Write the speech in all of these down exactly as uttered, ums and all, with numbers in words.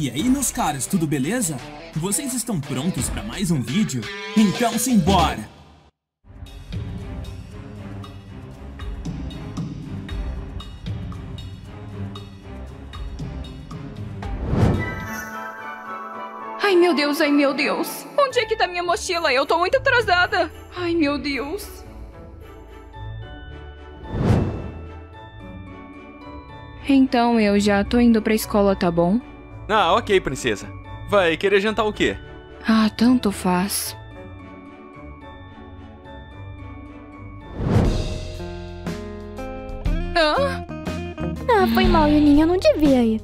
E aí, meus caras, tudo beleza? Vocês estão prontos para mais um vídeo? Então simbora! Ai, meu Deus, ai, meu Deus. Onde é que tá minha mochila? Eu tô muito atrasada. Ai, meu Deus. Então, eu já tô indo pra escola, tá bom? Ah, ok, princesa. Vai querer jantar o quê? Ah, tanto faz. Hã? Ah, foi mal, Yuninha, eu não devia ir.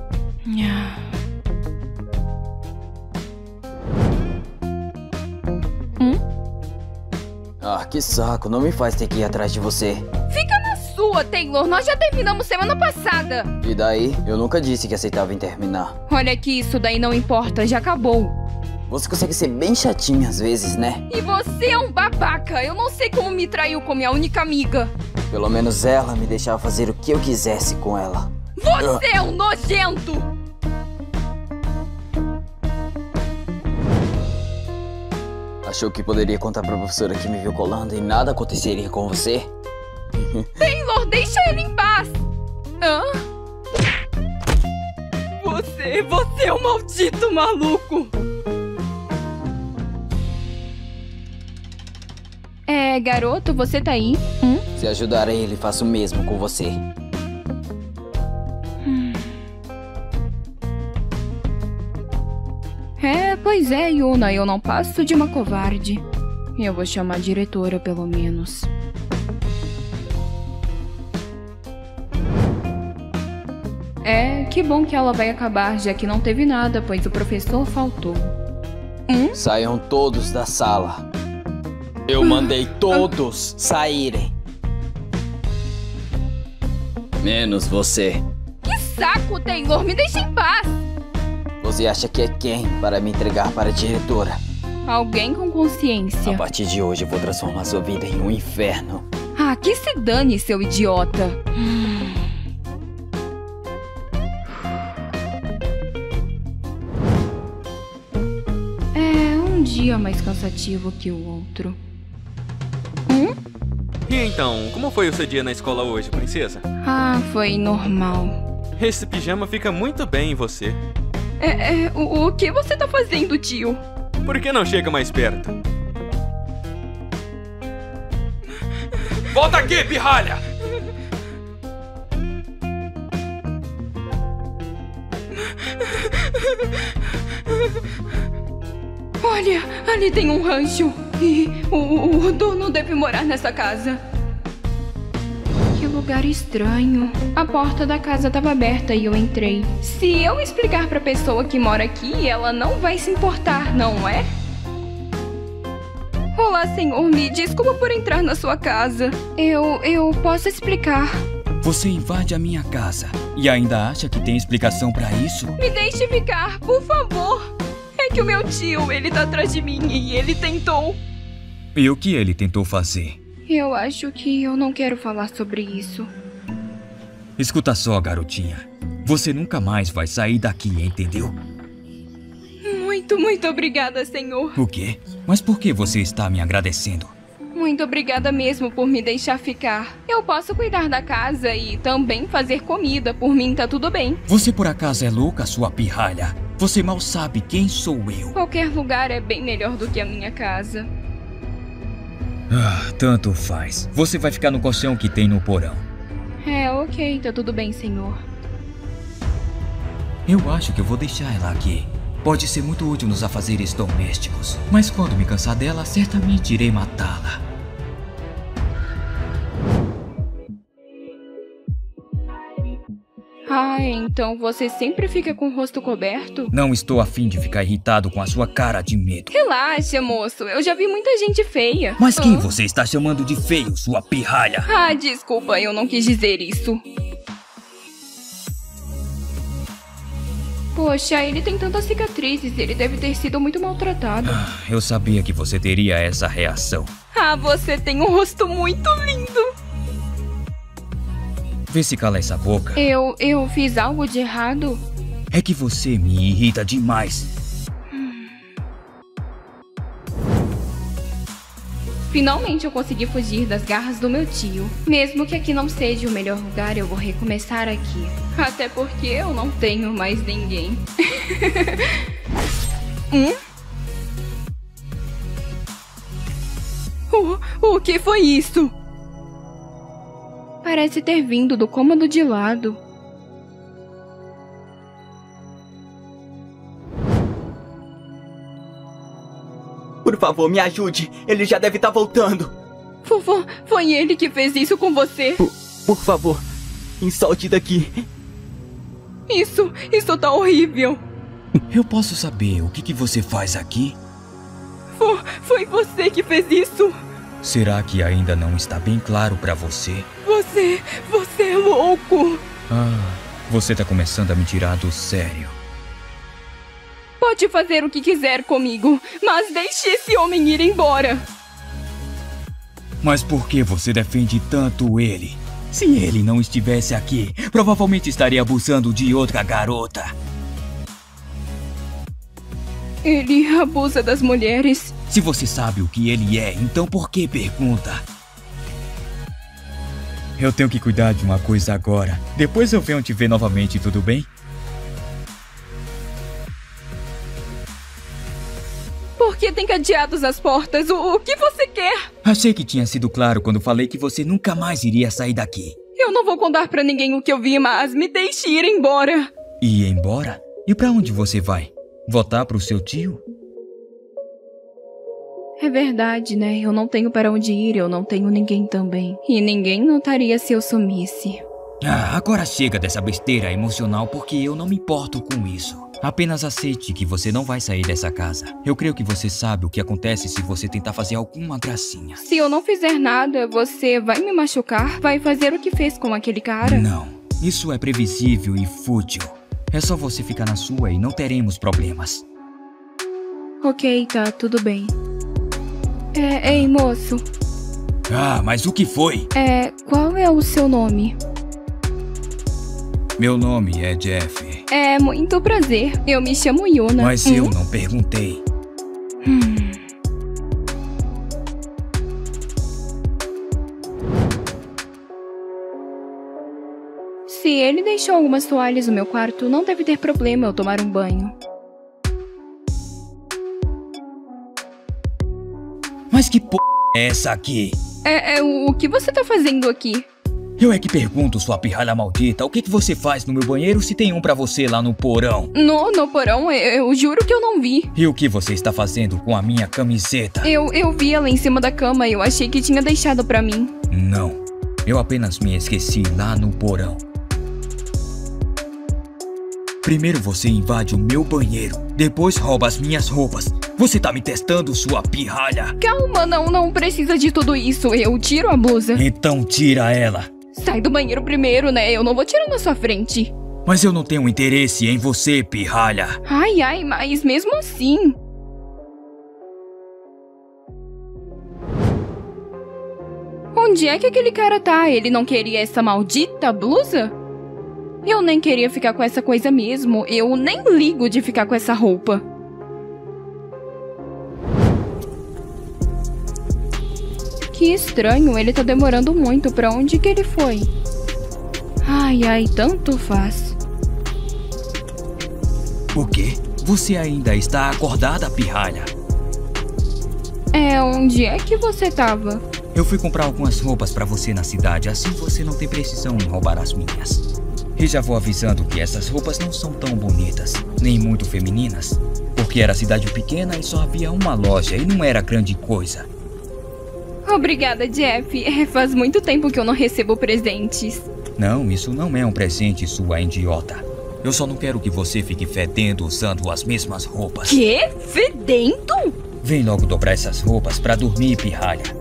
Hum? Ah, que saco, não me faz ter que ir atrás de você. Fica na sua, Taylor. Nós já terminamos semana passada. E daí? Eu nunca disse que aceitava em terminar. Olha que isso daí não importa, já acabou. Você consegue ser bem chatinha às vezes, né? E você é um babaca. Eu não sei como me traiu com minha única amiga. Pelo menos ela me deixava fazer o que eu quisesse com ela. Você é um nojento! Achou que poderia contar pra professora que me viu colando e nada aconteceria com você? Taylor, deixa ele em paz! Hã? Você, você é um maldito maluco! É, garoto, você tá aí? Hum? Se ajudar a ele, faço o mesmo com você. Hum. É, pois é, Yuna, eu não passo de uma covarde. Eu vou chamar a diretora, pelo menos. É, que bom que ela vai acabar, já que não teve nada, pois o professor faltou. Hum? Saiam todos da sala. Eu mandei todos saírem. Menos você. Que saco, Taylor! Me deixa em paz! Você acha que é quem para me entregar para a diretora? Alguém com consciência. A partir de hoje eu vou transformar sua vida em um inferno. Ah, que se dane, seu idiota! Hum. É um dia mais cansativo que o outro. Hum? E então, como foi o seu dia na escola hoje, princesa? Ah, foi normal. Esse pijama fica muito bem em você. É, é, o, o que você tá fazendo, tio? Por que não chega mais perto? Volta aqui, pirralha! Olha, ali tem um rancho. E o, o dono deve morar nessa casa. Que lugar estranho. A porta da casa estava aberta e eu entrei. Se eu explicar pra pessoa que mora aqui, ela não vai se importar, não é? Olá, senhor. Me desculpa por entrar na sua casa. Eu... eu posso explicar. Você invade a minha casa e ainda acha que tem explicação pra isso? Me deixe ficar, por favor. É que o meu tio, ele tá atrás de mim e ele tentou... E o que ele tentou fazer? Eu acho que eu não quero falar sobre isso. Escuta só, garotinha. Você nunca mais vai sair daqui, entendeu? Muito, muito obrigada, senhor. O quê? Mas por que você está me agradecendo? Muito obrigada mesmo por me deixar ficar. Eu posso cuidar da casa e também fazer comida. Por mim, tá tudo bem. Você por acaso é louca, sua pirralha? Você mal sabe quem sou eu. Qualquer lugar é bem melhor do que a minha casa. Ah, tanto faz. Você vai ficar no colchão que tem no porão. É, ok, tá tudo bem, senhor. Eu acho que eu vou deixar ela aqui. Pode ser muito útil nos afazeres domésticos. Mas quando me cansar dela, certamente irei matá-la. Ah, então você sempre fica com o rosto coberto? Não estou afim de ficar irritado com a sua cara de medo. Relaxa, moço. Eu já vi muita gente feia. Mas quem ah? você está chamando de feio, sua pirralha? Ah, desculpa, eu não quis dizer isso. Poxa, ele tem tantas cicatrizes. Ele deve ter sido muito maltratado. Ah, eu sabia que você teria essa reação. Ah, você tem um rosto muito lindo. Vê se cala essa boca. Eu, eu fiz algo de errado? É que você me irrita demais. Finalmente eu consegui fugir das garras do meu tio. Mesmo que aqui não seja o melhor lugar, eu vou recomeçar aqui. Até porque eu não tenho mais ninguém. hum? O, o que foi isso? Parece ter vindo do cômodo de lado. Por favor, me ajude. Ele já deve estar voltando. Vovô, foi ele que fez isso com você? Por, por favor, me solte daqui. Isso, isso tá horrível. Eu posso saber o que, que você faz aqui? Foi, foi você que fez isso. Será que ainda não está bem claro pra você? Você, você é louco. Ah, você tá começando a me tirar do sério. Pode fazer o que quiser comigo, mas deixe esse homem ir embora. Mas por que você defende tanto ele? Se ele não estivesse aqui, provavelmente estaria abusando de outra garota. Ele abusa das mulheres. Se você sabe o que ele é, então por que pergunta? Eu tenho que cuidar de uma coisa agora. Depois eu venho te ver novamente, tudo bem? Por que tem cadeados às portas? O, o que você quer? Achei que tinha sido claro quando falei que você nunca mais iria sair daqui. Eu não vou contar pra ninguém o que eu vi, mas me deixe ir embora. Ir embora? E pra onde você vai? Voltar pro seu tio? É verdade, né? Eu não tenho para onde ir, eu não tenho ninguém também. E ninguém notaria se eu sumisse. Ah, agora chega dessa besteira emocional porque eu não me importo com isso. Apenas aceite que você não vai sair dessa casa. Eu creio que você sabe o que acontece se você tentar fazer alguma gracinha. Se eu não fizer nada, você vai me machucar? Vai fazer o que fez com aquele cara? Não, isso é previsível e fútil. É só você ficar na sua e não teremos problemas. Ok, tá, tudo bem. É, ei, moço. Ah, mas o que foi? É, qual é o seu nome? Meu nome é Jeff. É, muito prazer. Eu me chamo Yuna. Mas hum? eu não perguntei. Hum. Se ele deixou algumas toalhas no meu quarto, não deve ter problema eu tomar um banho. Mas que p*** é essa aqui? É, é o, o que você tá fazendo aqui? Eu é que pergunto, sua pirralha maldita, o que, que você faz no meu banheiro se tem um pra você lá no porão? No, no porão? Eu, eu juro que eu não vi. E o que você está fazendo com a minha camiseta? Eu, eu vi ela em cima da cama e eu achei que tinha deixado pra mim. Não, eu apenas me esqueci lá no porão. Primeiro você invade o meu banheiro, depois rouba as minhas roupas. Você tá me testando, sua pirralha? Calma, não, não precisa de tudo isso. Eu tiro a blusa. Então tira ela. Sai do banheiro primeiro, né? Eu não vou tirar na sua frente. Mas eu não tenho interesse em você, pirralha. Ai, ai, mas mesmo assim... Onde é que aquele cara tá? Ele não queria essa maldita blusa? Eu nem queria ficar com essa coisa mesmo. Eu nem ligo de ficar com essa roupa. Que estranho, ele tá demorando muito. Pra onde que ele foi? Ai, ai, tanto faz. O quê? Você ainda está acordada, pirralha? É, onde é que você tava? Eu fui comprar algumas roupas pra você na cidade, assim você não tem precisão em roubar as minhas. E já vou avisando que essas roupas não são tão bonitas, nem muito femininas, porque era cidade pequena e só havia uma loja e não era grande coisa. Obrigada, Jeff. É, faz muito tempo que eu não recebo presentes. Não, isso não é um presente, sua idiota. Eu só não quero que você fique fedendo usando as mesmas roupas. Quê? Fedendo? Vem logo dobrar essas roupas pra dormir, pirralha.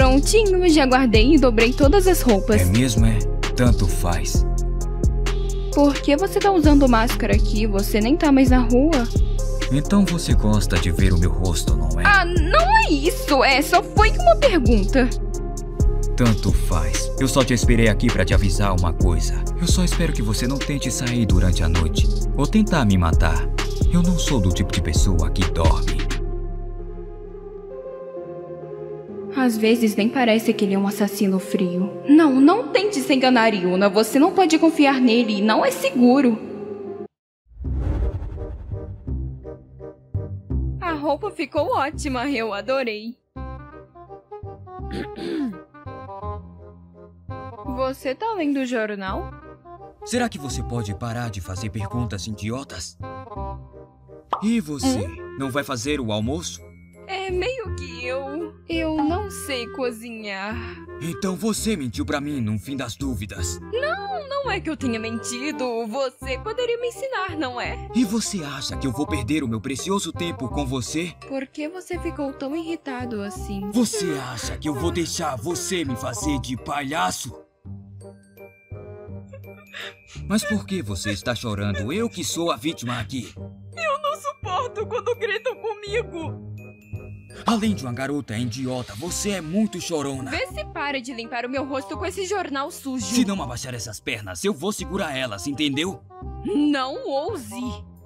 Prontinho, já guardei e dobrei todas as roupas. É mesmo, é? Tanto faz. Por que você tá usando máscara aqui? Você nem tá mais na rua. Então você gosta de ver o meu rosto, não é? Ah, não é isso. É, só foi uma pergunta. Tanto faz. Eu só te esperei aqui pra te avisar uma coisa. Eu só espero que você não tente sair durante a noite ou tentar me matar. Eu não sou do tipo de pessoa que dorme. Às vezes nem parece que ele é um assassino frio. Não, não tente se enganar, Yuna. Você não pode confiar nele. Não é seguro. A roupa ficou ótima. Eu adorei. Você tá lendo o jornal? Será que você pode parar de fazer perguntas idiotas? E você, hum? não vai fazer o almoço? É meio que eu... Eu não sei cozinhar. Então você mentiu pra mim no fim das dúvidas. Não, não é que eu tenha mentido. Você poderia me ensinar, não é? E você acha que eu vou perder o meu precioso tempo com você? Por que você ficou tão irritado assim? Você acha que eu vou deixar você me fazer de palhaço? Mas por que você está chorando? Eu que sou a vítima aqui. Eu não suporto quando gritam comigo. Além de uma garota idiota, você é muito chorona. Vê se para de limpar o meu rosto com esse jornal sujo. Se não abaixar essas pernas, eu vou segurar elas, entendeu? Não ouse.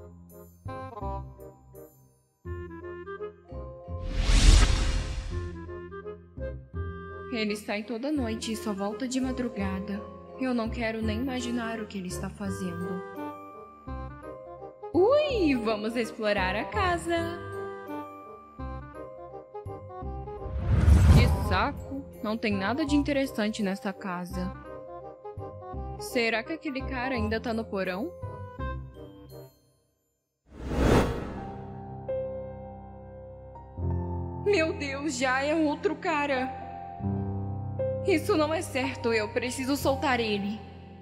Ele sai toda noite e só volta de madrugada. Eu não quero nem imaginar o que ele está fazendo. Ui, vamos explorar a casa. Que saco. Não tem nada de interessante nessa casa. Será que aquele cara ainda tá no porão? Meu Deus, já é outro cara. Isso não é certo, eu preciso soltar ele.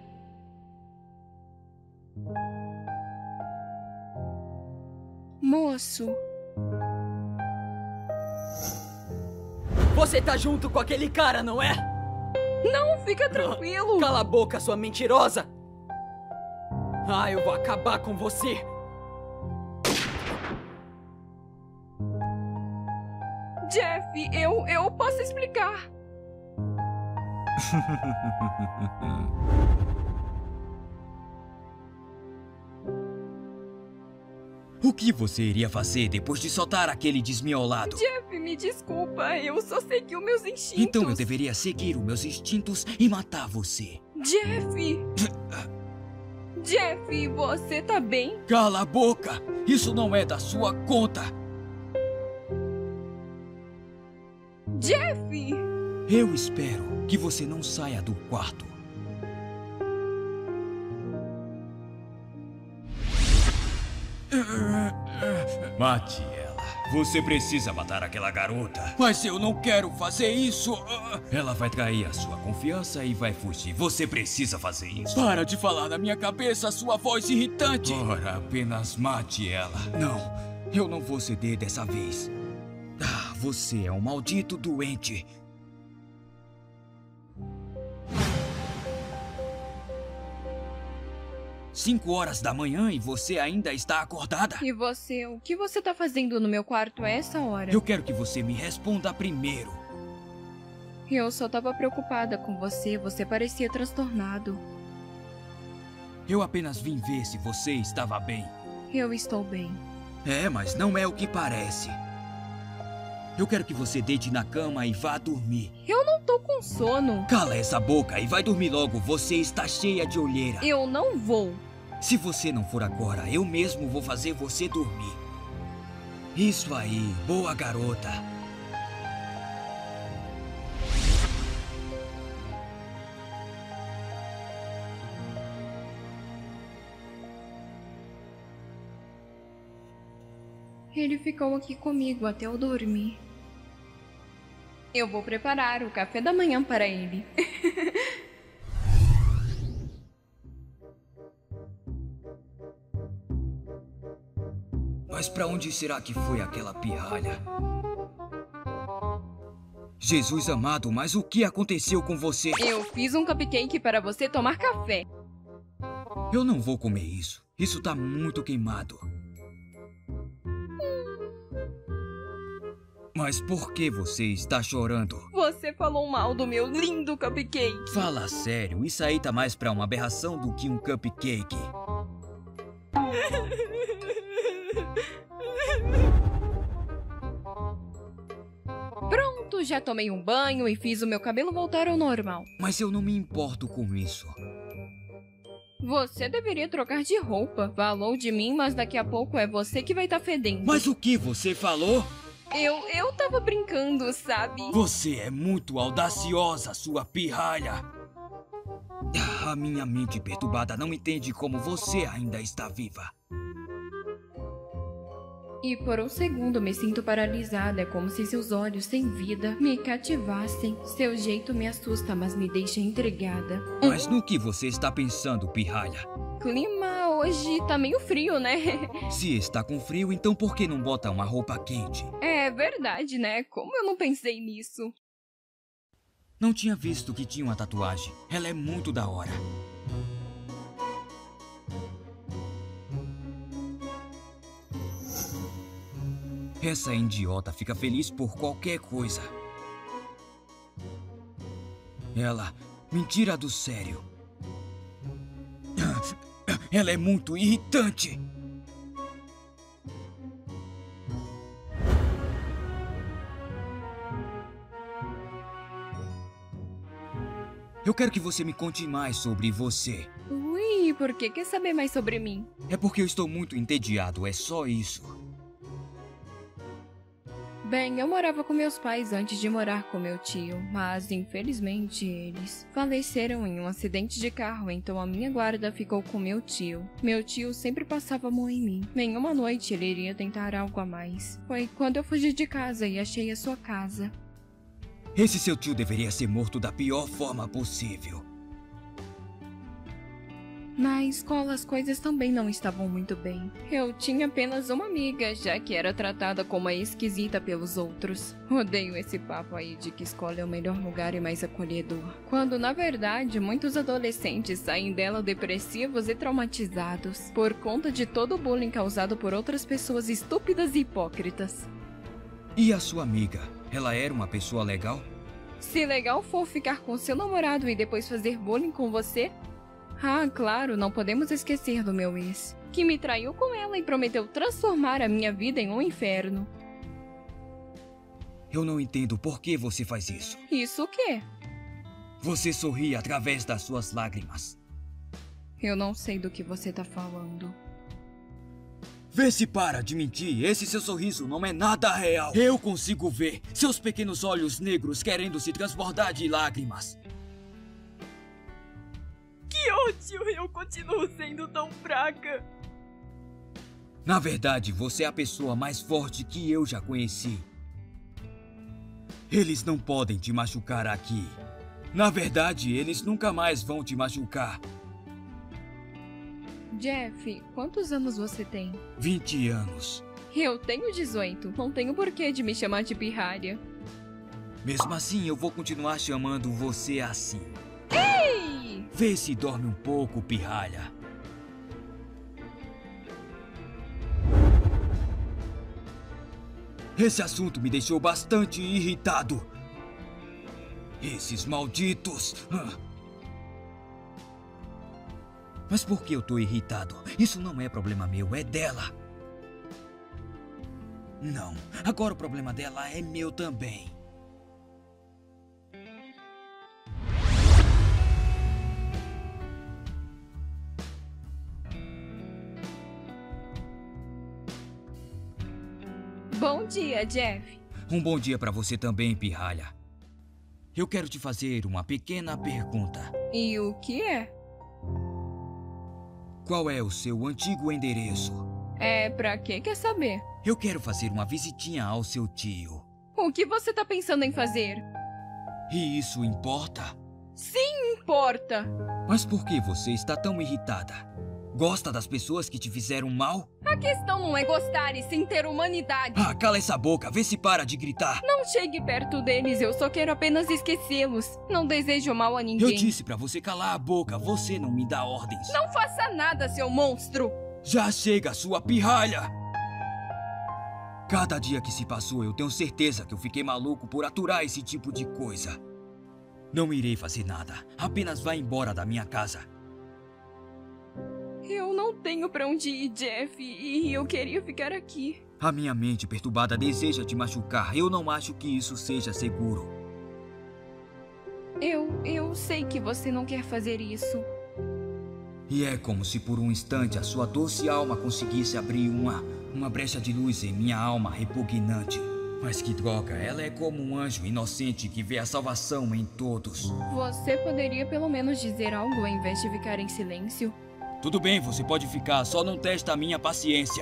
Moço. Você tá junto com aquele cara, não é? Não, fica tranquilo. Cala a boca, sua mentirosa. Ah, eu vou acabar com você. Jeff, eu, eu posso explicar. O que você iria fazer depois de soltar aquele desmiolado? Jeff, me desculpa, eu só segui os meus instintos. Então eu deveria seguir os meus instintos e matar você. Jeff! Jeff, você tá bem? Cala a boca! Isso não é da sua conta! Jeff! Eu espero que você não saia do quarto. Mate ela. Você precisa matar aquela garota. Mas eu não quero fazer isso. Ela vai trair a sua confiança e vai fugir. Você precisa fazer isso. Para de falar na minha cabeça, sua voz irritante. Ora, apenas mate ela. Não, eu não vou ceder dessa vez. Ah, você é um maldito doente. Cinco horas da manhã e você ainda está acordada? E você, o que você tá fazendo no meu quarto a essa hora? Eu quero que você me responda primeiro. Eu só tava preocupada com você, você parecia transtornado. Eu apenas vim ver se você estava bem. Eu estou bem. É, mas não é o que parece. Eu quero que você deite na cama e vá dormir. Eu não tô com sono. Cala essa boca e vai dormir logo, você está cheia de olheira. Eu não vou. Se você não for agora, eu mesmo vou fazer você dormir. Isso aí, boa garota. Ele ficou aqui comigo até eu dormir. Eu vou preparar o café da manhã para ele. Mas pra onde será que foi aquela pirralha? Jesus amado, mas o que aconteceu com você? Eu fiz um cupcake para você tomar café. Eu não vou comer isso. Isso tá muito queimado. Mas por que você está chorando? Você falou mal do meu lindo cupcake. Fala sério, isso aí tá mais pra uma aberração do que um cupcake. Pronto, já tomei um banho e fiz o meu cabelo voltar ao normal. Mas eu não me importo com isso. Você deveria trocar de roupa. Falou de mim, mas daqui a pouco é você que vai estar fedendo. Mas o que você falou? Eu, eu tava brincando, sabe? Você é muito audaciosa, sua pirralha. A minha mente perturbada não entende como você ainda está viva. E por um segundo me sinto paralisada, é como se seus olhos sem vida me cativassem. Seu jeito me assusta, mas me deixa intrigada. Mas no que você está pensando, pirralha? Clima hoje tá meio frio, né? Se está com frio, então por que não bota uma roupa quente? É verdade, né? Como eu não pensei nisso? Não tinha visto que tinha uma tatuagem. Ela é muito da hora. Essa idiota fica feliz por qualquer coisa. Ela me tira do sério. Ela é muito irritante. Eu quero que você me conte mais sobre você. Ui, por que quer saber mais sobre mim? É porque eu estou muito entediado, é só isso. Bem, eu morava com meus pais antes de morar com meu tio, mas infelizmente eles faleceram em um acidente de carro, então a minha guarda ficou com meu tio. Meu tio sempre passava a mão em mim. Nenhuma noite ele iria tentar algo a mais. Foi quando eu fugi de casa e achei a sua casa. Esse seu tio deveria ser morto da pior forma possível. Na escola as coisas também não estavam muito bem. Eu tinha apenas uma amiga, já que era tratada como a esquisita pelos outros. Odeio esse papo aí de que escola é o melhor lugar e mais acolhedor. Quando, na verdade, muitos adolescentes saem dela depressivos e traumatizados por conta de todo o bullying causado por outras pessoas estúpidas e hipócritas. E a sua amiga? Ela era uma pessoa legal? Se legal for ficar com seu namorado e depois fazer bullying com você... Ah, claro, não podemos esquecer do meu ex, que me traiu com ela e prometeu transformar a minha vida em um inferno. Eu não entendo por que você faz isso. Isso o quê? Você sorri através das suas lágrimas. Eu não sei do que você tá falando. Vê se para de mentir, esse seu sorriso não é nada real. Eu consigo ver seus pequenos olhos negros querendo se transbordar de lágrimas. Que ódio! Eu continuo sendo tão fraca. Na verdade, você é a pessoa mais forte que eu já conheci. Eles não podem te machucar aqui. Na verdade, eles nunca mais vão te machucar. Jeff, quantos anos você tem? vinte anos. Eu tenho dezoito. Não tenho porquê de me chamar de pirralha. Mesmo assim, eu vou continuar chamando você assim. Ei! Vê se dorme um pouco, pirralha. Esse assunto me deixou bastante irritado. Esses malditos... Mas por que eu tô irritado? Isso não é problema meu, é dela. Não, agora o problema dela é meu também. Bom dia, Jeff. Um bom dia pra você também, pirralha. Eu quero te fazer uma pequena pergunta. E o que é? Qual é o seu antigo endereço? É, pra que quer saber? Eu quero fazer uma visitinha ao seu tio. O que você tá pensando em fazer? E isso importa? Sim, importa. Mas por que você está tão irritada? Gosta das pessoas que te fizeram mal? A questão não é gostar e sim ter humanidade. Ah, cala essa boca, vê se para de gritar. Não chegue perto deles, eu só quero apenas esquecê-los. Não desejo mal a ninguém. Eu disse pra você calar a boca, você não me dá ordens. Não faça nada, seu monstro. Já chega, sua pirralha! Cada dia que se passou, eu tenho certeza que eu fiquei maluco por aturar esse tipo de coisa. Não irei fazer nada, apenas vá embora da minha casa. Eu não tenho pra onde ir, Jeff, e eu queria ficar aqui. A minha mente perturbada deseja te machucar. Eu não acho que isso seja seguro. Eu, eu sei que você não quer fazer isso. E é como se por um instante a sua doce alma conseguisse abrir uma, uma brecha de luz em minha alma repugnante. Mas que droga, ela é como um anjo inocente que vê a salvação em todos. Você poderia pelo menos dizer algo ao invés de ficar em silêncio? Tudo bem, você pode ficar, só não testa a minha paciência.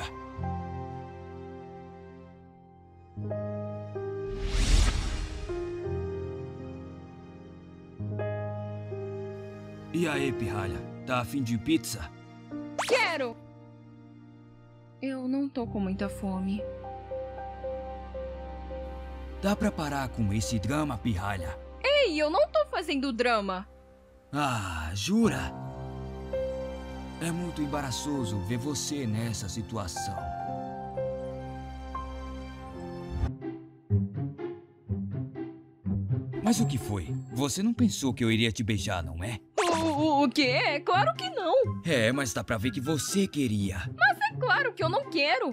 E aí, pirralha? Tá afim de pizza? Quero! Eu não tô com muita fome. Dá pra parar com esse drama, pirralha? Ei, eu não tô fazendo drama! Ah, jura? É muito embaraçoso ver você nessa situação. Mas o que foi? Você não pensou que eu iria te beijar, não é? O, o quê? Claro que não! É, mas dá pra ver que você queria. Mas é claro que eu não quero!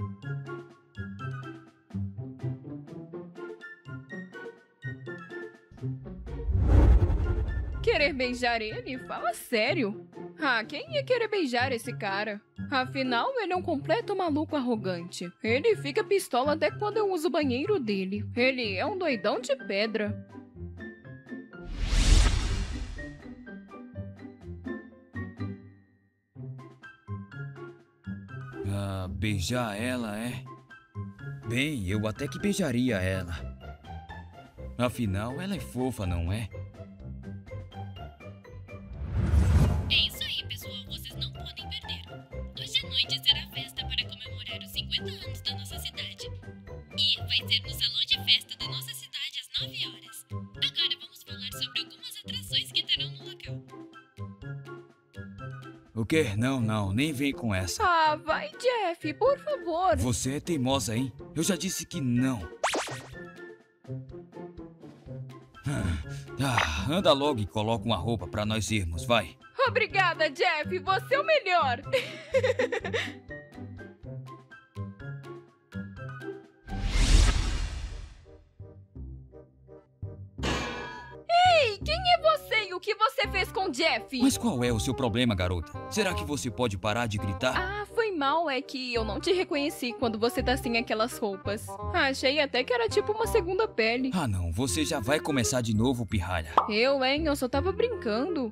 Querer beijar ele? Fala sério! Ah, quem ia querer beijar esse cara? Afinal, ele é um completo maluco arrogante. Ele fica pistola até quando eu uso o banheiro dele. Ele é um doidão de pedra. Ah, beijar ela, é? Bem, eu até que beijaria ela. Afinal, ela é fofa, não é? É isso aí, pessoal. Vocês não podem perder. Hoje à noite será festa para comemorar os cinquenta anos da nossa cidade. E vai ser no salão de festa da nossa cidade às nove horas. Agora vamos falar sobre algumas atrações que terão no local. O quê? Não, não, nem vem com essa. Ah, vai, Jeff, por favor. Você é teimosa, hein? Eu já disse que não. Ah, anda logo e coloca uma roupa pra nós irmos, vai. Obrigada, Jeff, você é o melhor. Ei, quem é você e o que você fez com Jeff? Mas qual é o seu problema, garota? Será que você pode parar de gritar? Ah, foi mal, é que eu não te reconheci quando você tá sem aquelas roupas. Achei até que era tipo uma segunda pele. Ah não, você já vai começar de novo, pirralha. Eu, hein? Eu só tava brincando.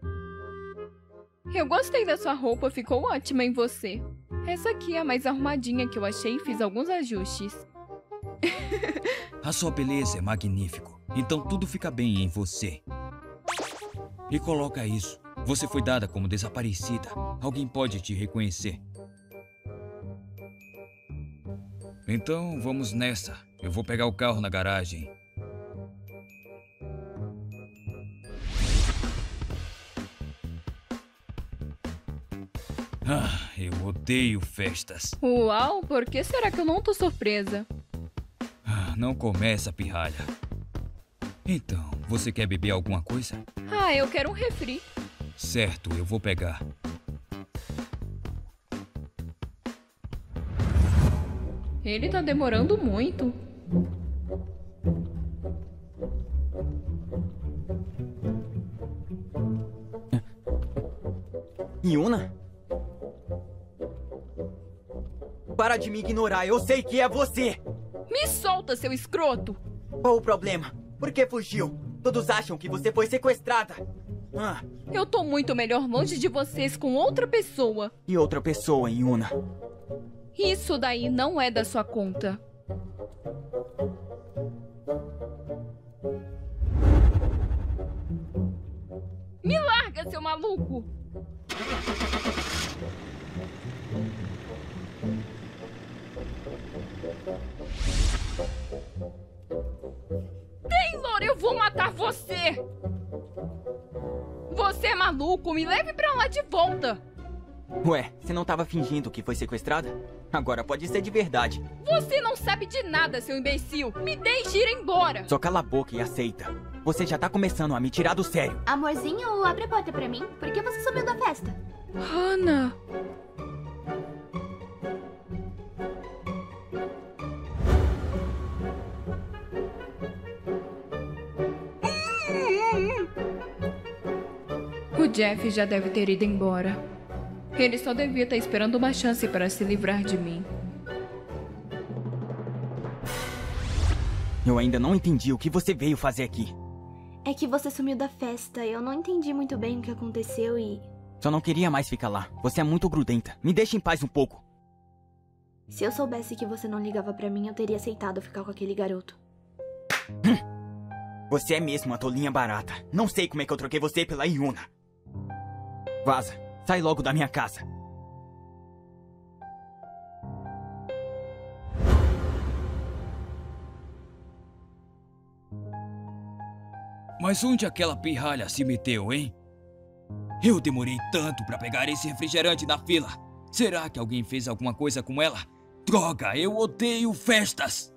Eu gostei da sua roupa, ficou ótima em você. Essa aqui é a mais arrumadinha que eu achei e fiz alguns ajustes. A sua beleza é magnífico, então tudo fica bem em você. E coloca isso. Você foi dada como desaparecida. Alguém pode te reconhecer. Então, vamos nessa. Eu vou pegar o carro na garagem. Ah, eu odeio festas. Uau, por que será que eu não tô surpresa? Ah, não começa, pirralha. Então, você quer beber alguma coisa? Ah, eu quero um refri. Certo, eu vou pegar. Ele tá demorando muito. Yuna? Para de me ignorar, eu sei que é você! Me solta, seu escroto! Qual o problema? Por que fugiu? Todos acham que você foi sequestrada. Ah, Eu tô muito melhor longe de vocês com outra pessoa. e outra pessoa, Yuna? Isso daí não é da sua conta. Me larga, seu maluco! você! Você é maluco? Me leve pra lá de volta! Ué, você não tava fingindo que foi sequestrada? Agora pode ser de verdade. Você não sabe de nada, seu imbecil! Me deixe ir embora! Só cala a boca e aceita. Você já tá começando a me tirar do sério. Amorzinho, abre a porta pra mim. Por que você sumiu da festa? Hannah! O Jeff já deve ter ido embora. Ele só devia estar esperando uma chance para se livrar de mim. Eu ainda não entendi o que você veio fazer aqui. É que você sumiu da festa. Eu não entendi muito bem o que aconteceu e... Só não queria mais ficar lá. Você é muito grudenta. Me deixa em paz um pouco. Se eu soubesse que você não ligava pra mim, eu teria aceitado ficar com aquele garoto. Você é mesmo uma tolinha barata. Não sei como é que eu troquei você pela Yuna. Vaza. Sai logo da minha casa. Mas onde aquela pirralha se meteu, hein? Eu demorei tanto pra pegar esse refrigerante na fila. Será que alguém fez alguma coisa com ela? Droga, eu odeio festas!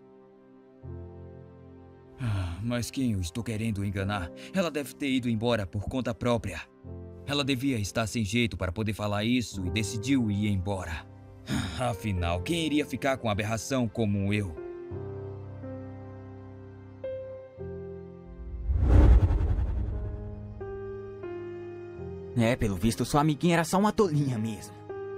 Ah, mas quem eu estou querendo enganar? Ela deve ter ido embora por conta própria. Ela devia estar sem jeito para poder falar isso e decidiu ir embora. Afinal, quem iria ficar com aberração como eu? É, pelo visto, sua amiguinha era só uma tolinha mesmo.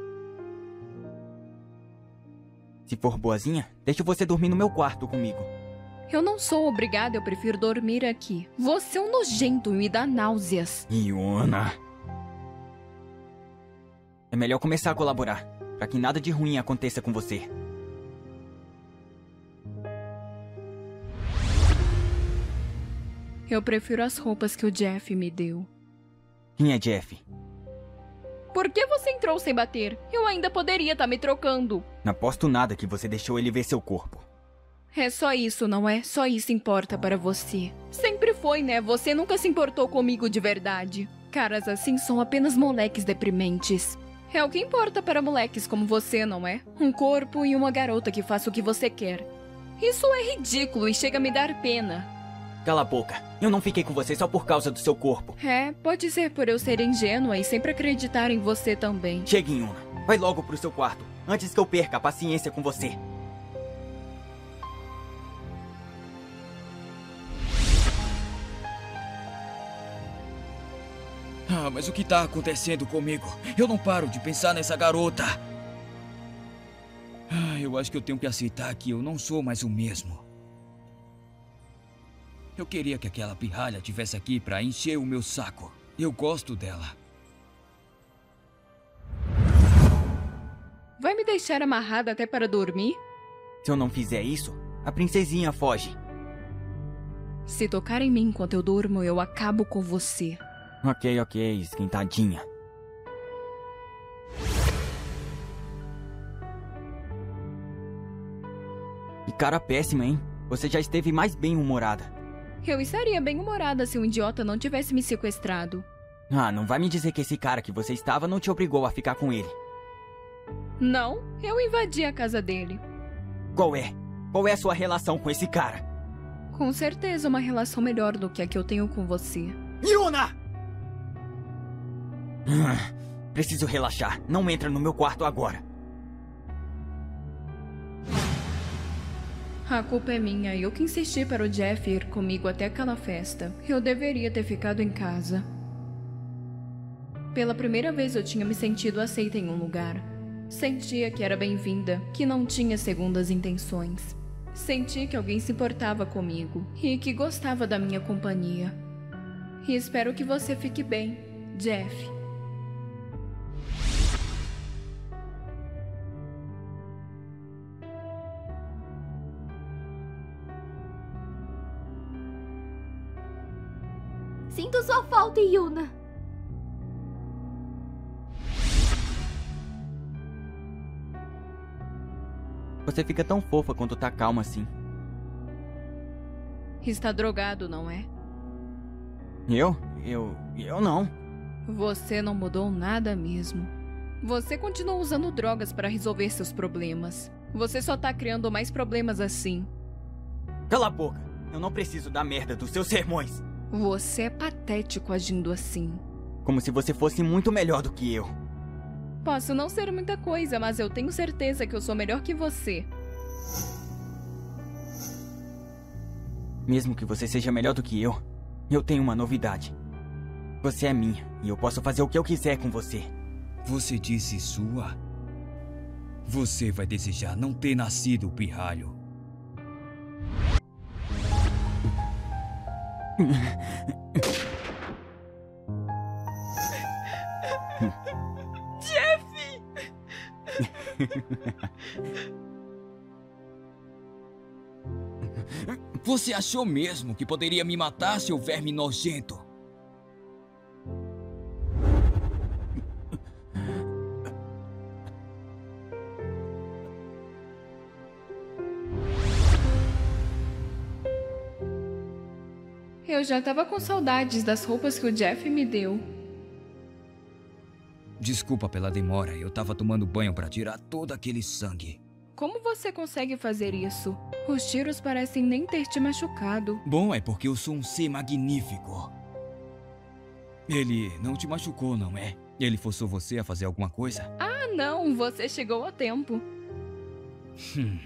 Se for boazinha, deixo você dormir no meu quarto comigo. Eu não sou obrigada, eu prefiro dormir aqui. Você é um nojento e me dá náuseas. Yuna. É melhor começar a colaborar, pra que nada de ruim aconteça com você. Eu prefiro as roupas que o Jeff me deu. Quem é Jeff? Por que você entrou sem bater? Eu ainda poderia estar me trocando. Não aposto nada que você deixou ele ver seu corpo. É só isso, não é? Só isso importa para você. Sempre foi, né? Você nunca se importou comigo de verdade. Caras assim são apenas moleques deprimentes. É o que importa para moleques como você, não é? Um corpo e uma garota que faça o que você quer. Isso é ridículo e chega a me dar pena. Cala a boca. Eu não fiquei com você só por causa do seu corpo. É, pode ser por eu ser ingênua e sempre acreditar em você também. Chega, Yuna. Vai logo pro seu quarto, antes que eu perca a paciência com você. Ah, mas o que tá acontecendo comigo? Eu não paro de pensar nessa garota. Ah, eu acho que eu tenho que aceitar que eu não sou mais o mesmo. Eu queria que aquela pirralha tivesse aqui pra encher o meu saco. Eu gosto dela. Vai me deixar amarrada até para dormir? Se eu não fizer isso, a princesinha foge. Se tocar em mim enquanto eu durmo, eu acabo com você. Ok, ok, esquentadinha. Que cara péssima, hein? Você já esteve mais bem-humorada. Eu estaria bem-humorada se um idiota não tivesse me sequestrado. Ah, não vai me dizer que esse cara que você estava não te obrigou a ficar com ele. Não, eu invadi a casa dele. Qual é? Qual é a sua relação com esse cara? Com certeza uma relação melhor do que a que eu tenho com você. Yuna! Ah, preciso relaxar. Não entra no meu quarto agora. A culpa é minha, eu que insisti para o Jeff ir comigo até aquela festa. Eu deveria ter ficado em casa. Pela primeira vez eu tinha me sentido aceita em um lugar. Sentia que era bem-vinda, que não tinha segundas intenções. Senti que alguém se importava comigo e que gostava da minha companhia. E espero que você fique bem, Jeff. Sinto sua falta, Yuna. Você fica tão fofa quando tá calma assim. Está drogado, não é? Eu? Eu... eu não. Você não mudou nada mesmo. Você continua usando drogas para resolver seus problemas. Você só tá criando mais problemas assim. Cala a boca. Eu não preciso da merda dos seus sermões. Você é patético agindo assim. Como se você fosse muito melhor do que eu. Posso não ser muita coisa, mas eu tenho certeza que eu sou melhor que você. Mesmo que você seja melhor do que eu, eu tenho uma novidade. Você é minha e eu posso fazer o que eu quiser com você. Você disse sua? Você vai desejar não ter nascido, pirralho. Jeff! Você achou mesmo que poderia me matar, seu verme nojento? Eu já tava com saudades das roupas que o Jeff me deu. Desculpa pela demora, eu tava tomando banho pra tirar todo aquele sangue. Como você consegue fazer isso? Os tiros parecem nem ter te machucado. Bom, é porque eu sou um ser magnífico. Ele não te machucou, não é? Ele forçou você a fazer alguma coisa? Ah, não, você chegou a tempo. Hum.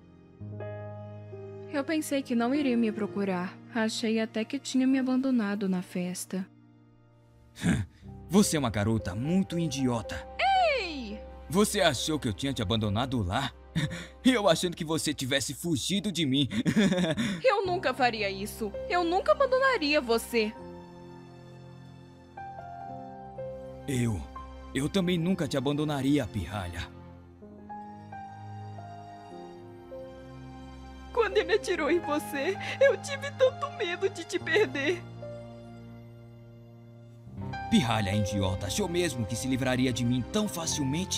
Eu pensei que não iria me procurar. Achei até que tinha me abandonado na festa. Você é uma garota muito idiota. Ei! Você achou que eu tinha te abandonado lá? Eu achando que você tivesse fugido de mim. Eu nunca faria isso. Eu nunca abandonaria você. Eu... Eu também nunca te abandonaria, pirralha. Quando ele atirou em você, eu tive tanto medo de te perder. Pirralha idiota, achou mesmo que se livraria de mim tão facilmente?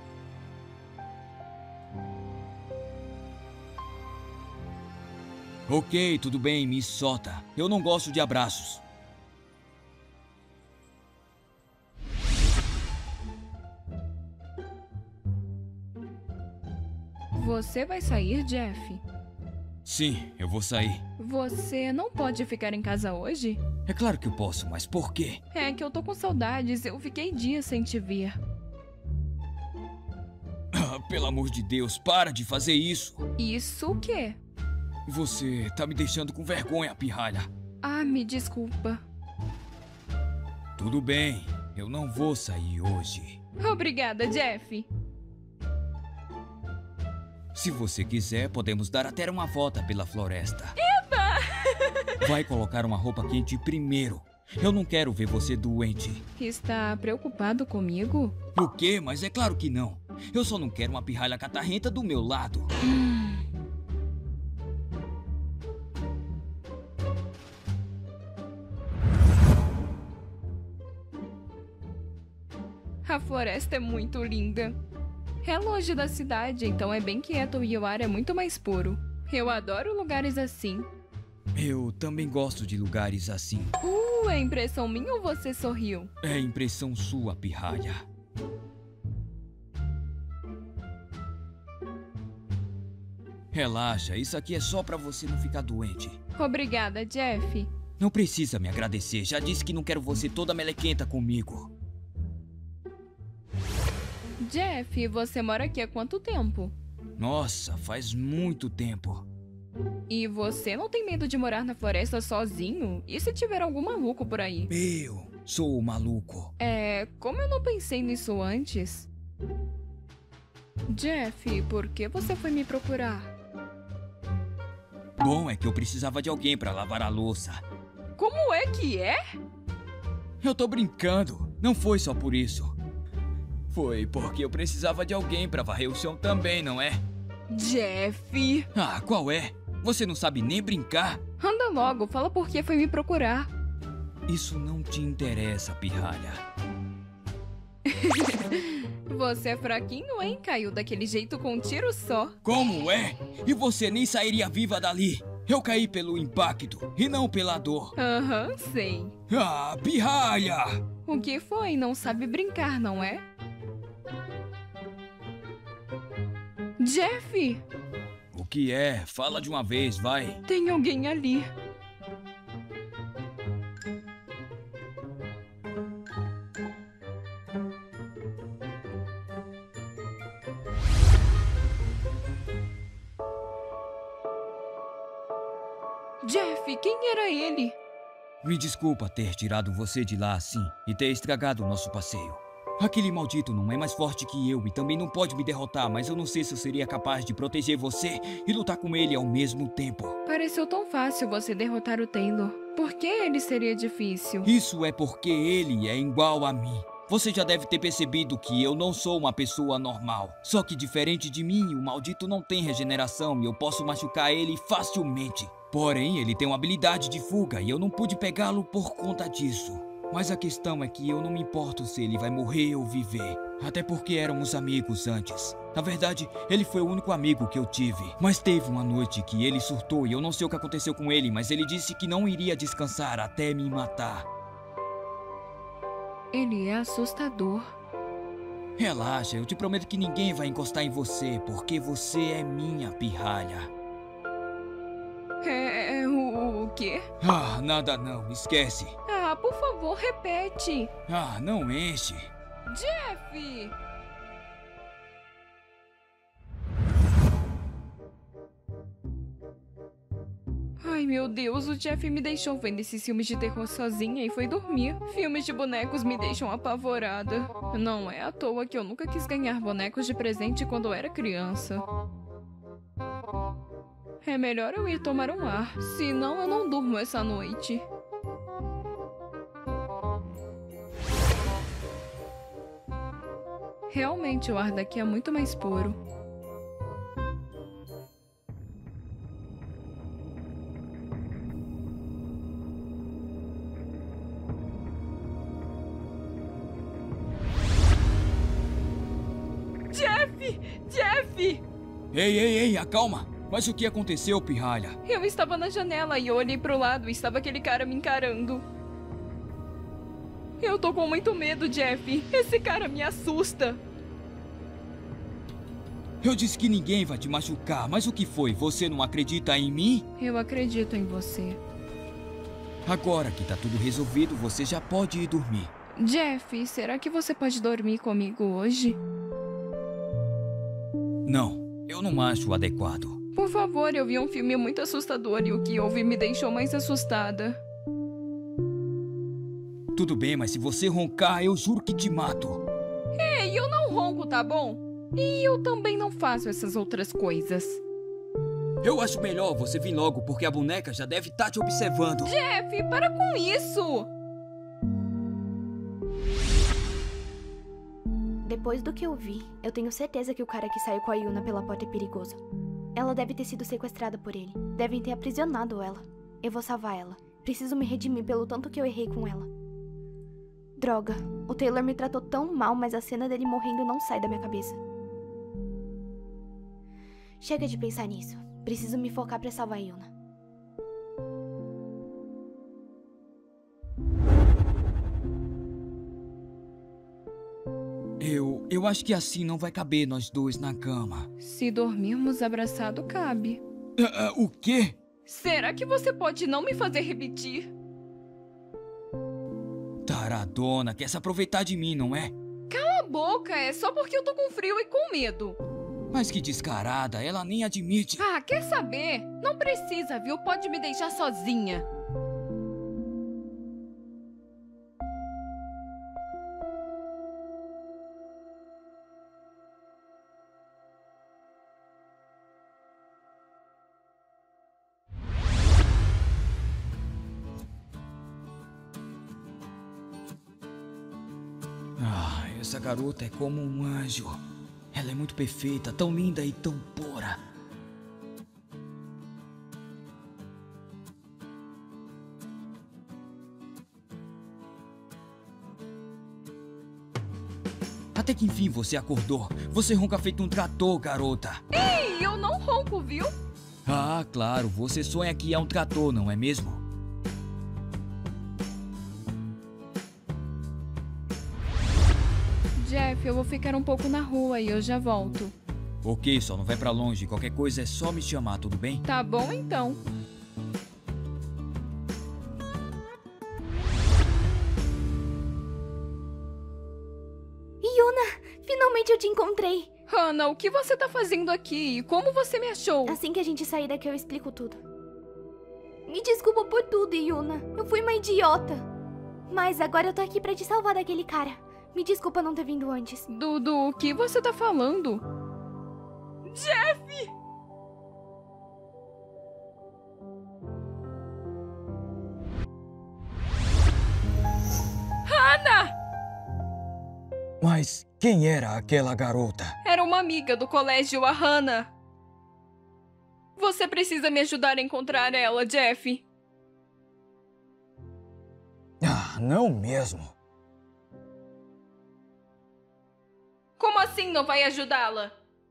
Ok, tudo bem, me solta. Eu não gosto de abraços. Você vai sair, Jeff? Sim, eu vou sair. Você não pode ficar em casa hoje? É claro que eu posso, mas por quê? É que eu tô com saudades, eu fiquei dias sem te ver. Ah, pelo amor de Deus, para de fazer isso. Isso o quê? Você tá me deixando com vergonha, pirralha. Ah, me desculpa. Tudo bem, eu não vou sair hoje. Obrigada, Jeff. Se você quiser, podemos dar até uma volta pela floresta. Eba! Vai colocar uma roupa quente primeiro. Eu não quero ver você doente. Está preocupado comigo? O quê? Mas é claro que não. Eu só não quero uma pirralha catarrenta do meu lado. Hum. A floresta é muito linda. É longe da cidade, então é bem quieto e o ar é muito mais puro. Eu adoro lugares assim. Eu também gosto de lugares assim. Uh, é impressão minha ou você sorriu? É impressão sua, pirralha. Relaxa, isso aqui é só pra você não ficar doente. Obrigada, Jeff. Não precisa me agradecer, já disse que não quero você toda melequenta comigo. Jeff, você mora aqui há quanto tempo? Nossa, faz muito tempo. E você não tem medo de morar na floresta sozinho? E se tiver algum maluco por aí? Eu sou o maluco. É, como eu não pensei nisso antes? Jeff, por que você foi me procurar? Bom, é que eu precisava de alguém pra lavar a louça. Como é que é? Eu tô brincando, não foi só por isso. Foi porque eu precisava de alguém pra varrer o chão também, não é? Jeff! Ah, qual é? Você não sabe nem brincar? Anda logo, fala por que foi me procurar. Isso não te interessa, pirralha. Você é fraquinho, hein? Caiu daquele jeito com um tiro só. Como é? E você nem sairia viva dali. Eu caí pelo impacto e não pela dor. Aham, uhum, sei. Ah, pirralha! O que foi? Não sabe brincar, não é? Jeff! O que é? Fala de uma vez, vai. Tem alguém ali. Jeff, quem era ele? Me desculpa ter tirado você de lá assim e ter estragado o nosso passeio. Aquele maldito não é mais forte que eu e também não pode me derrotar, mas eu não sei se eu seria capaz de proteger você e lutar com ele ao mesmo tempo. Pareceu tão fácil você derrotar o Taylor. Por que ele seria difícil? Isso é porque ele é igual a mim. Você já deve ter percebido que eu não sou uma pessoa normal. Só que diferente de mim, o maldito não tem regeneração e eu posso machucar ele facilmente. Porém, ele tem uma habilidade de fuga e eu não pude pegá-lo por conta disso. Mas a questão é que eu não me importo se ele vai morrer ou viver. Até porque éramos amigos antes. Na verdade, ele foi o único amigo que eu tive. Mas teve uma noite que ele surtou e eu não sei o que aconteceu com ele, mas ele disse que não iria descansar até me matar. Ele é assustador. Relaxa, eu te prometo que ninguém vai encostar em você, porque você é minha pirralha. É, é o, o quê? Ah, nada não, esquece. Ah, por favor, repete. Ah, não enche. Jeff! Ai, meu Deus, o Jeff me deixou vendo esses filmes de terror sozinha e foi dormir. Filmes de bonecos me deixam apavorada. Não é à toa que eu nunca quis ganhar bonecos de presente quando eu era criança. É melhor eu ir tomar um ar, senão eu não durmo essa noite. Realmente o ar daqui é muito mais puro. Jeff! Jeff! Ei, ei, ei, acalma! Mas o que aconteceu, pirralha? Eu estava na janela e eu olhei pro lado e estava aquele cara me encarando. Eu tô com muito medo, Jeff. Esse cara me assusta. Eu disse que ninguém vai te machucar, mas o que foi? Você não acredita em mim? Eu acredito em você. Agora que tá tudo resolvido, você já pode ir dormir. Jeff, será que você pode dormir comigo hoje? Não, eu não acho adequado. Por favor, eu vi um filme muito assustador e o que houve me deixou mais assustada. Tudo bem, mas se você roncar, eu juro que te mato. Ei, eu não ronco, tá bom? E eu também não faço essas outras coisas. Eu acho melhor você vir logo, porque a boneca já deve estar te observando. Jeff, para com isso! Depois do que eu vi, eu tenho certeza que o cara que saiu com a Yuna pela porta é perigoso. Ela deve ter sido sequestrada por ele. Devem ter aprisionado ela. Eu vou salvar ela. Preciso me redimir pelo tanto que eu errei com ela. Droga, o Taylor me tratou tão mal, mas a cena dele morrendo não sai da minha cabeça. Chega de pensar nisso. Preciso me focar pra salvar a Yuna. Eu... eu acho que assim não vai caber nós dois na cama. Se dormirmos abraçado, cabe. Uh, uh, o quê? Será que você pode não me fazer repetir? Taradona, quer se aproveitar de mim, não é? Cala a boca, é só porque eu tô com frio e com medo. Mas que descarada, ela nem admite. Ah, quer saber? Não precisa, viu? Pode me deixar sozinha. Ah, essa garota é como um anjo. Ela é muito perfeita, tão linda e tão pura. Até que enfim você acordou. Você ronca feito um trator, garota. Ei, eu não ronco, viu? Ah, claro, você sonha que é um trator, não é mesmo? Jeff, eu vou ficar um pouco na rua e eu já volto. Ok, só não vai pra longe. Qualquer coisa é só me chamar, tudo bem? Tá bom, então. Yuna, finalmente eu te encontrei. Hannah, o que você tá fazendo aqui? E como você me achou? Assim que a gente sair daqui eu explico tudo. Me desculpa por tudo, Yuna. Eu fui uma idiota. Mas agora eu tô aqui pra te salvar daquele cara. Me desculpa não ter vindo antes. Dudu, o que você tá falando? Jeff! Hannah! Mas quem era aquela garota? Era uma amiga do colégio, a Hannah. Você precisa me ajudar a encontrar ela, Jeff. Ah, não mesmo. Como assim não vai ajudá-la?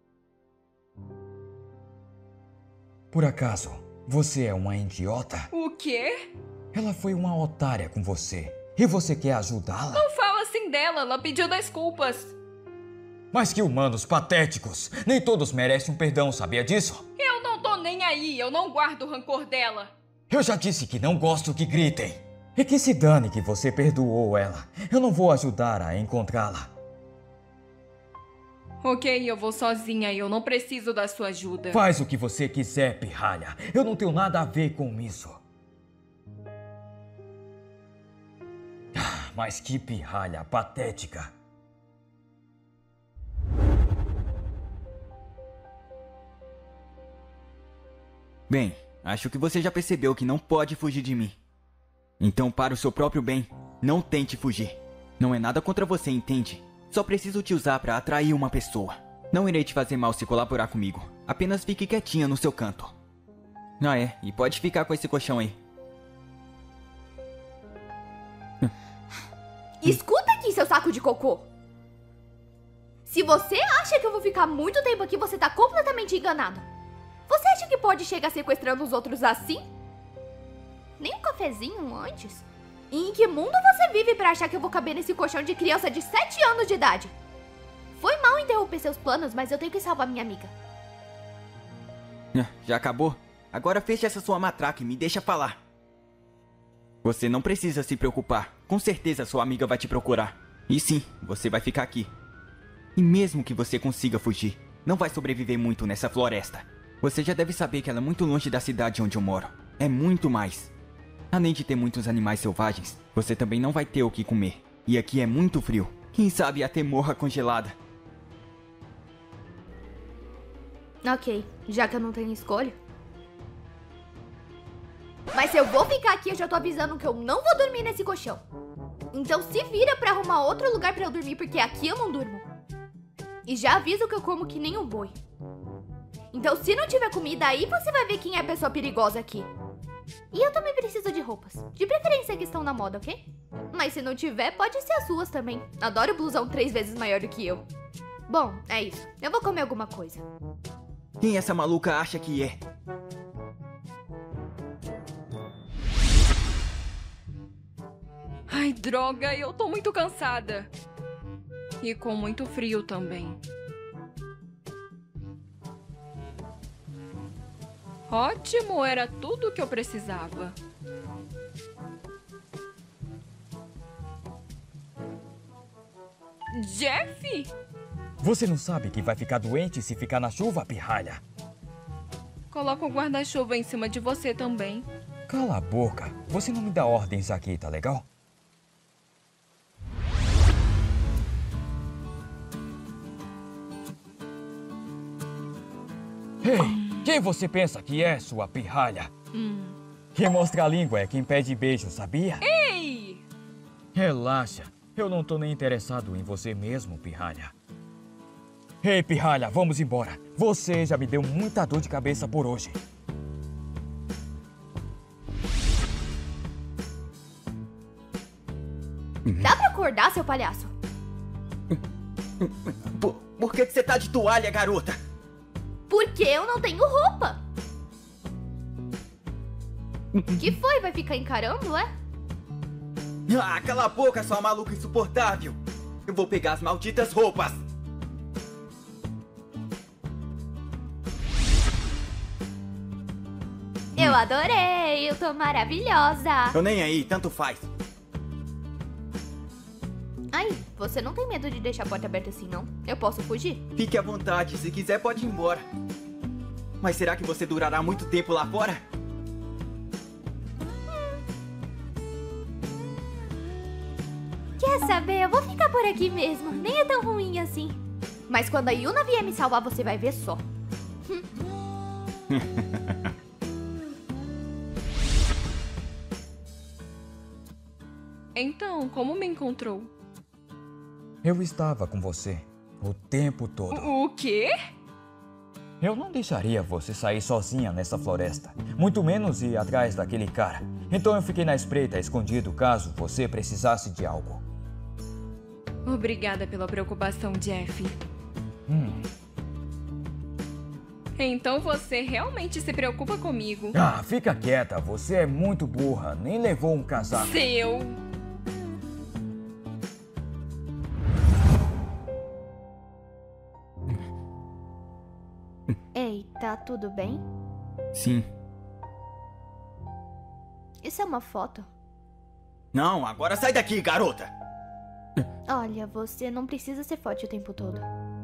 Por acaso, você é uma idiota? O quê? Ela foi uma otária com você. E você quer ajudá-la? Não fala assim dela, ela pediu desculpas. Mas que humanos patéticos! Nem todos merecem um perdão, sabia disso? Eu não tô nem aí, eu não guardo o rancor dela. Eu já disse que não gosto que gritem. E que se dane que você perdoou ela. Eu não vou ajudar a encontrá-la. Ok, eu vou sozinha e eu não preciso da sua ajuda. Faz o que você quiser, pirralha. Eu não tenho nada a ver com isso. Ah, mas que pirralha patética. Bem, acho que você já percebeu que não pode fugir de mim. Então, para o seu próprio bem, não tente fugir. Não é nada contra você, entende? Só preciso te usar para atrair uma pessoa. Não irei te fazer mal se colaborar comigo. Apenas fique quietinha no seu canto. Ah é, e pode ficar com esse colchão aí. Escuta aqui, seu saco de cocô. Se você acha que eu vou ficar muito tempo aqui, você tá completamente enganado. Você acha que pode chegar sequestrando os outros assim? Nem um cafezinho antes? E em que mundo você vive pra achar que eu vou caber nesse colchão de criança de sete anos de idade? Foi mal interromper seus planos, mas eu tenho que salvar minha amiga. Já acabou? Agora feche essa sua matraca e me deixa falar. Você não precisa se preocupar. Com certeza sua amiga vai te procurar. E sim, você vai ficar aqui. E mesmo que você consiga fugir, não vai sobreviver muito nessa floresta. Você já deve saber que ela é muito longe da cidade onde eu moro. É muito mais. Além de ter muitos animais selvagens, você também não vai ter o que comer. E aqui é muito frio. Quem sabe até morra congelada. Ok, já que eu não tenho escolha. Mas se eu vou ficar aqui, eu já tô avisando que eu não vou dormir nesse colchão. Então se vira pra arrumar outro lugar pra eu dormir, porque aqui eu não durmo. E já aviso que eu como que nem um boi. Então se não tiver comida aí, você vai ver quem é a pessoa perigosa aqui. E eu também preciso de roupas. De preferência que estão na moda, ok? Mas se não tiver, pode ser as suas também. Adoro blusão três vezes maior do que eu. Bom, é isso. Eu vou comer alguma coisa. Quem essa maluca acha que é? Ai, droga, eu tô muito cansada. E com muito frio também. Ótimo, era tudo o que eu precisava. Jeff? Você não sabe que vai ficar doente se ficar na chuva, pirralha? Coloca o guarda-chuva em cima de você também. Cala a boca. Você não me dá ordens aqui, tá legal? Ei! Quem você pensa que é, sua pirralha? Hum. Quem mostra a língua é quem pede beijo, sabia? Ei! Relaxa, eu não tô nem interessado em você mesmo, pirralha. Ei, pirralha, vamos embora. Você já me deu muita dor de cabeça por hoje. Dá pra acordar, seu palhaço? Por, por que, que você tá de toalha, garota? Porque eu não tenho roupa. Que foi? Vai ficar encarando, é? Ah, cala a boca, sua maluca insuportável! Eu vou pegar as malditas roupas! Eu adorei! Eu tô maravilhosa! Tô nem aí, tanto faz. Ai, você não tem medo de deixar a porta aberta assim, não? Eu posso fugir? Fique à vontade, se quiser pode ir embora. Mas será que você durará muito tempo lá fora? Quer saber? Eu vou ficar por aqui mesmo. Nem é tão ruim assim. Mas quando a Yuna vier me salvar, você vai ver só. Então, como me encontrou? Eu estava com você o tempo todo. O, o quê? Eu não deixaria você sair sozinha nessa floresta. Muito menos ir atrás daquele cara. Então eu fiquei na espreita, escondido, caso você precisasse de algo. Obrigada pela preocupação, Jeff. Hum. Então você realmente se preocupa comigo. Ah, fica quieta. Você é muito burra. Nem levou um casaco. Seu... Ei, tá tudo bem? Sim. Isso é uma foto? Não, agora sai daqui, garota! Olha, você não precisa ser forte o tempo todo.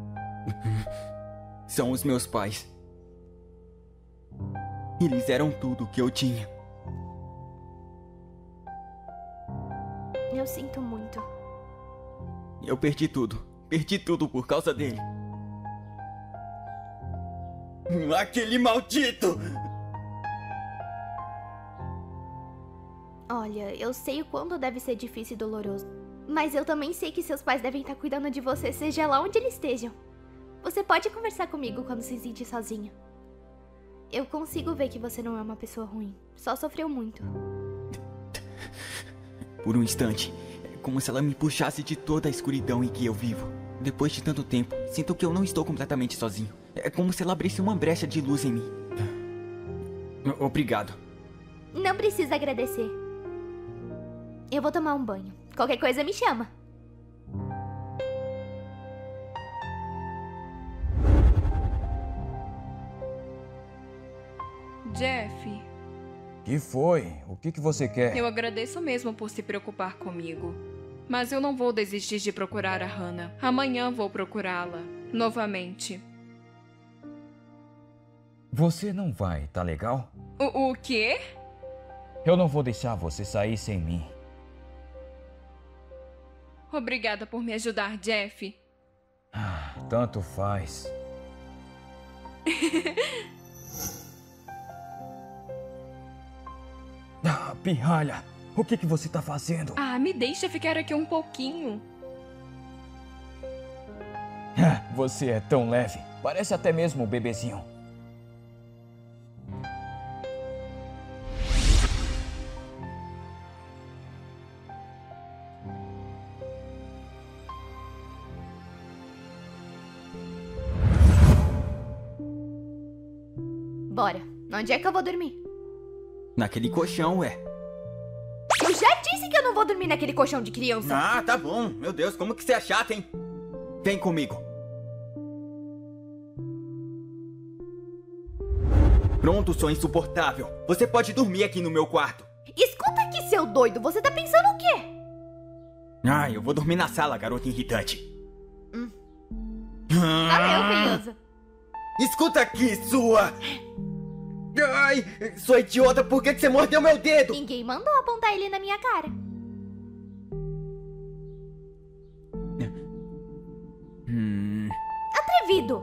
São os meus pais. Eles eram tudo que eu tinha. Eu sinto muito. Eu perdi tudo. Perdi tudo por causa dele. Aquele maldito! Olha, eu sei o quanto deve ser difícil e doloroso. Mas eu também sei que seus pais devem estar cuidando de você, seja lá onde eles estejam. Você pode conversar comigo quando se sentir sozinho. Eu consigo ver que você não é uma pessoa ruim. Só sofreu muito. Por um instante, é como se ela me puxasse de toda a escuridão em que eu vivo. Depois de tanto tempo, sinto que eu não estou completamente sozinho. É como se ela abrisse uma brecha de luz em mim. Obrigado. Não precisa agradecer. Eu vou tomar um banho. Qualquer coisa me chama. Jeff, Que foi? O que, que você quer? eu agradeço mesmo por se preocupar comigo. Mas eu não vou desistir de procurar a Hannah. Amanhã vou procurá-la. Novamente. Você não vai, tá legal? O, o quê? Eu não vou deixar você sair sem mim. Obrigada por me ajudar, Jeff. Ah, tanto faz. Ah, pirralha, o que, que você tá fazendo? Ah, me deixa ficar aqui um pouquinho. Ah, você é tão leve. Parece até mesmo um bebezinho. Bora. Onde é que eu vou dormir? Naquele colchão, ué. Eu já disse que eu não vou dormir naquele colchão de criança. Ah, tá bom. Meu Deus, como que você é chata, hein? Vem comigo. Pronto, sou insuportável. Você pode dormir aqui no meu quarto. Escuta aqui, seu doido. Você tá pensando o quê? Ah, eu vou dormir na sala, garota irritante. Hum. Ah, Valeu, feioso. escuta aqui, sua... Ai, sua idiota, por que que você mordeu meu dedo? Ninguém mandou apontar ele na minha cara. Hum... Atrevido.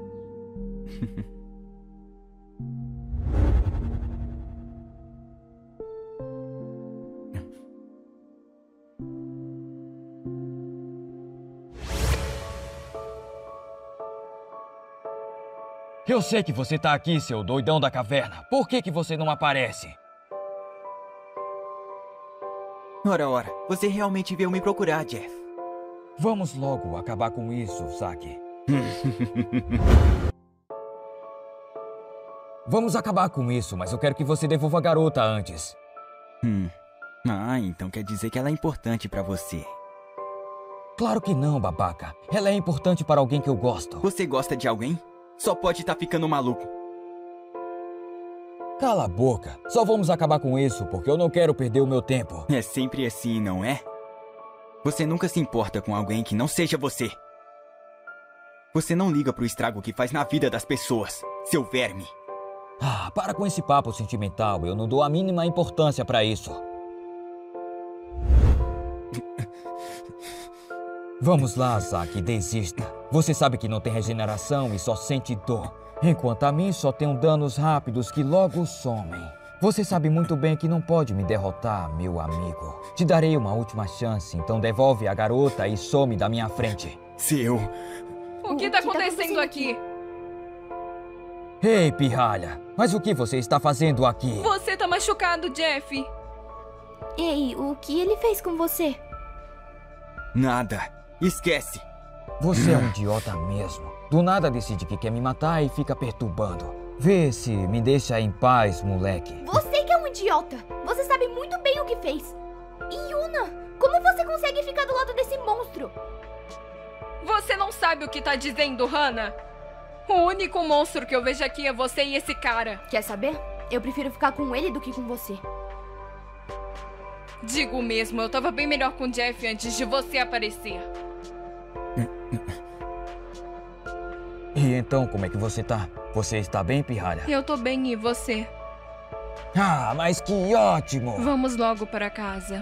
Eu sei que você tá aqui, seu doidão da caverna. Por que que você não aparece? Ora, ora, você realmente veio me procurar, Jeff. Vamos logo acabar com isso, Saki. Vamos acabar com isso, mas eu quero que você devolva a garota antes. Hum. Ah, então quer dizer que ela é importante pra você. Claro que não, babaca. Ela é importante para alguém que eu gosto. Você gosta de alguém? Só pode estar ficando maluco. Cala a boca. Só vamos acabar com isso, porque eu não quero perder o meu tempo. É sempre assim, não é? Você nunca se importa com alguém que não seja você. Você não liga pro estrago que faz na vida das pessoas, seu verme. Ah, para com esse papo sentimental. Eu não dou a mínima importância pra isso. Vamos lá, Zack, desista. Você sabe que não tem regeneração e só sente dor. Enquanto a mim só tenho danos rápidos que logo somem. Você sabe muito bem que não pode me derrotar, meu amigo. Te darei uma última chance, então devolve a garota e some da minha frente. Seu... O que tá acontecendo aqui? Ei, pirralha, mas o que você está fazendo aqui? Você tá machucado, Jeff. Ei, o que ele fez com você? Nada. Esquece. Você é um idiota mesmo. Do nada decide que quer me matar e fica perturbando. Vê se me deixa em paz, moleque. Você que é um idiota. Você sabe muito bem o que fez. E Yuna, como você consegue ficar do lado desse monstro? Você não sabe o que tá dizendo, Hannah? O único monstro que eu vejo aqui é você e esse cara. Quer saber? Eu prefiro ficar com ele do que com você. Digo mesmo, eu tava bem melhor com o Jeff antes de você aparecer. E então, como é que você tá? Você está bem, pirralha? Eu tô bem, e você? Ah, mas que ótimo! Vamos logo para casa.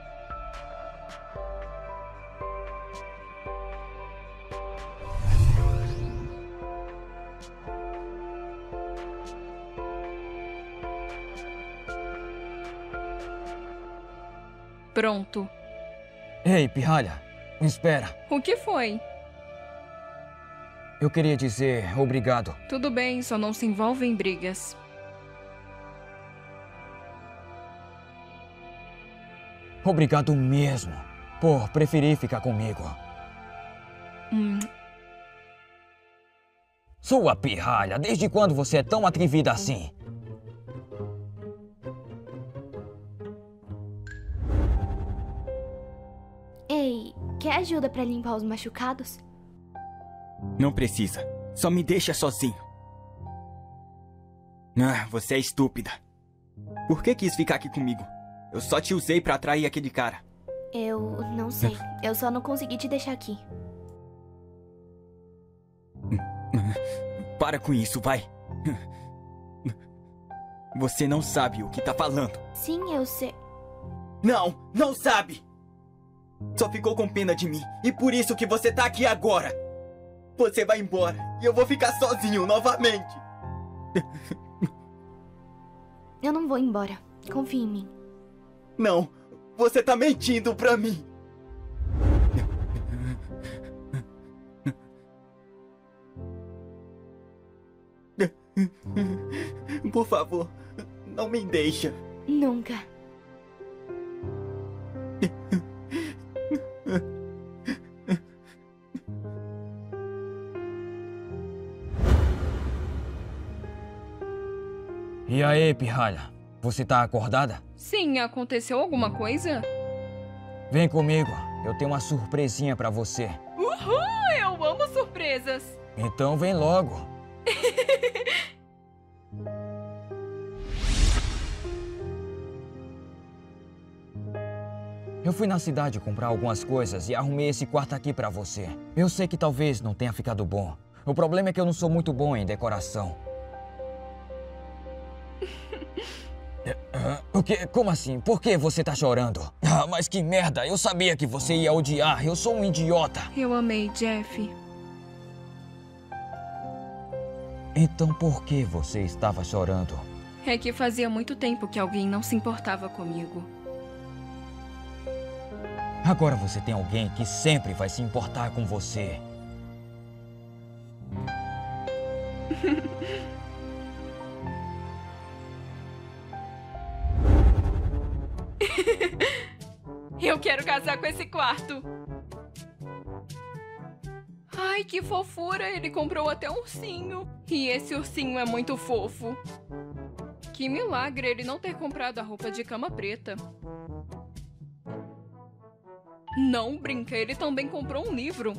Pronto. Ei, pirralha, espera. O que foi? Eu queria dizer obrigado. Tudo bem, só não se envolve em brigas. Obrigado mesmo por preferir ficar comigo. Hum. Sua pirralha, desde quando você é tão atrevida assim? Ei, quer ajuda pra limpar os machucados? Não precisa. Só me deixa sozinho. Ah, você é estúpida. Por que quis ficar aqui comigo? Eu só te usei pra atrair aquele cara. Eu não sei. Eu só não consegui te deixar aqui. Para com isso, vai. Você não sabe o que tá falando. Sim, eu sei. Não, não sabe! Só ficou com pena de mim. E por isso que você tá aqui agora. Você vai embora e eu vou ficar sozinho novamente. Eu não vou embora. Confie em mim. Não, você tá mentindo pra mim. Por favor, não me deixa. Nunca. E aí, pirralha? Você tá acordada? Sim, aconteceu alguma coisa? Vem comigo. Eu tenho uma surpresinha pra você. Uhul! Eu amo surpresas! Então vem logo. Eu fui na cidade comprar algumas coisas e arrumei esse quarto aqui pra você. Eu sei que talvez não tenha ficado bom. O problema é que eu não sou muito bom em decoração. O quê? Como assim? Por que você tá chorando? Ah, mas que merda! Eu sabia que você ia odiar. Eu sou um idiota. Eu amei, Jeff. Então por que você estava chorando? É que fazia muito tempo que alguém não se importava comigo. Agora você tem alguém que sempre vai se importar com você. Eu quero casar com esse quarto. Ai, que fofura! Ele comprou até um ursinho. E esse ursinho é muito fofo. Que milagre ele não ter comprado a roupa de cama preta. Não brinca, ele também comprou um livro.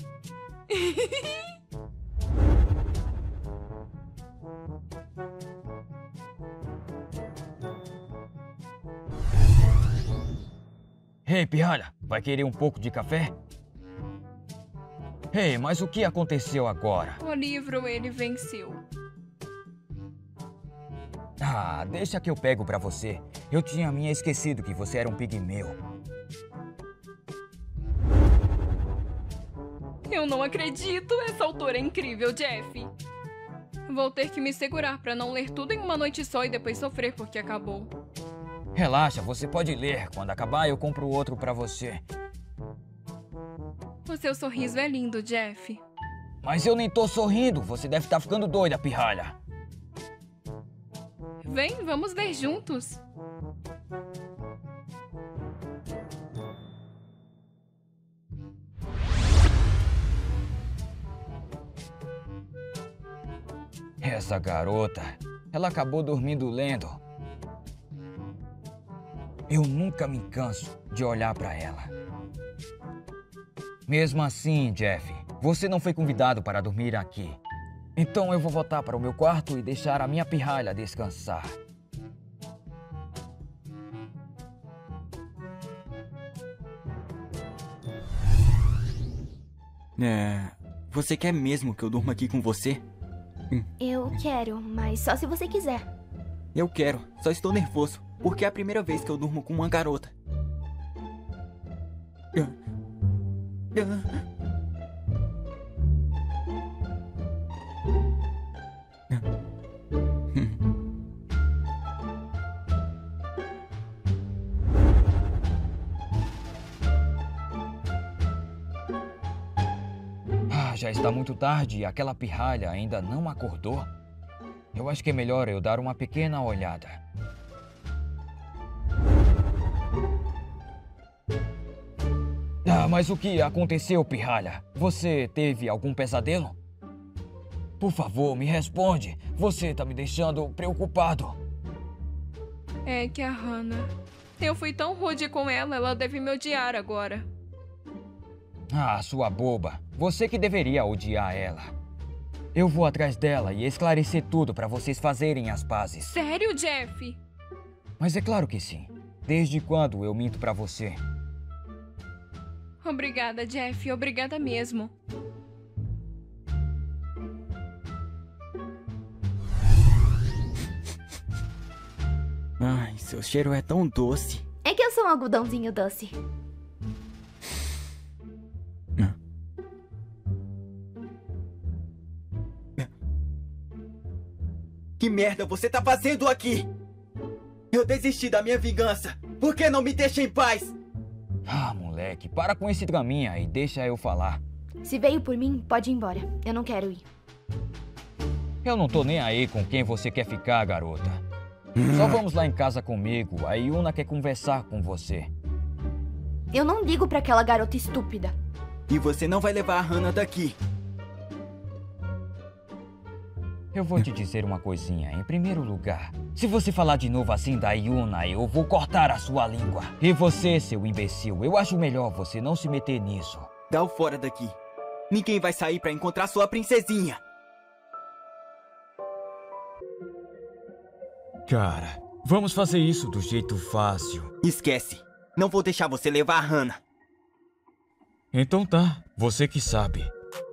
Ei, pirralha, vai querer um pouco de café? Ei, mas o que aconteceu agora? O livro ele venceu. Ah, deixa que eu pego pra você. Eu tinha me esquecido que você era um pigmeu. Eu não acredito! Essa autora é incrível, Jeff! Vou ter que me segurar pra não ler tudo em uma noite só e depois sofrer porque acabou. Relaxa, você pode ler. Quando acabar, eu compro outro pra você. O seu sorriso é lindo, Jeff. Mas eu nem tô sorrindo. Você deve estar ficando doida, pirralha. Vem, vamos ler juntos. Essa garota, ela acabou dormindo lendo. Eu nunca me canso de olhar pra ela. Mesmo assim, Jeff, você não foi convidado para dormir aqui. Então eu vou voltar para o meu quarto e deixar a minha pirralha descansar. É... Você quer mesmo que eu durma aqui com você? Eu quero, mas só se você quiser. Eu quero, só estou nervoso, porque é a primeira vez que eu durmo com uma garota. Ah, já está muito tarde e aquela pirralha ainda não acordou. Eu acho que é melhor eu dar uma pequena olhada. Ah, mas o que aconteceu, pirralha? Você teve algum pesadelo? Por favor, me responde. Você tá me deixando preocupado. É que a Hannah... Eu fui tão rude com ela, ela deve me odiar agora. Ah, sua boba. Você que deveria odiar ela. Eu vou atrás dela e esclarecer tudo pra vocês fazerem as pazes. Sério, Jeff? Mas é claro que sim. Desde quando eu minto pra você? Obrigada, Jeff. Obrigada mesmo. Ai, seu cheiro é tão doce. É que eu sou um algodãozinho doce. Que merda você tá fazendo aqui? Eu desisti da minha vingança. Por que não me deixa em paz? Ah, moleque, para com esse draminha e deixa eu falar. Se veio por mim, pode ir embora. Eu não quero ir. Eu não tô nem aí com quem você quer ficar, garota. Só vamos lá em casa comigo. A Yuna quer conversar com você. Eu não ligo pra aquela garota estúpida. E você não vai levar a Hannah daqui. Eu vou te dizer uma coisinha. Em primeiro lugar, se você falar de novo assim da Yuna, eu vou cortar a sua língua. E você, seu imbecil, eu acho melhor você não se meter nisso. Dá o fora daqui. Ninguém vai sair pra encontrar sua princesinha. Cara, vamos fazer isso do jeito fácil. Esquece. Não vou deixar você levar a Hannah. Então tá, você que sabe.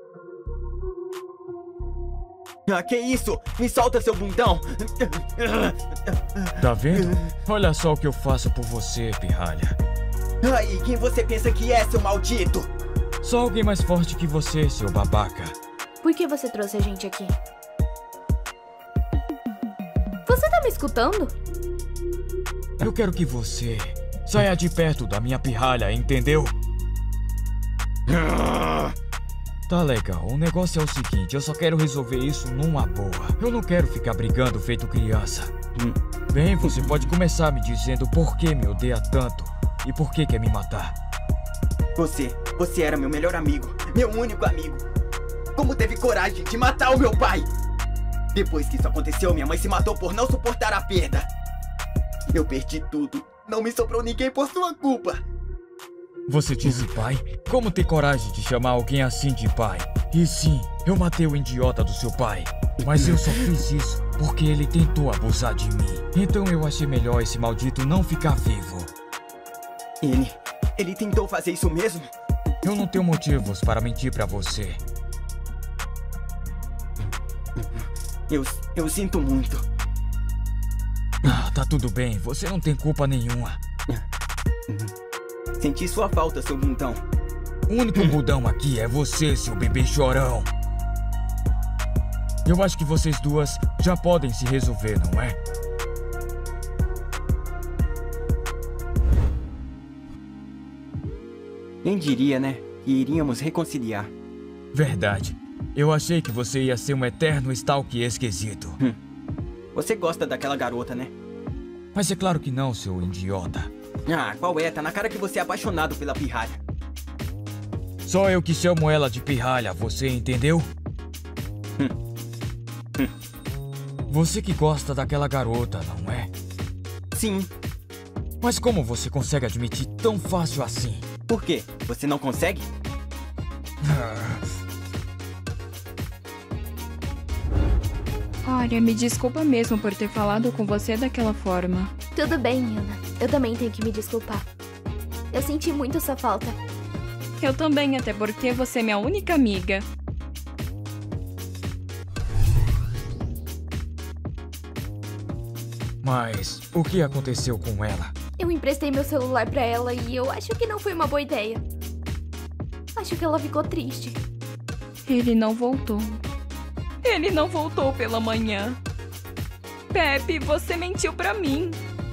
Ah, que isso? Me solta, seu bundão! Tá vendo? Olha só o que eu faço por você, pirralha. Ai, quem você pensa que é, seu maldito? Só alguém mais forte que você, seu babaca. Por que você trouxe a gente aqui? Você tá me escutando? Eu quero que você saia de perto da minha pirralha, entendeu? Tá legal, o negócio é o seguinte, eu só quero resolver isso numa boa. Eu não quero ficar brigando feito criança. Bem, você pode começar me dizendo por que me odeia tanto e por que quer me matar. Você, você era meu melhor amigo, meu único amigo. Como teve coragem de matar o meu pai? Depois que isso aconteceu, minha mãe se matou por não suportar a perda. Eu perdi tudo. Não me sobrou ninguém por sua culpa. Você disse pai? Como ter coragem de chamar alguém assim de pai? E sim, eu matei o idiota do seu pai. Mas eu só fiz isso porque ele tentou abusar de mim. Então eu achei melhor esse maldito não ficar vivo. Ele... ele tentou fazer isso mesmo? Eu não tenho motivos para mentir pra você. Eu... eu sinto muito. Ah, tá tudo bem. Você não tem culpa nenhuma. Senti sua falta, seu bundão. O único bundão aqui é você, seu bebê chorão. Eu acho que vocês duas já podem se resolver, não é? Quem diria, né? Que iríamos reconciliar. Verdade. Eu achei que você ia ser um eterno stalker esquisito. Hum. Você gosta daquela garota, né? Mas é claro que não, seu idiota. Ah, qual é? Tá na cara que você é apaixonado pela pirralha. Só eu que chamo ela de pirralha, você entendeu? Hum. Hum. Você que gosta daquela garota, não é? Sim. Mas como você consegue admitir tão fácil assim? Por quê? Você não consegue? Olha, me desculpa mesmo por ter falado com você daquela forma. Tudo bem, Yuna. Eu também tenho que me desculpar. Eu senti muito sua falta. Eu também, até porque você é minha única amiga. Mas o que aconteceu com ela? Eu emprestei meu celular pra ela e eu acho que não foi uma boa ideia. Acho que ela ficou triste. Ele não voltou. Ele não voltou pela manhã. Pepe, você mentiu pra mim.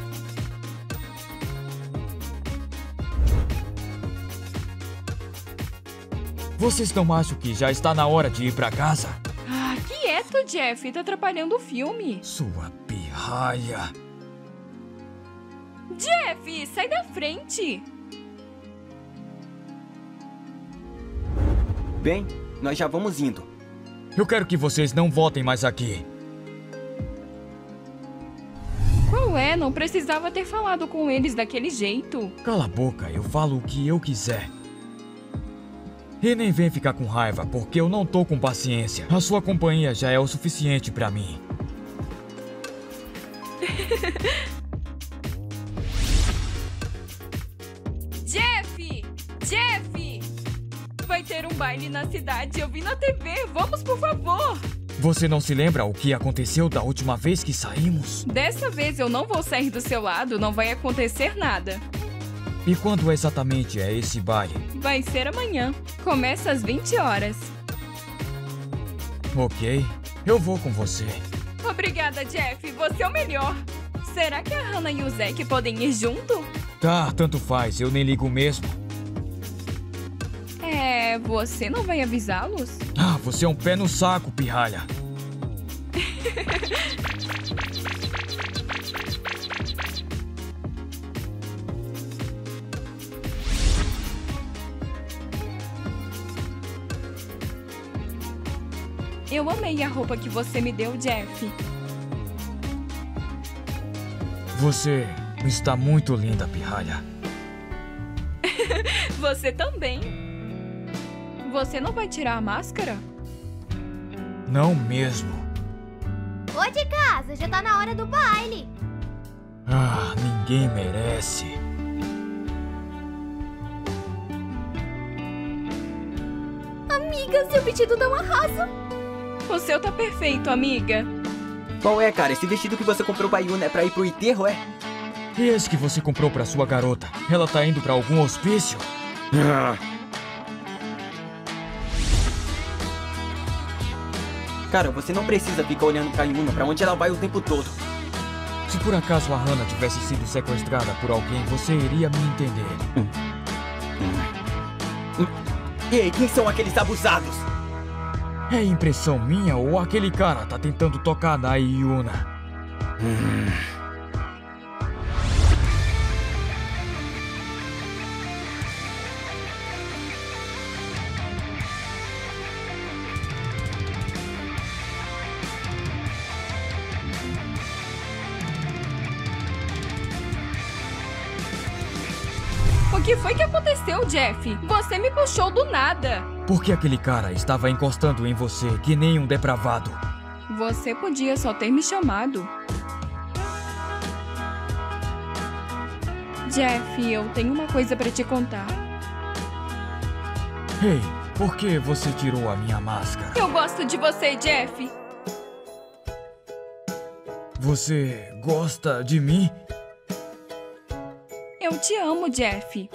Vocês não acham que já está na hora de ir pra casa? Ah, quieto, Jeff. Tá atrapalhando o filme. Sua pirralha. Jeff, sai da frente. Bem, nós já vamos indo. Eu quero que vocês não voltem mais aqui. Qual é? Não precisava ter falado com eles daquele jeito. Cala a boca, eu falo o que eu quiser. E nem vem ficar com raiva, porque eu não tô com paciência. A sua companhia já é o suficiente pra mim. Jeff! Jeff! Vai ter um baile na cidade, eu vi na T V. Vamos, por favor! Você não se lembra o que aconteceu da última vez que saímos? Dessa vez eu não vou sair do seu lado, não vai acontecer nada. E quando exatamente é esse baile? Vai ser amanhã. Começa às vinte horas. Ok, eu vou com você. Obrigada, Jeff. Você é o melhor. Será que a Hannah e o Zack podem ir junto? Tá, tanto faz. Eu nem ligo mesmo. É, você não vai avisá-los? Ah, você é um pé no saco, pirralha. Eu amei a roupa que você me deu, Jeff. Você está muito linda, pirralha. Você também. Você não vai tirar a máscara? Não mesmo. Ô, de casa, já tá na hora do baile. Ah, ninguém merece. Amiga, seu vestido não arrasa. O seu tá perfeito, amiga. Qual é, cara? Esse vestido que você comprou pra Yuna é pra ir pro enterro, é? E esse que você comprou pra sua garota? Ela tá indo pra algum hospício? Ah. Cara, você não precisa ficar olhando pra Yuna, pra onde ela vai o tempo todo. Se por acaso a Hannah tivesse sido sequestrada por alguém, você iria me entender. Hum. Hum. Ei, quem são aqueles abusados? É impressão minha ou aquele cara tá tentando tocar na Yuna? Hum. que foi que aconteceu, Jeff? Você me puxou do nada. Porque aquele cara estava encostando em você que nem um depravado. Você podia só ter me chamado. Jeff, eu tenho uma coisa pra te contar. Ei, por que você tirou a minha máscara? Eu gosto de você, Jeff. Você gosta de mim? Eu te amo, Jeff.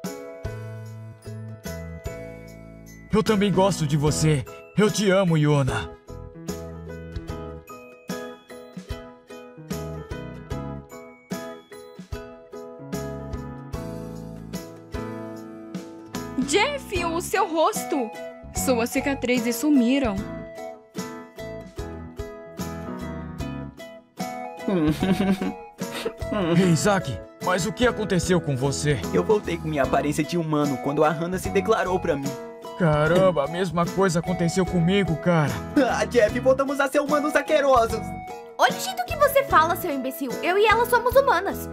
Eu também gosto de você. Eu te amo, Yuna. Jeff, o seu rosto. Suas cicatrizes sumiram. Ei, Isaac, mas o que aconteceu com você? Eu voltei com minha aparência de humano quando a Hannah se declarou pra mim. Caramba, a mesma coisa aconteceu comigo, cara. Ah, Jeff, voltamos a ser humanos asquerosos. Olha o jeito que você fala, seu imbecil. Eu e ela somos humanas.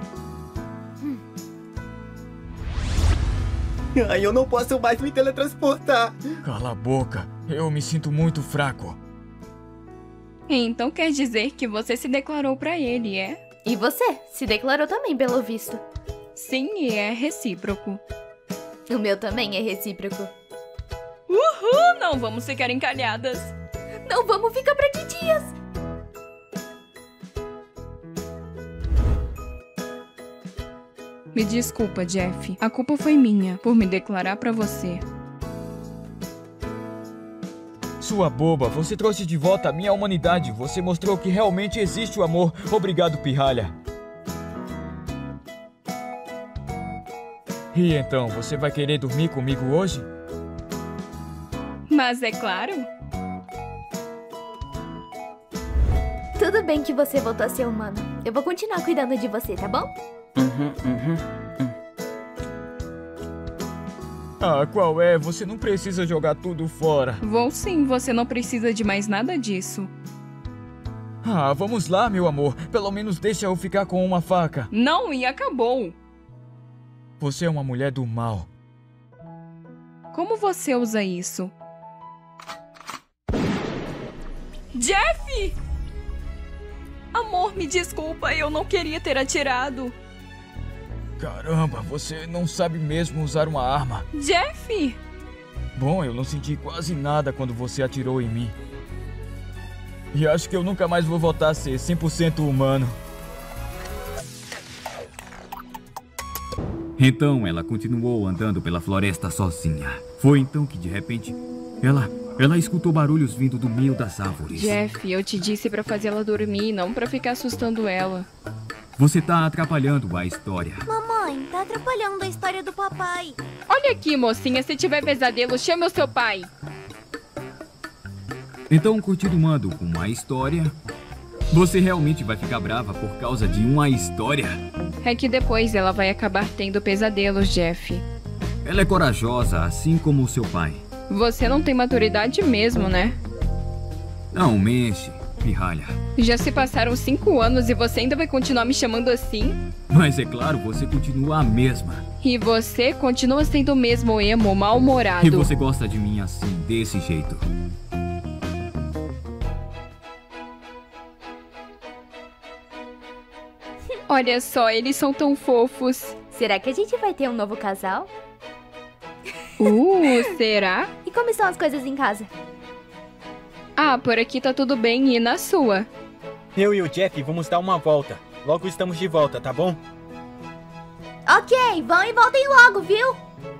Ai, eu não posso mais me teletransportar. Cala a boca, eu me sinto muito fraco. Então quer dizer que você se declarou pra ele, é? E você? Se declarou também, pelo visto. Sim, e é recíproco. O meu também é recíproco. Uhul! Não vamos ficar encalhadas. Não vamos ficar pra que dias? Me desculpa, Jeff. A culpa foi minha por me declarar pra você. Sua boba, você trouxe de volta a minha humanidade. Você mostrou que realmente existe o amor. Obrigado, pirralha. E então, você vai querer dormir comigo hoje? Mas é claro. Tudo bem que você voltou a ser humano. Eu vou continuar cuidando de você, tá bom? Uhum, uhum, uhum. Ah, qual é? Você não precisa jogar tudo fora. Vou sim, você não precisa de mais nada disso. Ah, vamos lá, meu amor. Pelo menos deixa eu ficar com uma faca. Não, e acabou. Você é uma mulher do mal. Como você usa isso? Jeff! Amor, me desculpa, eu não queria ter atirado. Caramba, você não sabe mesmo usar uma arma. Jeff! Bom, eu não senti quase nada quando você atirou em mim. E acho que eu nunca mais vou voltar a ser cem por cento humano. Então ela continuou andando pela floresta sozinha. Foi então que de repente ela, ela escutou barulhos vindo do meio das árvores. Jeff, eu te disse pra fazer ela dormir, não pra ficar assustando ela. Você tá atrapalhando a história. Mamãe, tá atrapalhando a história do papai. Olha aqui, mocinha, se tiver pesadelo, chame o seu pai. Então, continuando com a história, você realmente vai ficar brava por causa de uma história? É que depois ela vai acabar tendo pesadelos, Jeff. Ela é corajosa, assim como o seu pai. Você não tem maturidade mesmo, né? Não mexe, pirralha. Já se passaram cinco anos e você ainda vai continuar me chamando assim? Mas é claro, você continua a mesma. E você continua sendo o mesmo emo, mal-humorado. E você gosta de mim assim, desse jeito. Olha só, eles são tão fofos. Será que a gente vai ter um novo casal? Uh, será? E como estão as coisas em casa? Ah, por aqui tá tudo bem, e na sua? Eu e o Jeff vamos dar uma volta. Logo estamos de volta, tá bom? Ok, vão e voltem logo, viu?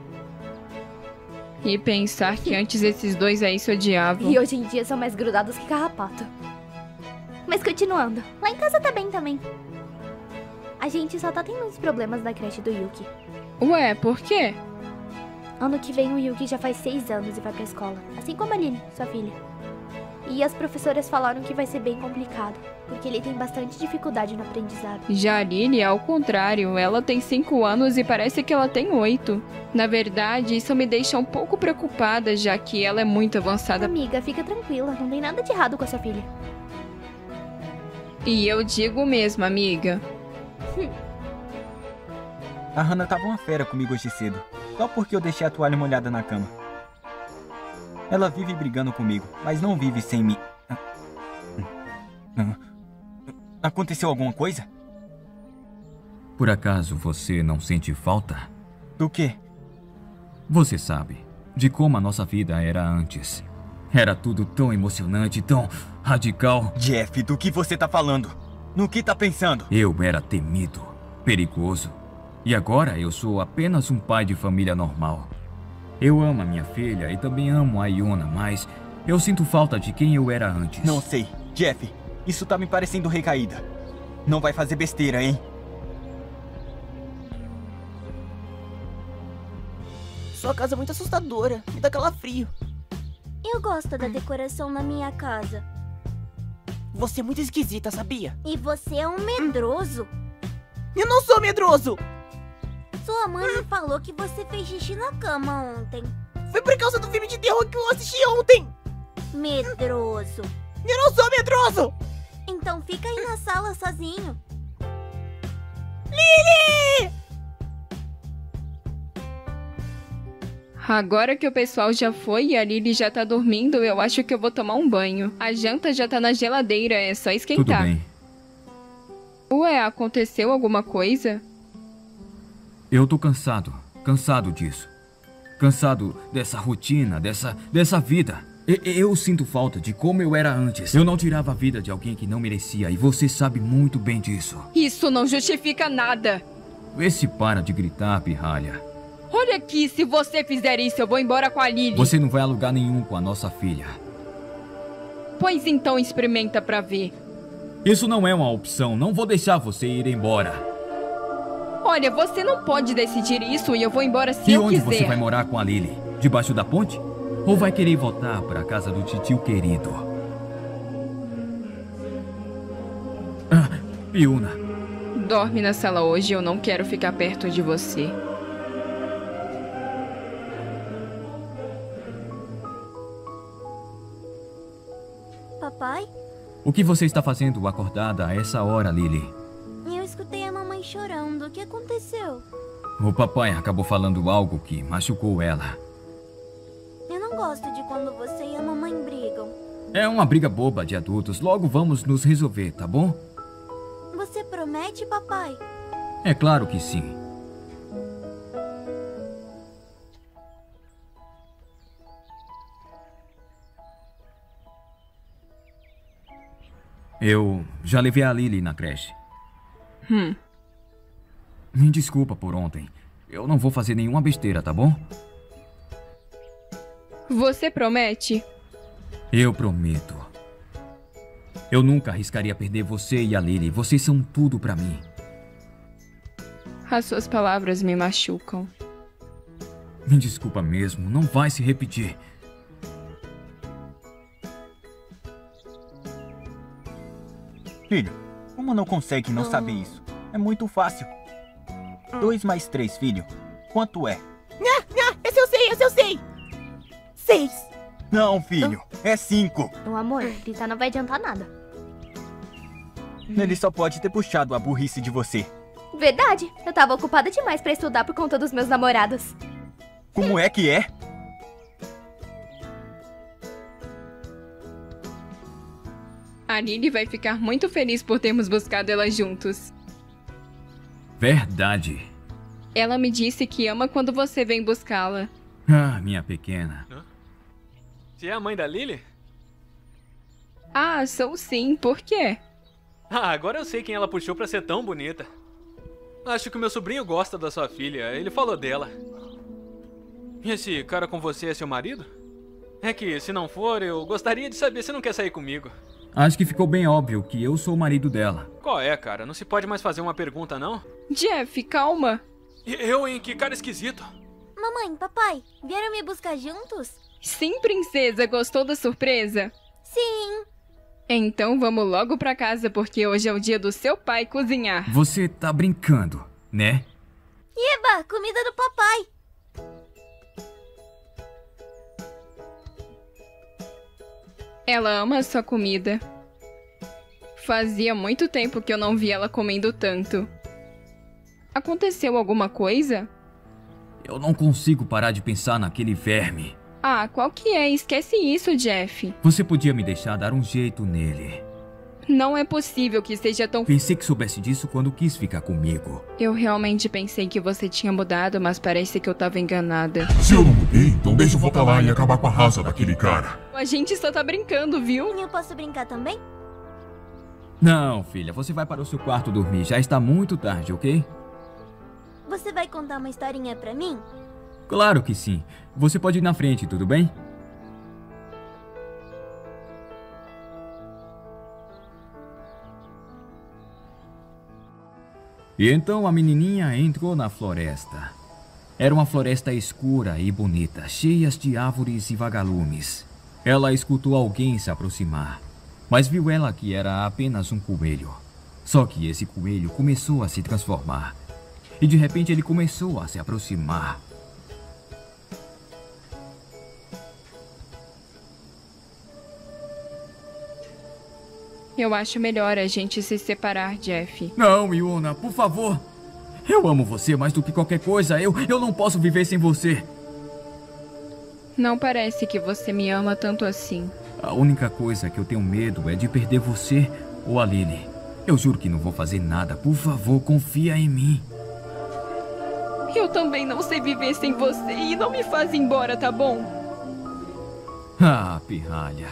E pensar que antes esses dois aí se odiavam. E hoje em dia são mais grudados que carrapato. Mas continuando, lá em casa tá bem também. A gente só tá tendo uns problemas na creche do Yuki. Ué, por quê? Ano que vem o Yuki já faz seis anos e vai pra escola. Assim como a Lily, sua filha. E as professoras falaram que vai ser bem complicado, porque ele tem bastante dificuldade no aprendizado. Já a Lily é ao contrário, ela tem cinco anos e parece que ela tem oito. Na verdade, isso me deixa um pouco preocupada, já que ela é muito avançada. Amiga, fica tranquila, não tem nada de errado com a sua filha. E eu digo mesmo, amiga. A Hannah tava uma fera comigo hoje cedo, só porque eu deixei a toalha molhada na cama. Ela vive brigando comigo, mas não vive sem mim. Aconteceu alguma coisa? Por acaso você não sente falta? Do quê? Você sabe, de como a nossa vida era antes. Era tudo tão emocionante, tão radical. Jeff, do que você tá falando? No que tá pensando? Eu era temido, perigoso. E agora eu sou apenas um pai de família normal. Eu amo a minha filha e também amo a Yuna, mas eu sinto falta de quem eu era antes. Não sei. Jeff, isso tá me parecendo recaída. Não vai fazer besteira, hein? Sua casa é muito assustadora. Me dá calafrio. Eu gosto da decoração na minha casa. Você é muito esquisita, sabia? E você é um medroso. Eu não sou medroso! Sua mãe me falou que você fez xixi na cama ontem. Foi por causa do filme de terror que eu assisti ontem! Medroso. Eu não sou medroso! Então fica aí na sala sozinho. Lily! Agora que o pessoal já foi e a Lily já tá dormindo, eu acho que eu vou tomar um banho. A janta já tá na geladeira, é só esquentar. Tudo bem. Ué, aconteceu alguma coisa? Eu tô cansado, cansado disso. Cansado dessa rotina, dessa, dessa vida. Eu, eu sinto falta de como eu era antes. Eu não tirava a vida de alguém que não merecia e você sabe muito bem disso. Isso não justifica nada. Vê se para de gritar, pirralha. Olha aqui, se você fizer isso, eu vou embora com a Lily. Você não vai a lugar nenhum com a nossa filha. Pois então experimenta pra ver. Isso não é uma opção, não vou deixar você ir embora. Olha, você não pode decidir isso e eu vou embora se e eu onde quiser. Você vai morar com a Lily? Debaixo da ponte? Ou vai querer voltar para a casa do titio querido? Ah, Yuna. Dorme na sala hoje, eu não quero ficar perto de você. Papai? O que você está fazendo acordada a essa hora, Lily? Eu escutei a mamãe chorando. O que aconteceu? O papai acabou falando algo que machucou ela. Eu não gosto de quando você e a mamãe brigam. É uma briga boba de adultos. Logo vamos nos resolver, tá bom? Você promete, papai? É claro que sim. Eu já levei a Lily na creche. Hum. Me desculpa por ontem. Eu não vou fazer nenhuma besteira, tá bom? Você promete? Eu prometo. Eu nunca arriscaria perder você e a Lily. Vocês são tudo pra mim. As suas palavras me machucam. Me desculpa mesmo. Não vai se repetir. Filho, como não consegue não saber isso? É muito fácil. Dois mais três, filho. Quanto é? Nha, nha, esse eu sei, esse eu sei. Seis. Não, filho. É cinco. Ô, amor, gritar não vai adiantar nada. Ele só pode ter puxado a burrice de você. Verdade. Eu tava ocupada demais pra estudar por conta dos meus namorados. Como é que é? A Lily vai ficar muito feliz por termos buscado ela juntos. Verdade. Ela me disse que ama quando você vem buscá-la. Ah, minha pequena. Você é a mãe da Lily? Ah, sou sim. Por quê? Ah, agora eu sei quem ela puxou pra ser tão bonita. Acho que o meu sobrinho gosta da sua filha. Ele falou dela. E esse cara com você é seu marido? É que, se não for, eu gostaria de saber se não quer sair comigo. Acho que ficou bem óbvio que eu sou o marido dela. Qual é, cara? Não se pode mais fazer uma pergunta, não? Jeff, calma. Eu, hein? Que cara esquisito. Mamãe, papai, vieram me buscar juntos? Sim, princesa. Gostou da surpresa? Sim. Então vamos logo pra casa, porque hoje é o dia do seu pai cozinhar. Você tá brincando, né? Eba, comida do papai. Ela ama a sua comida. Fazia muito tempo que eu não vi ela comendo tanto. Aconteceu alguma coisa? Eu não consigo parar de pensar naquele verme. Ah, qual que é? Esquece isso, Jeff. Você podia me deixar dar um jeito nele. Não é possível que seja tão... Pensei que soubesse disso quando quis ficar comigo. Eu realmente pensei que você tinha mudado, mas parece que eu tava enganada. Se eu não mudei, então deixa eu voltar lá e acabar com a raça daquele cara. A gente só tá brincando, viu? Eu posso brincar também? Não, filha, você vai para o seu quarto dormir. Já está muito tarde, ok? Você vai contar uma historinha pra mim? Claro que sim. Você pode ir na frente, tudo bem? E então a menininha entrou na floresta. Era uma floresta escura e bonita, cheia de árvores e vagalumes. Ela escutou alguém se aproximar, mas viu ela que era apenas um coelho. Só que esse coelho começou a se transformar. E de repente ele começou a se aproximar. Eu acho melhor a gente se separar, Jeff. Não, Yuna, por favor. Eu amo você mais do que qualquer coisa. Eu, eu não posso viver sem você. Não parece que você me ama tanto assim. A única coisa que eu tenho medo é de perder você ou a Lily. Eu juro que não vou fazer nada. Por favor, confia em mim. Eu também não sei viver sem você e não me faz embora, tá bom? Ah, pirralha.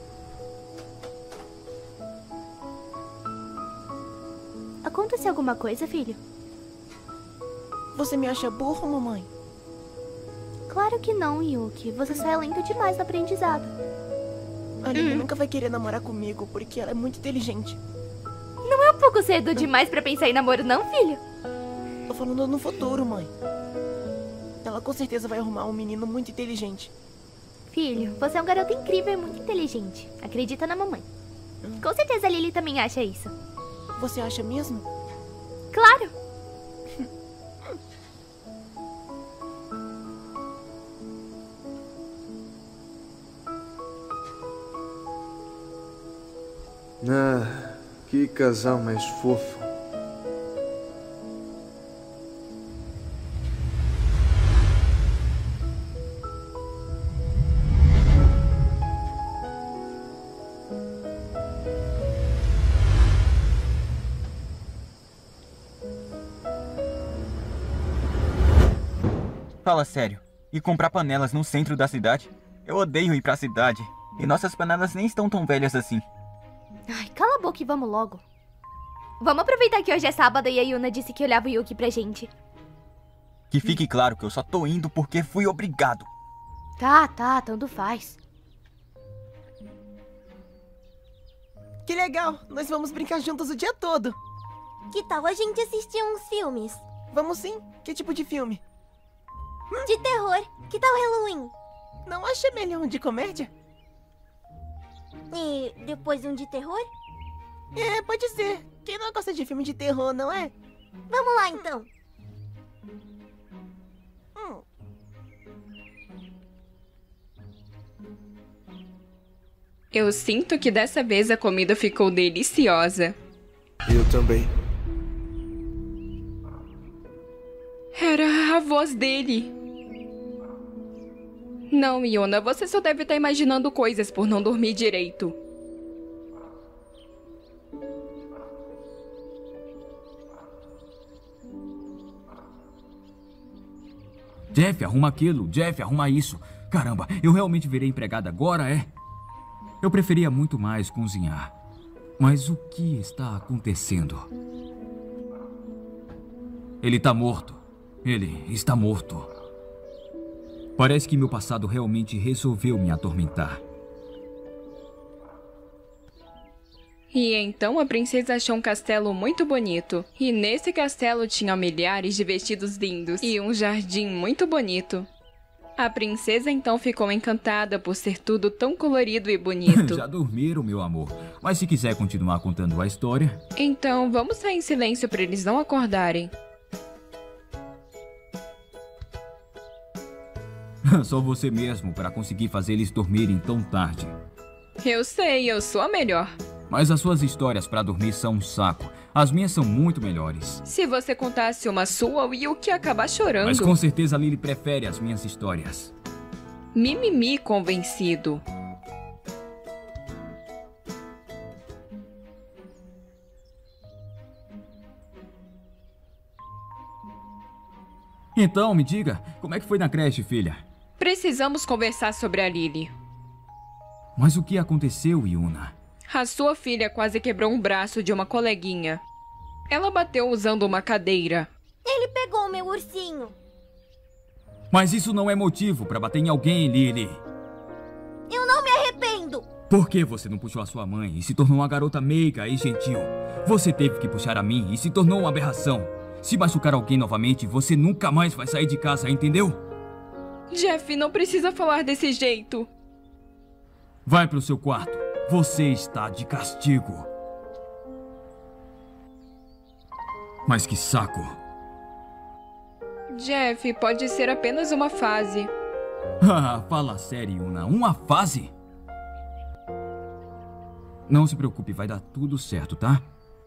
Aconteceu alguma coisa, filho? Você me acha burro, mamãe? Claro que não, Yuki. Você só é lento demais no aprendizado. A Lily hum. nunca vai querer namorar comigo porque ela é muito inteligente. Não é um pouco cedo demais pra pensar em namoro, não, filho? Tô falando no futuro, mãe. Ela com certeza vai arrumar um menino muito inteligente. Filho, você é um garoto incrível e muito inteligente. Acredita na mamãe. Hum. Com certeza a Lily também acha isso. Você acha mesmo? Claro! Ah, que casal mais fofo. Fala sério. E comprar panelas no centro da cidade? Eu odeio ir pra cidade. E nossas panelas nem estão tão velhas assim. Ai, cala a boca e vamos logo. Vamos aproveitar que hoje é sábado e a Yuna disse que olhava o Yuki pra gente. Que fique claro que eu só tô indo porque fui obrigado. Tá, tá, tanto faz. Que legal, nós vamos brincar juntos o dia todo. Que tal a gente assistir uns filmes? Vamos sim, que tipo de filme? De terror, que tal Halloween? Não acha melhor um de comédia? E depois um de terror? É, pode ser. Quem não gosta de filme de terror, não é? Vamos lá, então. Hum. Eu sinto que dessa vez a comida ficou deliciosa. Eu também. Era a voz dele. Não, Yuna, você só deve estar imaginando coisas por não dormir direito. Jeff, arruma aquilo. Jeff, arruma isso. Caramba, eu realmente virei empregada agora, é? Eu preferia muito mais cozinhar. Mas o que está acontecendo? Ele está morto. Ele está morto. Parece que meu passado realmente resolveu me atormentar. E então a princesa achou um castelo muito bonito. E nesse castelo tinha milhares de vestidos lindos e um jardim muito bonito. A princesa então ficou encantada por ser tudo tão colorido e bonito. Já dormiram, meu amor. Mas se quiser continuar contando a história... Então vamos sair em silêncio para eles não acordarem. Só você mesmo para conseguir fazer eles dormirem tão tarde. Eu sei, eu sou a melhor. Mas as suas histórias para dormir são um saco. As minhas são muito melhores. Se você contasse uma sua, o Yuki ia acabar chorando. Mas com certeza a Lily prefere as minhas histórias. Mimimi convencido. Então, me diga, como é que foi na creche, filha? Precisamos conversar sobre a Lily. Mas o que aconteceu, Yuna? A sua filha quase quebrou um braço de uma coleguinha. Ela bateu usando uma cadeira. Ele pegou meu ursinho. Mas isso não é motivo pra bater em alguém, Lily. Eu não me arrependo. Por que você não puxou a sua mãe e se tornou uma garota meiga e gentil? Você teve que puxar a mim e se tornou uma aberração. Se machucar alguém novamente, você nunca mais vai sair de casa, entendeu? Jeff, não precisa falar desse jeito. Vai pro seu quarto. Você está de castigo. Mas que saco. Jeff, pode ser apenas uma fase. Ah, fala sério, Yuna. Uma fase? Não se preocupe, vai dar tudo certo, tá?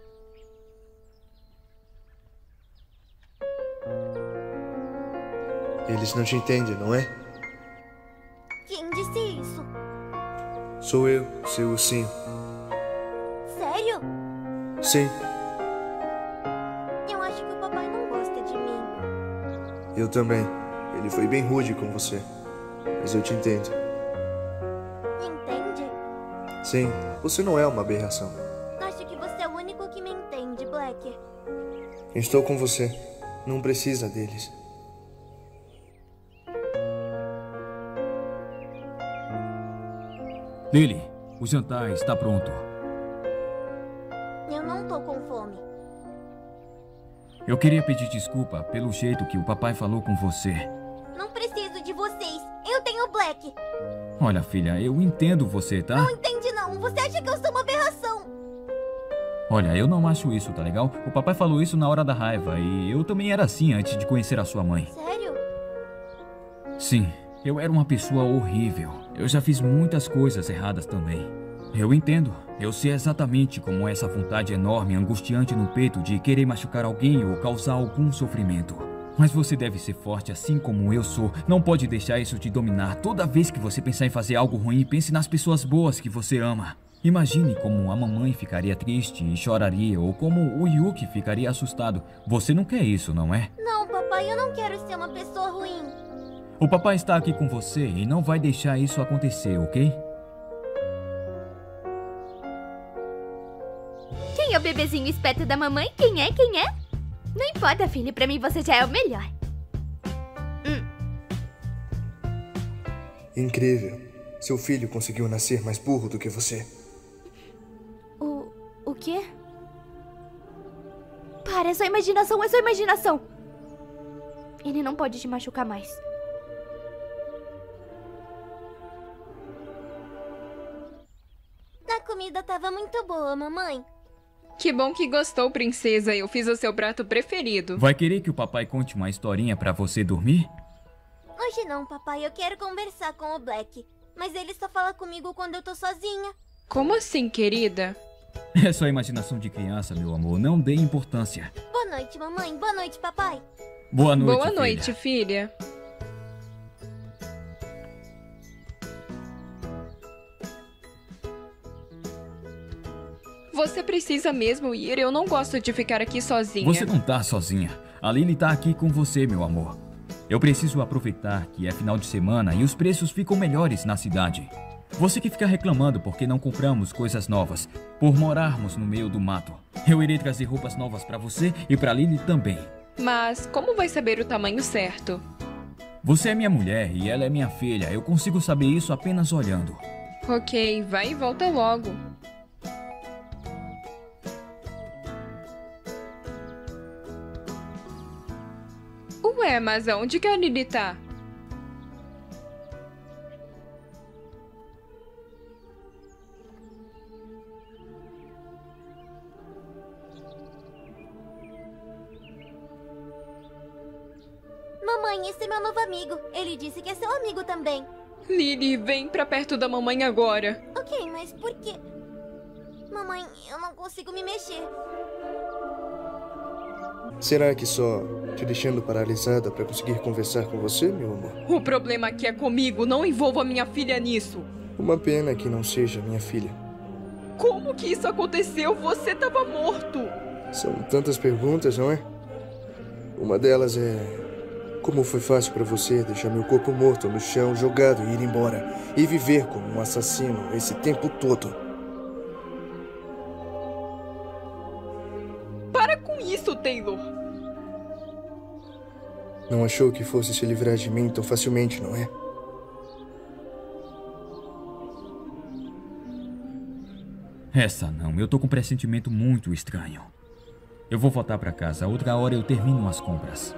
Eles não te entendem, não é? Quem disse isso? Sou eu, seu ursinho. Sério? Sim, Eu acho que o papai não gosta de mim. eu também. Ele foi bem rude com você. Mas eu te entendo. Entende? Sim, você não é uma aberração. Acho que você é o único que me entende, Black. Estou com você. Não precisa deles. Lily, o jantar está pronto. Eu não tô com fome. Eu queria pedir desculpa pelo jeito que o papai falou com você. Não preciso de vocês. Eu tenho Black. Olha, filha, eu entendo você, tá? Não entende não. Você acha que eu sou uma aberração? Olha, eu não acho isso, tá legal? O papai falou isso na hora da raiva e eu também era assim antes de conhecer a sua mãe. Sério? Sim, eu era uma pessoa horrível. Eu já fiz muitas coisas erradas também. Eu entendo. Eu sei exatamente como é essa vontade enorme, angustiante no peito de querer machucar alguém ou causar algum sofrimento. Mas você deve ser forte assim como eu sou. Não pode deixar isso te dominar. Toda vez que você pensar em fazer algo ruim, pense nas pessoas boas que você ama. Imagine como a mamãe ficaria triste e choraria, ou como o Yuki ficaria assustado. Você não quer isso, não é? Não, papai, eu não quero ser uma pessoa ruim. O papai está aqui com você e não vai deixar isso acontecer, ok? Quem é o bebezinho esperto da mamãe? Quem é? Quem é? Não importa, filho. Pra mim você já é o melhor. Hum. Incrível. Seu filho conseguiu nascer mais burro do que você. O... o quê? Para, é só imaginação, é só imaginação. Ele não pode te machucar mais. A comida tava muito boa, mamãe. Que bom que gostou, princesa. Eu fiz o seu prato preferido. Vai querer que o papai conte uma historinha pra você dormir? Hoje não, papai. Eu quero conversar com o Black. Mas ele só fala comigo quando eu tô sozinha. Como assim, querida? É só imaginação de criança, meu amor. Não dê importância. Boa noite, mamãe. Boa noite, papai. Boa noite, Boa filha. noite, filha. Você precisa mesmo ir. Eu não gosto de ficar aqui sozinha. Você não tá sozinha. A Lily tá aqui com você, meu amor. Eu preciso aproveitar que é final de semana e os preços ficam melhores na cidade. Você que fica reclamando porque não compramos coisas novas, por morarmos no meio do mato. Eu irei trazer roupas novas pra você e pra Lily também. Mas como vai saber o tamanho certo? Você é minha mulher e ela é minha filha. Eu consigo saber isso apenas olhando. Ok, vai e volta logo. Ué, mas aonde que a Lily tá? Mamãe, esse é meu novo amigo. Ele disse que é seu amigo também. Lily, vem pra perto da mamãe agora. Ok, mas por quê? Mamãe, eu não consigo me mexer. Será que só te deixando paralisada para conseguir conversar com você, meu amor? O problema aqui é comigo, não envolva minha filha nisso. Uma pena que não seja minha filha. Como que isso aconteceu? Você estava morto. São tantas perguntas, não é? Uma delas é... Como foi fácil para você deixar meu corpo morto no chão, jogado e ir embora? E viver como um assassino esse tempo todo? Para com isso, Taylor. Não achou que fosse se livrar de mim tão facilmente, não é? Essa não, eu tô com um pressentimento muito estranho. Eu vou voltar pra casa, outra hora eu termino as compras.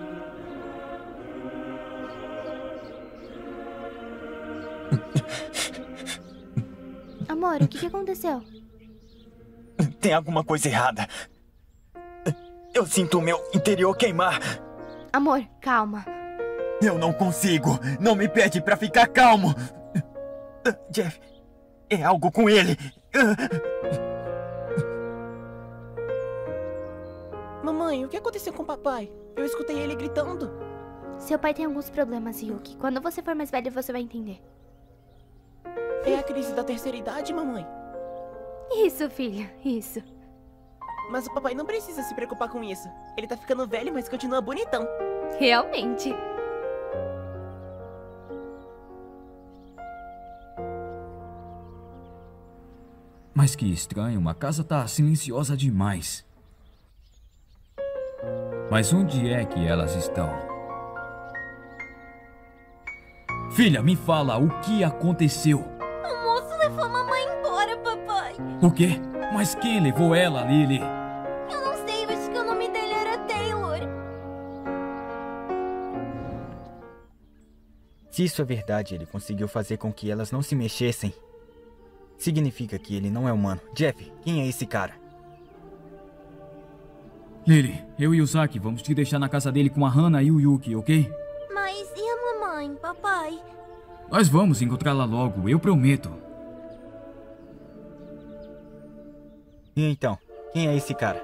Amor, o que, que aconteceu? Tem alguma coisa errada. Eu sinto o meu interior queimar. Amor, calma. Eu não consigo. Não me pede pra ficar calmo. Jeff, é algo com ele. Mamãe, o que aconteceu com o papai? Eu escutei ele gritando. Seu pai tem alguns problemas, Yuki. Quando você for mais velho, você vai entender. É a crise da terceira idade, mamãe? Isso, filha, isso. Mas o papai não precisa se preocupar com isso. Ele tá ficando velho, mas continua bonitão. Realmente. Mas que estranho, a casa tá silenciosa demais. Mas onde é que elas estão? Filha, me fala, o que aconteceu? O moço levou a mamãe embora, papai. O quê? Mas quem levou ela, Lily? Eu não sei, eu acho que o nome dele era Taylor. Se isso é verdade, ele conseguiu fazer com que elas não se mexessem. Significa que ele não é humano. Jeff, quem é esse cara? Lily, eu e o Zack vamos te deixar na casa dele com a Hannah e o Yuki, ok? Mas e a mamãe, papai? Nós vamos encontrá-la logo, eu prometo. E então, quem é esse cara?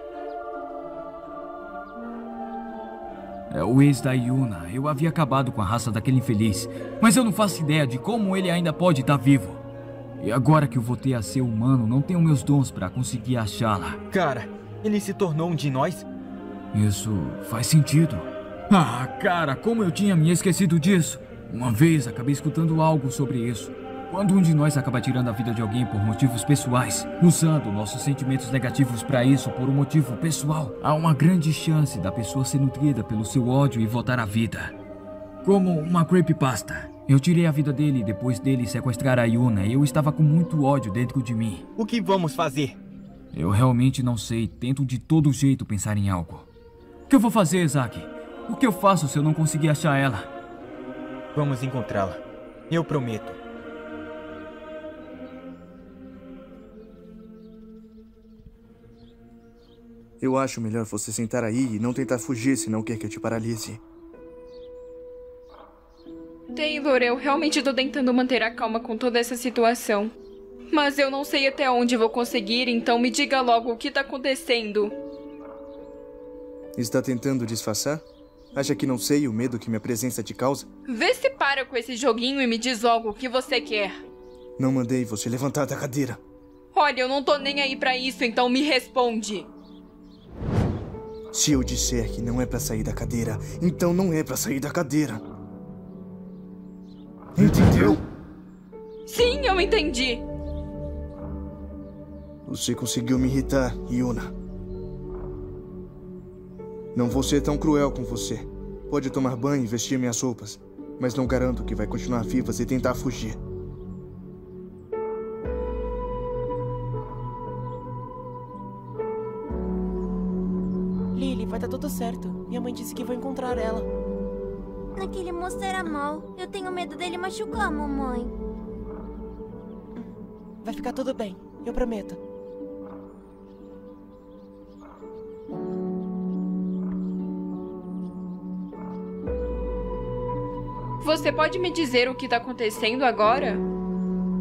É o ex da Yuna. Eu havia acabado com a raça daquele infeliz. Mas eu não faço ideia de como ele ainda pode estar vivo. E agora que eu voltei a ser humano, não tenho meus dons para conseguir achá-la. Cara, ele se tornou um de nós? Isso faz sentido. Ah, cara, como eu tinha me esquecido disso. Uma vez acabei escutando algo sobre isso. Quando um de nós acaba tirando a vida de alguém por motivos pessoais, usando nossos sentimentos negativos para isso por um motivo pessoal, há uma grande chance da pessoa ser nutrida pelo seu ódio e voltar à vida. Como uma creepypasta. Eu tirei a vida dele depois dele sequestrar a Yuna e eu estava com muito ódio dentro de mim. O que vamos fazer? Eu realmente não sei. Tento de todo jeito pensar em algo. O que eu vou fazer, Zack? O que eu faço se eu não conseguir achar ela? Vamos encontrá-la. Eu prometo. Eu acho melhor você sentar aí e não tentar fugir se não quer que eu te paralise. Taylor, eu realmente tô tentando manter a calma com toda essa situação. Mas eu não sei até onde vou conseguir, então me diga logo o que tá acontecendo. Está tentando disfarçar? Acha que não sei o medo que minha presença te causa? Vê se para com esse joguinho e me diz logo o que você quer. Não mandei você levantar da cadeira. Olha, eu não tô nem aí pra isso, então me responde. Se eu disser que não é pra sair da cadeira, então não é pra sair da cadeira. Entendeu? Sim, eu entendi. Você conseguiu me irritar, Yuna. Não vou ser tão cruel com você. Pode tomar banho e vestir minhas roupas, mas não garanto que vai continuar viva se tentar fugir. Lily, vai dar tudo certo. Minha mãe disse que vou encontrar ela. Aquele moço era mau. Eu tenho medo dele machucar a mamãe. Vai ficar tudo bem, eu prometo. Você pode me dizer o que tá acontecendo agora?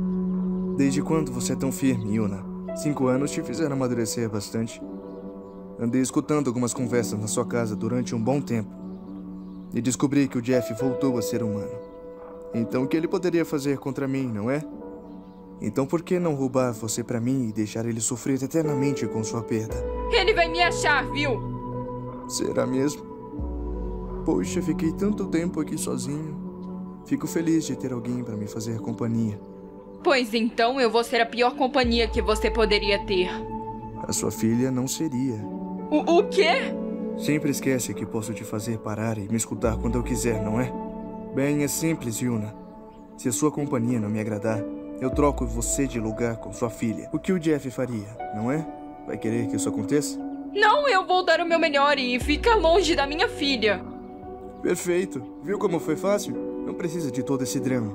Desde quando você é tão firme, Yuna? Cinco anos te fizeram amadurecer bastante. Andei escutando algumas conversas na sua casa durante um bom tempo. E descobri que o Jeff voltou a ser humano. Então o que ele poderia fazer contra mim, não é? Então por que não roubar você pra mim e deixar ele sofrer eternamente com sua perda? Ele vai me achar, viu? Será mesmo? Poxa, fiquei tanto tempo aqui sozinho. Fico feliz de ter alguém pra me fazer companhia. Pois então eu vou ser a pior companhia que você poderia ter. A sua filha não seria. O, o quê? Sempre esquece que posso te fazer parar e me escutar quando eu quiser, não é? Bem, é simples, Yuna. Se a sua companhia não me agradar, eu troco você de lugar com sua filha. O que o Jeff faria, não é? Vai querer que isso aconteça? Não, eu vou dar o meu melhor e ficar longe da minha filha. Perfeito. Viu como foi fácil? Não precisa de todo esse drama.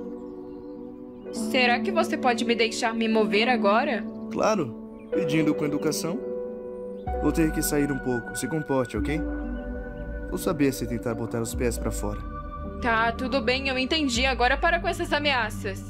Será que você pode me deixar me mover agora? Claro, pedindo com educação. Vou ter que sair um pouco. Se comporte, ok? Vou saber se tentar botar os pés pra fora. Tá, tudo bem, eu entendi. Agora para com essas ameaças.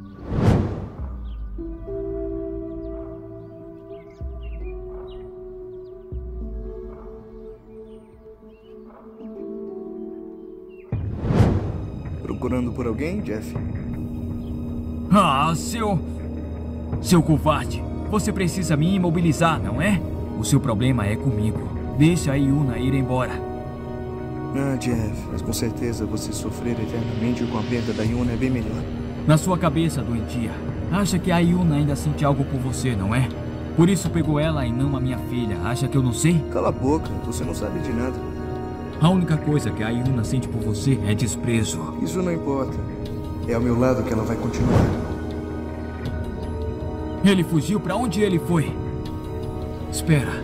Procurando por alguém, Jeff? Ah, seu... Seu covarde. Você precisa me imobilizar, não é? O seu problema é comigo. Deixa a Yuna ir embora. Ah, Jeff, mas com certeza você sofrer eternamente com a perda da Yuna é bem melhor. Na sua cabeça, doentia, acha que a Yuna ainda sente algo por você, não é? Por isso pegou ela e não a minha filha. Acha que eu não sei? Cala a boca, você não sabe de nada. A única coisa que a Yuna sente por você é desprezo. Isso não importa. É ao meu lado que ela vai continuar. Ele fugiu? Pra onde ele foi? Espera.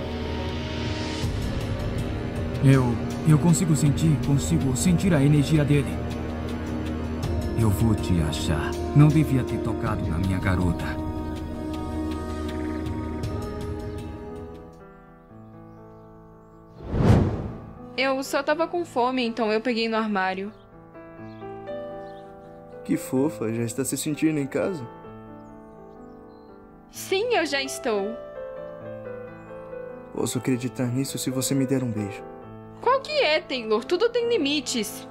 Eu... Eu consigo sentir, consigo sentir a energia dele. Eu vou te achar. Não devia ter tocado na minha garota. Eu só tava com fome, então eu peguei no armário. Que fofa, já está se sentindo em casa? Sim, eu já estou. Posso acreditar nisso se você me der um beijo. Qual que é, Taylor? Tudo tem limites.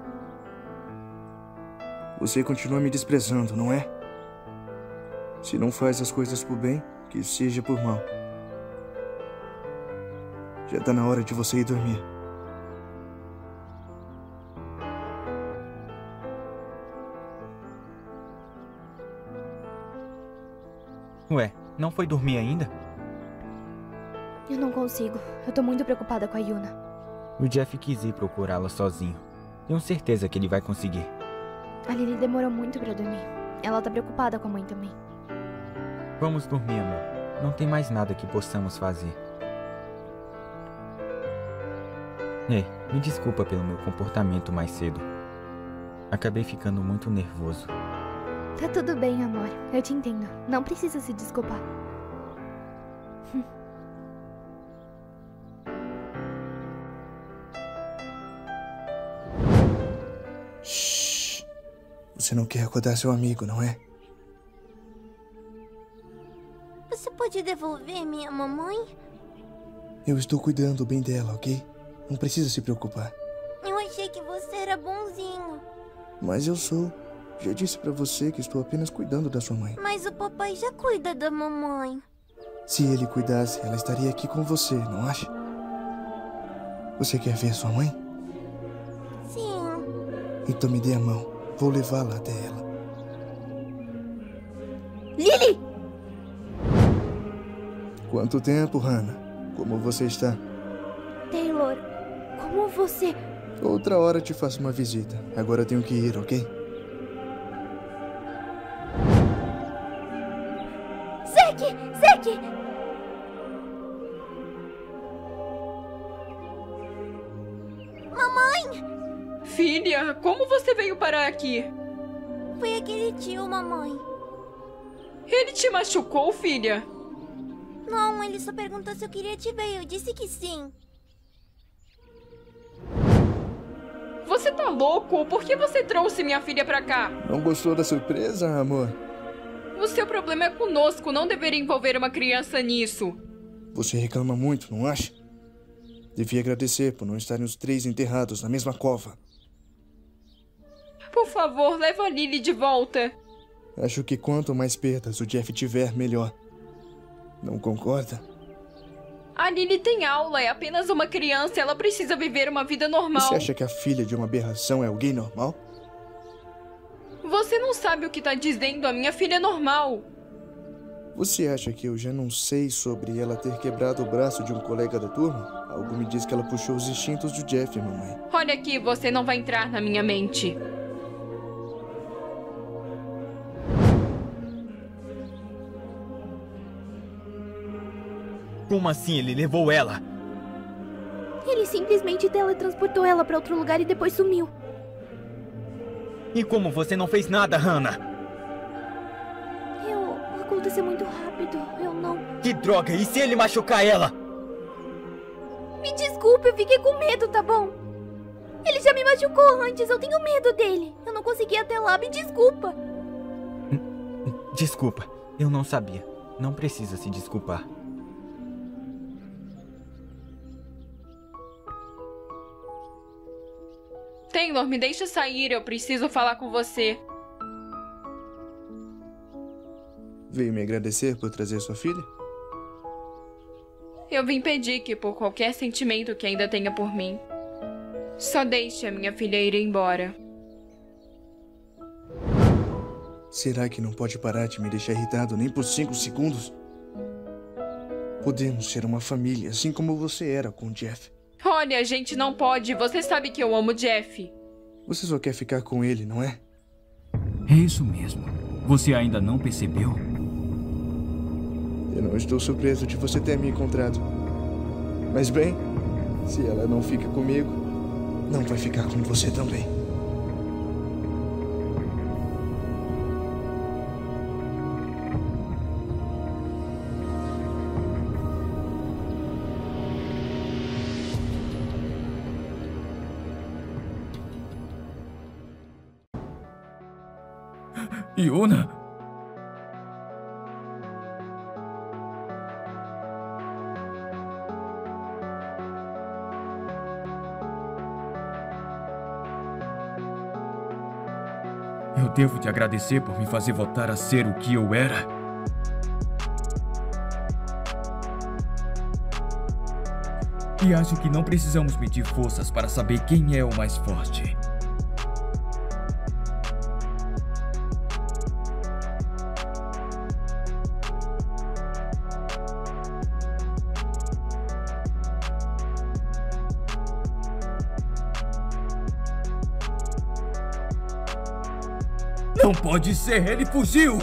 Você continua me desprezando, não é? Se não faz as coisas por bem, que seja por mal. Já tá na hora de você ir dormir. Ué, não foi dormir ainda? Eu não consigo. Eu tô muito preocupada com a Yuna. O Jeff quis ir procurá-la sozinho. Tenho certeza que ele vai conseguir. A Lily demorou muito pra dormir. Ela tá preocupada com a mãe também. Vamos dormir, amor. Não tem mais nada que possamos fazer. Ei, me desculpa pelo meu comportamento mais cedo. Acabei ficando muito nervoso. Tá tudo bem, amor. Eu te entendo. Não precisa se desculpar. Shhh. Você não quer acordar seu amigo, não é? Você pode devolver minha mamãe? Eu estou cuidando bem dela, ok? Não precisa se preocupar. Eu achei que você era bonzinho. Mas eu sou. Já disse pra você que estou apenas cuidando da sua mãe. Mas o papai já cuida da mamãe. Se ele cuidasse, ela estaria aqui com você, não acha? Você quer ver sua mãe? Sim. Então me dê a mão. Vou levá-la até ela. Lily! Quanto tempo, Hannah? Como você está? Taylor, como você... Outra hora te faço uma visita. Agora eu tenho que ir, ok? Zack! Zack! Mamãe! Filha, como você veio parar aqui? Foi aquele tio, mamãe. Ele te machucou, filha? Não, ele só perguntou se eu queria te ver. Eu disse que sim. Você tá louco? Por que você trouxe minha filha pra cá? Não gostou da surpresa, amor? O seu problema é conosco. Não deveria envolver uma criança nisso. Você reclama muito, não acha? Devia agradecer por não estarem os três enterrados na mesma cova. Por favor, leva a Lily de volta. Acho que quanto mais perdas o Jeff tiver, melhor. Não concorda? A Lily tem aula, é apenas uma criança, ela precisa viver uma vida normal. Você acha que a filha de uma aberração é alguém normal? Você não sabe o que tá dizendo, a minha filha é normal. Você acha que eu já não sei sobre ela ter quebrado o braço de um colega da turma? Algo me diz que ela puxou os instintos do Jeff, mamãe. Olha aqui, você não vai entrar na minha mente. Como assim ele levou ela? Ele simplesmente teletransportou ela pra outro lugar e depois sumiu. E como você não fez nada, Hannah? Eu... Aconteceu muito rápido, eu não... Que droga, e se ele machucar ela? Me desculpe, eu fiquei com medo, tá bom? Ele já me machucou antes, eu tenho medo dele. Eu não consegui ir até lá, me desculpa. Desculpa, eu não sabia. Não precisa se desculpar. Taylor, me deixa sair, eu preciso falar com você. Veio me agradecer por trazer sua filha? Eu vim pedir que, por qualquer sentimento que ainda tenha por mim, só deixe a minha filha ir embora. Será que não pode parar de me deixar irritado nem por cinco segundos? Podemos ser uma família, assim como você era com o Jeff. Olha, a gente não pode. Você sabe que eu amo Jeff. Você só quer ficar com ele, não é? É isso mesmo. Você ainda não percebeu? Eu não estou surpreso de você ter me encontrado. Mas bem, se ela não fica comigo, não vai ficar com você também. Yuna? Eu devo te agradecer por me fazer voltar a ser o que eu era. E acho que não precisamos medir forças para saber quem é o mais forte. Não pode ser, ele fugiu!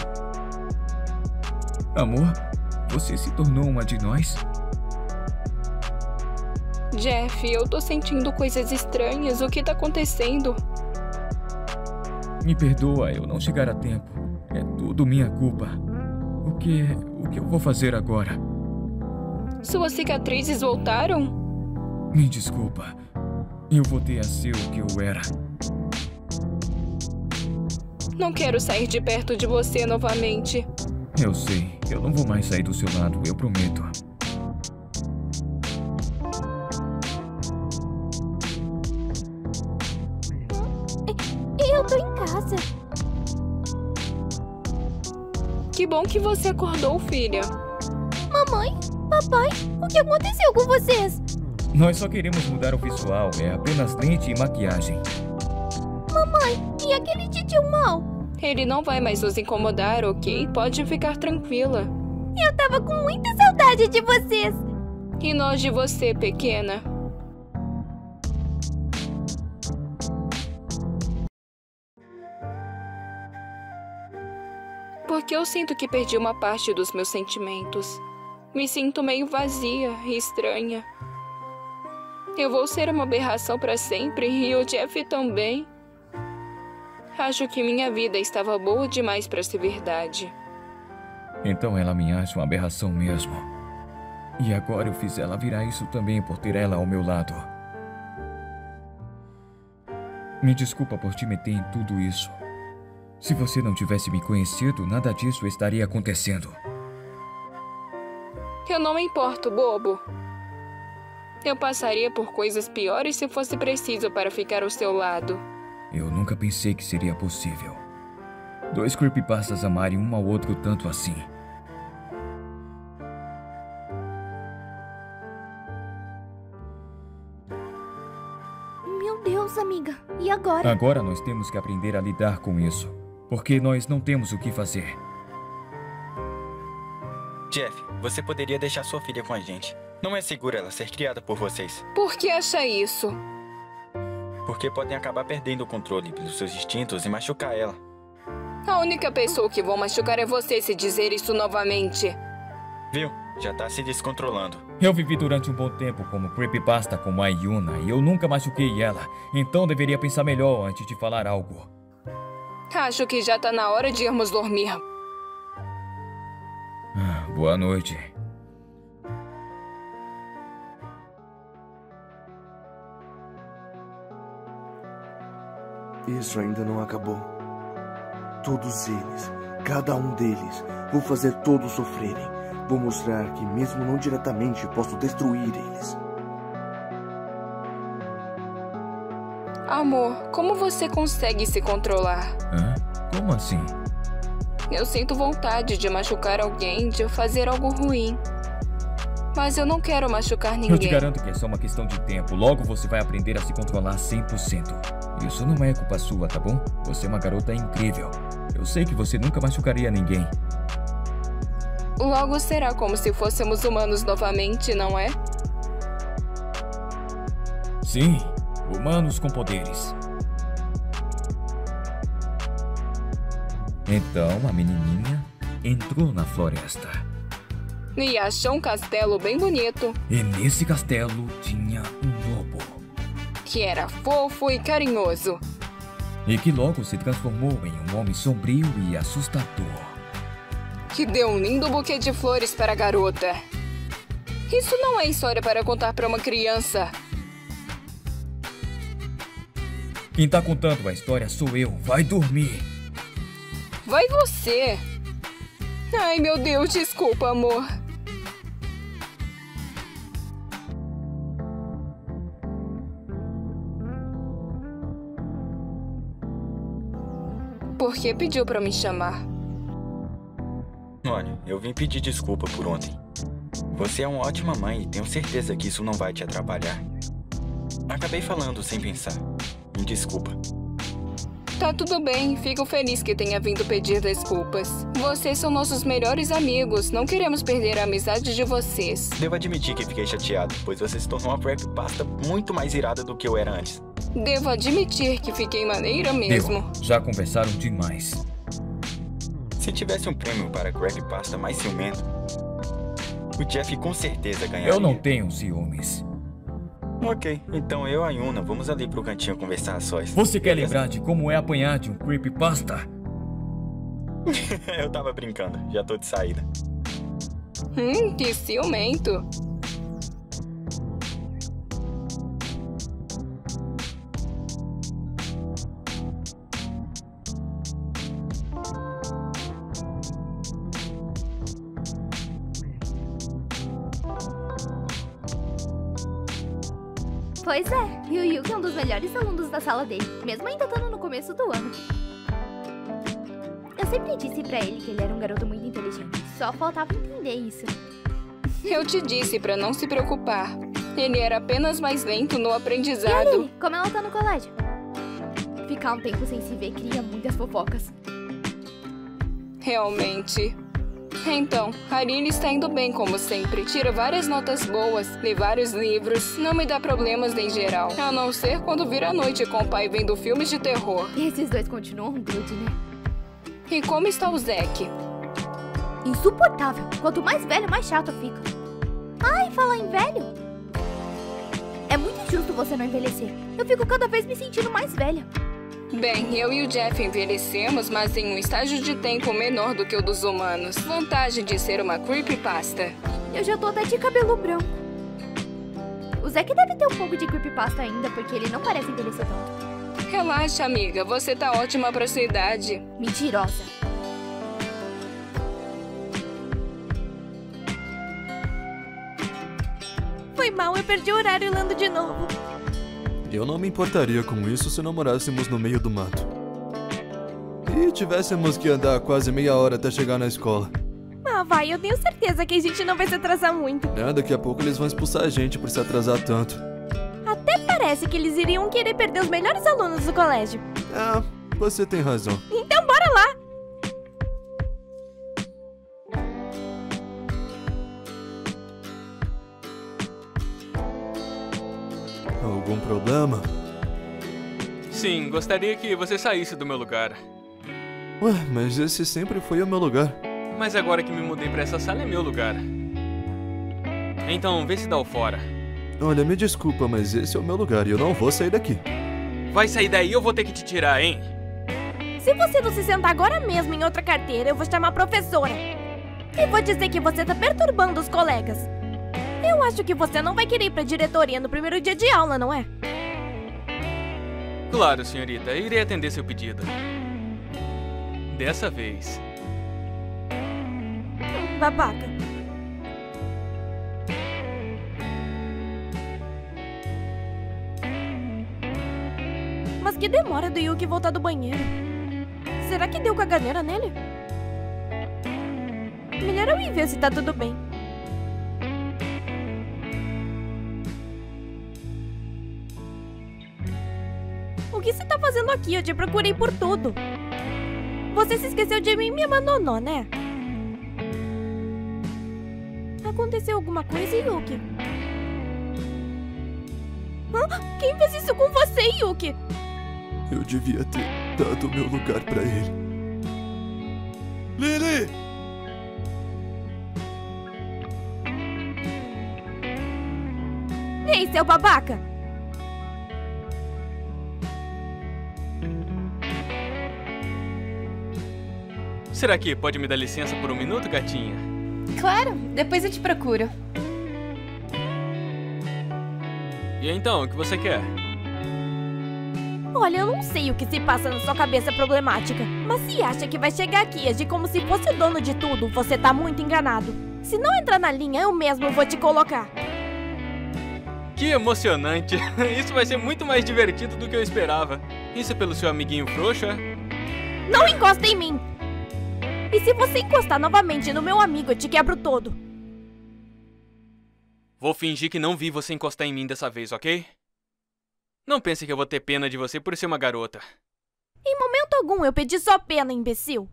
Amor, você se tornou uma de nós? Jeff, eu tô sentindo coisas estranhas. O que tá acontecendo? Me perdoa eu não chegar a tempo. É tudo minha culpa. O que... o que eu vou fazer agora? Suas cicatrizes voltaram? Me desculpa. Eu voltei a ser o que eu era. Não quero sair de perto de você novamente. Eu sei. Eu não vou mais sair do seu lado, eu prometo. Eu tô em casa. Que bom que você acordou, filha. Mamãe? Papai? O que aconteceu com vocês? Nós só queremos mudar o visual. É apenas lente e maquiagem. Mamãe, e aquele titio mau? Ele não vai mais nos incomodar, ok? Pode ficar tranquila. Eu tava com muita saudade de vocês. E nós de você, pequena. Porque eu sinto que perdi uma parte dos meus sentimentos. Me sinto meio vazia e estranha. Eu vou ser uma aberração para sempre e o Jeff também. Acho que minha vida estava boa demais para ser verdade. Então ela me acha uma aberração mesmo. E agora eu fiz ela virar isso também por ter ela ao meu lado. Me desculpa por te meter em tudo isso. Se você não tivesse me conhecido, nada disso estaria acontecendo. Eu não me importo, bobo. Eu passaria por coisas piores se fosse preciso para ficar ao seu lado. Eu nunca pensei que seria possível. Dois creepypastas amarem um ao outro tanto assim. Meu Deus, amiga. E agora? Agora nós temos que aprender a lidar com isso. Porque nós não temos o que fazer. Jeff, você poderia deixar sua filha com a gente. Não é seguro ela ser criada por vocês. Por que acha isso? Porque podem acabar perdendo o controle pelos seus instintos e machucar ela. A única pessoa que vão machucar é você se dizer isso novamente. Viu? Já tá se descontrolando. Eu vivi durante um bom tempo como creepypasta com a Yuna e eu nunca machuquei ela. Então deveria pensar melhor antes de falar algo. Acho que já tá na hora de irmos dormir. Ah, boa noite. Isso ainda não acabou. Todos eles, cada um deles, vou fazer todos sofrerem. Vou mostrar que mesmo não diretamente posso destruir eles. Amor, como você consegue se controlar? Hã? Como assim? Eu sinto vontade de machucar alguém, de fazer algo ruim. Mas eu não quero machucar ninguém. Eu te garanto que é só uma questão de tempo. Logo você vai aprender a se controlar cem por cento. Isso não é culpa sua, tá bom? Você é uma garota incrível. Eu sei que você nunca machucaria ninguém. Logo será como se fôssemos humanos novamente, não é? Sim, humanos com poderes. Então a menininha entrou na floresta. E achou um castelo bem bonito. E nesse castelo tinha um lobo. Que era fofo e carinhoso. E que logo se transformou em um homem sombrio e assustador. Que deu um lindo buquê de flores para a garota. Isso não é história para contar para uma criança. Quem tá contando a história sou eu. Vai dormir. Vai você. Ai, meu Deus, desculpa, amor. Por que pediu pra me chamar? Olha, eu vim pedir desculpa por ontem. Você é uma ótima mãe e tenho certeza que isso não vai te atrapalhar. Acabei falando sem pensar. Me desculpa. Tá tudo bem, fico feliz que tenha vindo pedir desculpas. Vocês são nossos melhores amigos, não queremos perder a amizade de vocês. Devo admitir que fiquei chateado, pois você se tornou uma creepypasta muito mais irada do que eu era antes. Devo admitir que fiquei maneira mesmo. Deu. Já conversaram demais. Se tivesse um prêmio para creepypasta mais ciumento, o Jeff com certeza ganharia. Eu não tenho ciúmes. Ok, então eu e a Yuna vamos ali pro cantinho conversar a sós. Você quer lembrar de como é apanhar de um creepypasta? Eu tava brincando, já tô de saída. Hum, que ciumento. Pois é, e o Yuki é um dos melhores alunos da sala dele, mesmo ainda estando no começo do ano. Eu sempre disse pra ele que ele era um garoto muito inteligente, só faltava entender isso. Eu te disse pra não se preocupar. Ele era apenas mais lento no aprendizado. E a Lily, como ela tá no colégio? Ficar um tempo sem se ver cria muitas fofocas. Realmente. Então, a Lily está indo bem como sempre. Tira várias notas boas, lê vários livros. Não me dá problemas em geral. A não ser quando vira a noite com o pai vendo filmes de terror. E esses dois continuam um grude, né? E como está o Zack? Insuportável. Quanto mais velho, mais chato fica. Ai, falar em velho. É muito injusto você não envelhecer. Eu fico cada vez me sentindo mais velha. Bem, eu e o Jeff envelhecemos, mas em um estágio de tempo menor do que o dos humanos. Vantagem de ser uma creepypasta. Eu já tô até de cabelo branco. O Zack deve ter um pouco de creepypasta ainda, porque ele não parece envelhecer tanto. Relaxa, amiga. Você tá ótima pra sua idade. Mentirosa. Foi mal, eu perdi o horário lendo de novo. Eu não me importaria com isso se não morássemos no meio do mato. E tivéssemos que andar quase meia hora até chegar na escola. Ah, vai, eu tenho certeza que a gente não vai se atrasar muito. É, daqui a pouco eles vão expulsar a gente por se atrasar tanto. Até parece que eles iriam querer perder os melhores alunos do colégio. Ah, você tem razão. Então bora lá! Algum problema? Sim, gostaria que você saísse do meu lugar. Ué, mas esse sempre foi o meu lugar. Mas agora que me mudei pra essa sala é meu lugar. Então, vê se dá o fora. Olha, me desculpa, mas esse é o meu lugar e eu não vou sair daqui. Vai sair daí, eu vou ter que te tirar, hein? Se você não se sentar agora mesmo em outra carteira, eu vou chamar a professora. E vou dizer que você tá perturbando os colegas. Eu acho que você não vai querer ir pra diretoria no primeiro dia de aula, não é? Claro, senhorita. Irei atender seu pedido. Dessa vez. Hum, babaca. Mas que demora do Yuki voltar do banheiro. Será que deu caganeira nele? Melhor eu ir ver se tá tudo bem. O que você tá fazendo aqui? Eu te procurei por tudo. Você se esqueceu de mim e me abandonou, né? Aconteceu alguma coisa, Yuki? Hã? Quem fez isso com você, Yuki? Eu devia ter dado o meu lugar pra ele. Lily! Ei, seu babaca! Será que pode me dar licença por um minuto, gatinha? Claro, depois eu te procuro. E então, o que você quer? Olha, eu não sei o que se passa na sua cabeça problemática, mas se acha que vai chegar aqui e agir como se fosse dono de tudo, você tá muito enganado. Se não entrar na linha, eu mesmo vou te colocar. Que emocionante! Isso vai ser muito mais divertido do que eu esperava. Isso é pelo seu amiguinho frouxo, é? Não encosta em mim! E se você encostar novamente no meu amigo, eu te quebro todo. Vou fingir que não vi você encostar em mim dessa vez, ok? Não pense que eu vou ter pena de você por ser uma garota. Em momento algum eu pedi só pena, imbecil.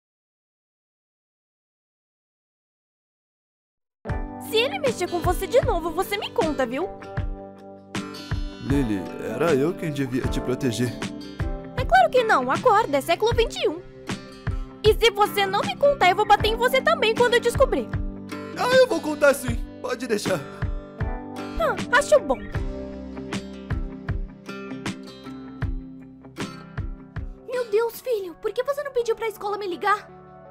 Se ele mexer com você de novo, você me conta, viu? Lily, era eu quem devia te proteger. É claro que não, acorda, é século vinte e um. E se você não me contar, eu vou bater em você também quando eu descobrir. Ah, eu vou contar sim, pode deixar. Ah, acho bom. Meu Deus, filho, por que você não pediu pra escola me ligar?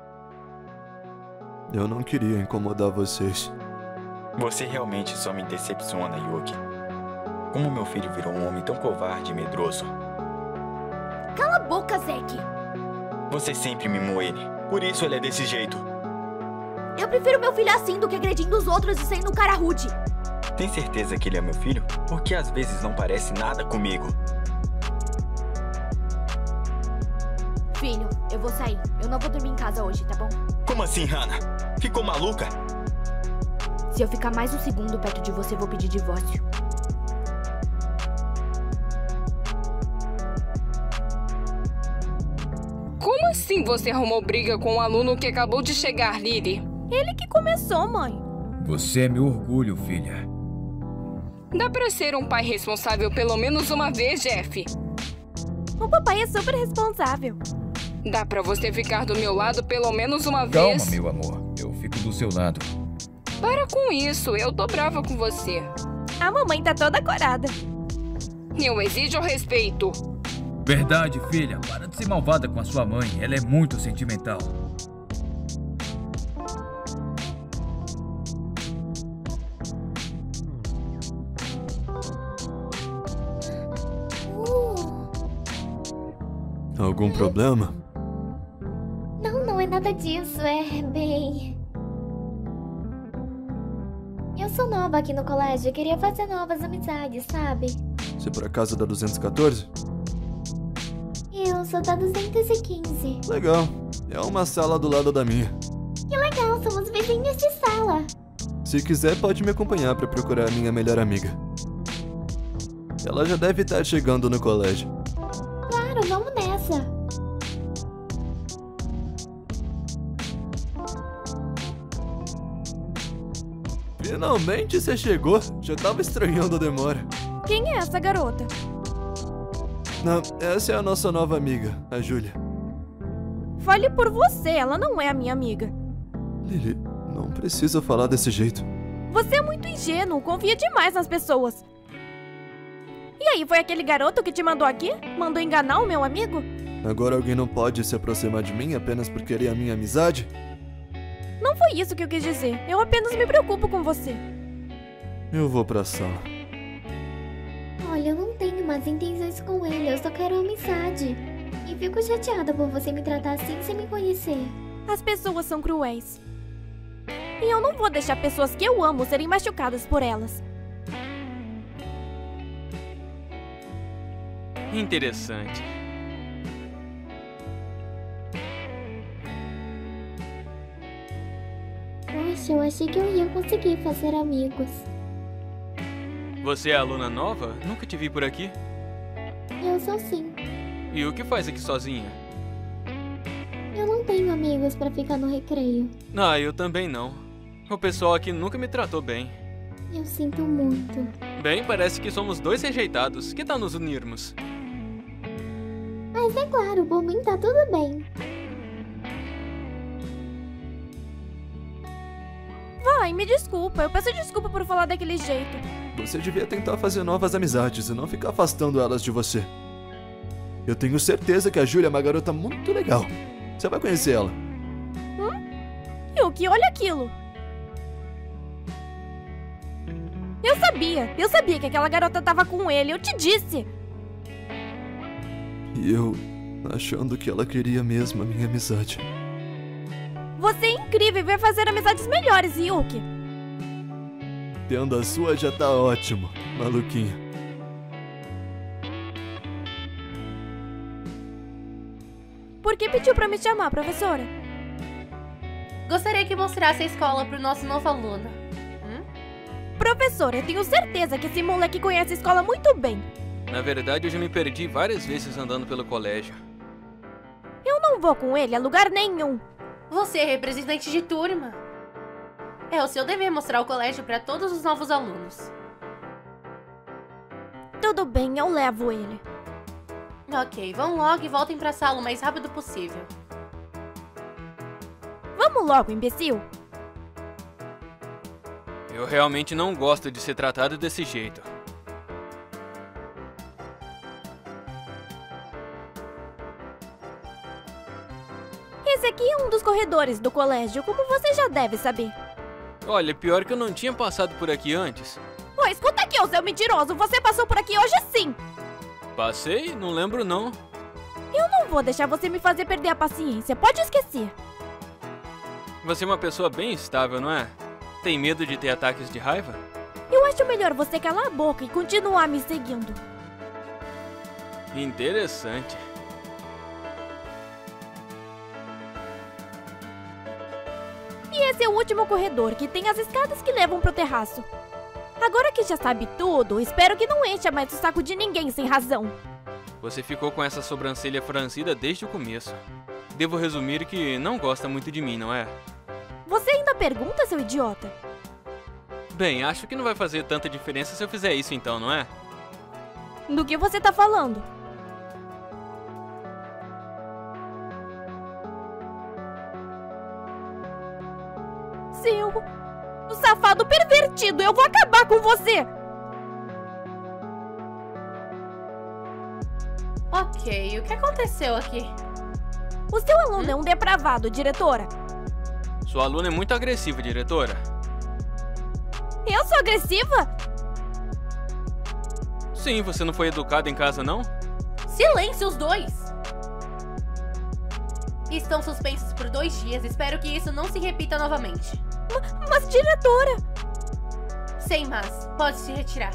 Eu não queria incomodar vocês. Você realmente só me decepciona, Yuki. Como meu filho virou um homem tão covarde e medroso. Cala a boca, Zack. Você sempre mimou ele, por isso ele é desse jeito. Eu prefiro meu filho assim do que agredindo os outros e sendo um cara rude. Tem certeza que ele é meu filho? Porque às vezes não parece nada comigo. Filho, eu vou sair. Eu não vou dormir em casa hoje, tá bom? Como assim, Hannah? Ficou maluca? Se eu ficar mais um segundo perto de você, vou pedir divórcio. Como assim você arrumou briga com um aluno que acabou de chegar, Lily? Ele que começou, mãe. Você é meu orgulho, filha. Dá pra ser um pai responsável pelo menos uma vez, Jeff. O papai é super responsável. Dá pra você ficar do meu lado pelo menos uma Calma, vez? meu amor. Eu fico do seu lado. Para com isso, eu tô brava com você. A mamãe tá toda corada. Eu exijo respeito. Verdade, filha. Para de ser malvada com a sua mãe. Ela é muito sentimental. Algum problema? Não, não é nada disso. É bem... Eu sou nova aqui no colégio e queria fazer novas amizades, sabe? Você por acaso é da duzentos e quatorze? Eu sou da duzentos e quinze. Legal. É uma sala do lado da minha. Que legal, somos vizinhos de sala. Se quiser, pode me acompanhar pra procurar a minha melhor amiga. Ela já deve estar chegando no colégio. Claro, vamos nessa. Finalmente você chegou. Já tava estranhando a demora. Quem é essa garota? Não, essa é a nossa nova amiga, a Júlia. Fale por você, ela não é a minha amiga. Lily, não precisa falar desse jeito. Você é muito ingênuo, confia demais nas pessoas. E aí, foi aquele garoto que te mandou aqui? Mandou enganar o meu amigo? Agora alguém não pode se aproximar de mim apenas por querer a minha amizade? Não foi isso que eu quis dizer. Eu apenas me preocupo com você. Eu vou pra sala. Olha, eu não tenho más intenções com ele, eu só quero amizade. E fico chateada por você me tratar assim sem me conhecer. As pessoas são cruéis. E eu não vou deixar pessoas que eu amo serem machucadas por elas. Interessante. Poxa, eu achei que eu ia conseguir fazer amigos. Você é aluna nova? Nunca te vi por aqui. Eu sou sim. E o que faz aqui sozinha? Eu não tenho amigos pra ficar no recreio. Ah, eu também não. O pessoal aqui nunca me tratou bem. Eu sinto muito. Bem, parece que somos dois rejeitados. Que tal nos unirmos? Mas é claro, por mim tá tudo bem. Vai, me desculpa. Eu peço desculpa por falar daquele jeito. Você devia tentar fazer novas amizades e não ficar afastando elas de você. Eu tenho certeza que a Júlia é uma garota muito legal. Você vai conhecer ela. Hum? Yuki, olha aquilo. Eu sabia. Eu sabia que aquela garota tava com ele. Eu te disse. E eu achando que ela queria mesmo a minha amizade. Você é incrível e vai fazer amizades melhores, Yuki. Tendo a sua já tá ótimo, maluquinha. Por que pediu pra me chamar, professora? Gostaria que mostrasse a escola pro nosso novo aluno. Hum? Professora, eu tenho certeza que esse moleque conhece a escola muito bem. Na verdade, eu já me perdi várias vezes andando pelo colégio. Eu não vou com ele a lugar nenhum. Você é representante de turma. É o seu dever mostrar o colégio para todos os novos alunos. Tudo bem, eu levo ele. Ok, vão logo e voltem para a sala o mais rápido possível. Vamos logo, imbecil. Eu realmente não gosto de ser tratado desse jeito. Esse aqui é um dos corredores do colégio, como você já deve saber. Olha, pior que eu não tinha passado por aqui antes. Oi, escuta aqui, ô seu mentiroso. Você passou por aqui hoje sim. Passei? Não lembro não. Eu não vou deixar você me fazer perder a paciência. Pode esquecer. Você é uma pessoa bem estável, não é? Tem medo de ter ataques de raiva? Eu acho melhor você calar a boca e continuar me seguindo. Interessante. E esse é o último corredor, que tem as escadas que levam pro terraço. Agora que já sabe tudo, espero que não encha mais o saco de ninguém sem razão. Você ficou com essa sobrancelha franzida desde o começo. Devo resumir que não gosta muito de mim, não é? Você ainda pergunta, seu idiota? Bem, acho que não vai fazer tanta diferença se eu fizer isso então, não é? Do que você tá falando? Seu... safado pervertido, eu vou acabar com você! Ok, o que aconteceu aqui? O seu aluno hum? é um depravado, diretora. Sua aluna é muito agressiva, diretora. Eu sou agressiva? Sim, você não foi educada em casa, não? Silêncio, os dois! Estão suspensos por dois dias. Espero que isso não se repita novamente. Mas, mas diretora... Sem mas, pode se retirar.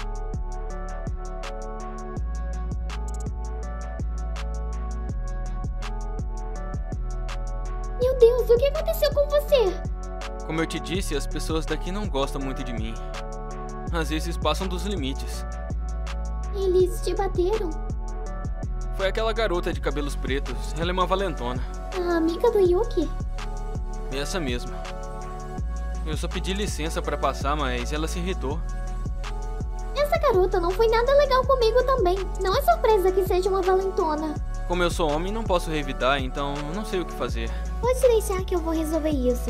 Meu Deus, o que aconteceu com você? Como eu te disse, as pessoas daqui não gostam muito de mim. Às vezes passam dos limites. Eles te bateram? Foi aquela garota de cabelos pretos. Ela é uma valentona. A amiga do Yuki? Essa mesma. Eu só pedi licença pra passar, mas ela se irritou. Essa garota não foi nada legal comigo também. Não é surpresa que seja uma valentona. Como eu sou homem, não posso revidar, então não sei o que fazer. Pode deixar que eu vou resolver isso.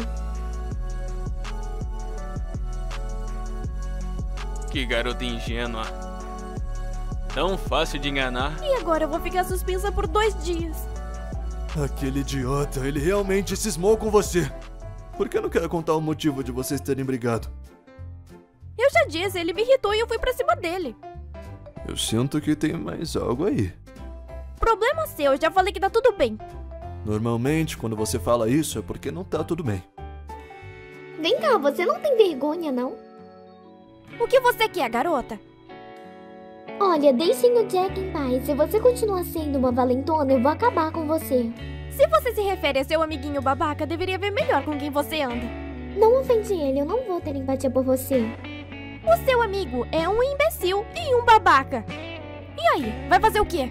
Que garota ingênua. Tão fácil de enganar. E agora eu vou ficar suspensa por dois dias. Aquele idiota, ele realmente cismou com você. Por que não quer contar o motivo de vocês terem brigado? Eu já disse, ele me irritou e eu fui pra cima dele. Eu sinto que tem mais algo aí. Problema seu, eu já falei que tá tudo bem. Normalmente, quando você fala isso, é porque não tá tudo bem. Vem cá, você não tem vergonha, não? O que você quer, garota? Olha, deixem o Jack em paz. Se você continuar sendo uma valentona, eu vou acabar com você. Se você se refere a seu amiguinho babaca, deveria ver melhor com quem você anda. Não ofende ele, eu não vou ter empatia por você. O seu amigo é um imbecil e um babaca. E aí, vai fazer o quê?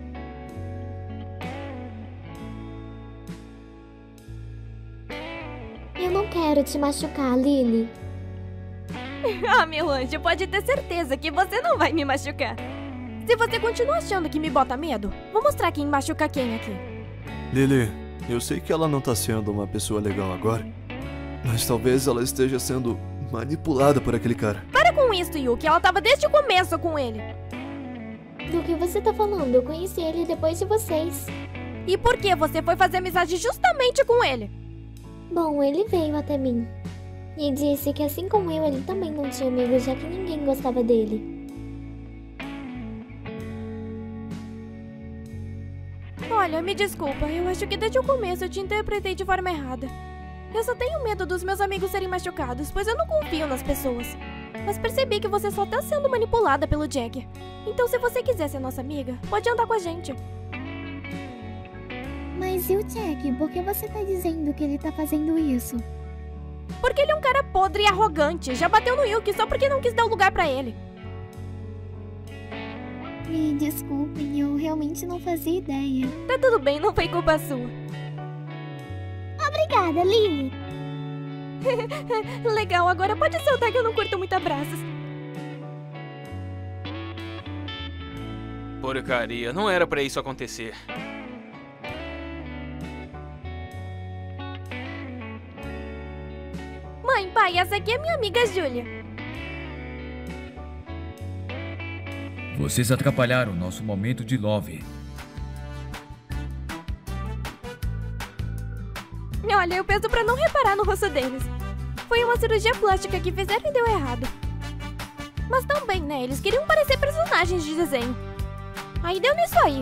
Eu não quero te machucar, Lily. Ah, meu anjo, pode ter certeza que você não vai me machucar. Se você continua achando que me bota medo, vou mostrar quem machuca quem aqui. Lily, eu sei que ela não tá sendo uma pessoa legal agora, mas talvez ela esteja sendo manipulada por aquele cara. Para com isso, Yuki. Ela tava desde o começo com ele. Do que você tá falando? Eu conheci ele depois de vocês. E por que você foi fazer amizade justamente com ele? Bom, ele veio até mim e disse que assim como eu, ele também não tinha amigos, já que ninguém gostava dele. Olha, me desculpa, eu acho que desde o começo eu te interpretei de forma errada. Eu só tenho medo dos meus amigos serem machucados, pois eu não confio nas pessoas. Mas percebi que você só tá sendo manipulada pelo Jack. Então se você quiser ser nossa amiga, pode andar com a gente. Mas e o Jack? Por que você tá dizendo que ele tá fazendo isso? Porque ele é um cara podre e arrogante. Já bateu no Yuki só porque não quis dar o lugar pra ele. Me desculpem, eu realmente não fazia ideia. Tá tudo bem, não foi culpa sua. Obrigada, Lily. Legal, agora pode soltar que eu não curto muito abraços. Porcaria, não era pra isso acontecer. Mãe, pai, essa aqui é minha amiga Júlia. Vocês atrapalharam nosso momento de love. Olha, eu peço pra não reparar no rosto deles. Foi uma cirurgia plástica que fizeram e deu errado. Mas também, né? Eles queriam parecer personagens de desenho. Aí deu nisso aí.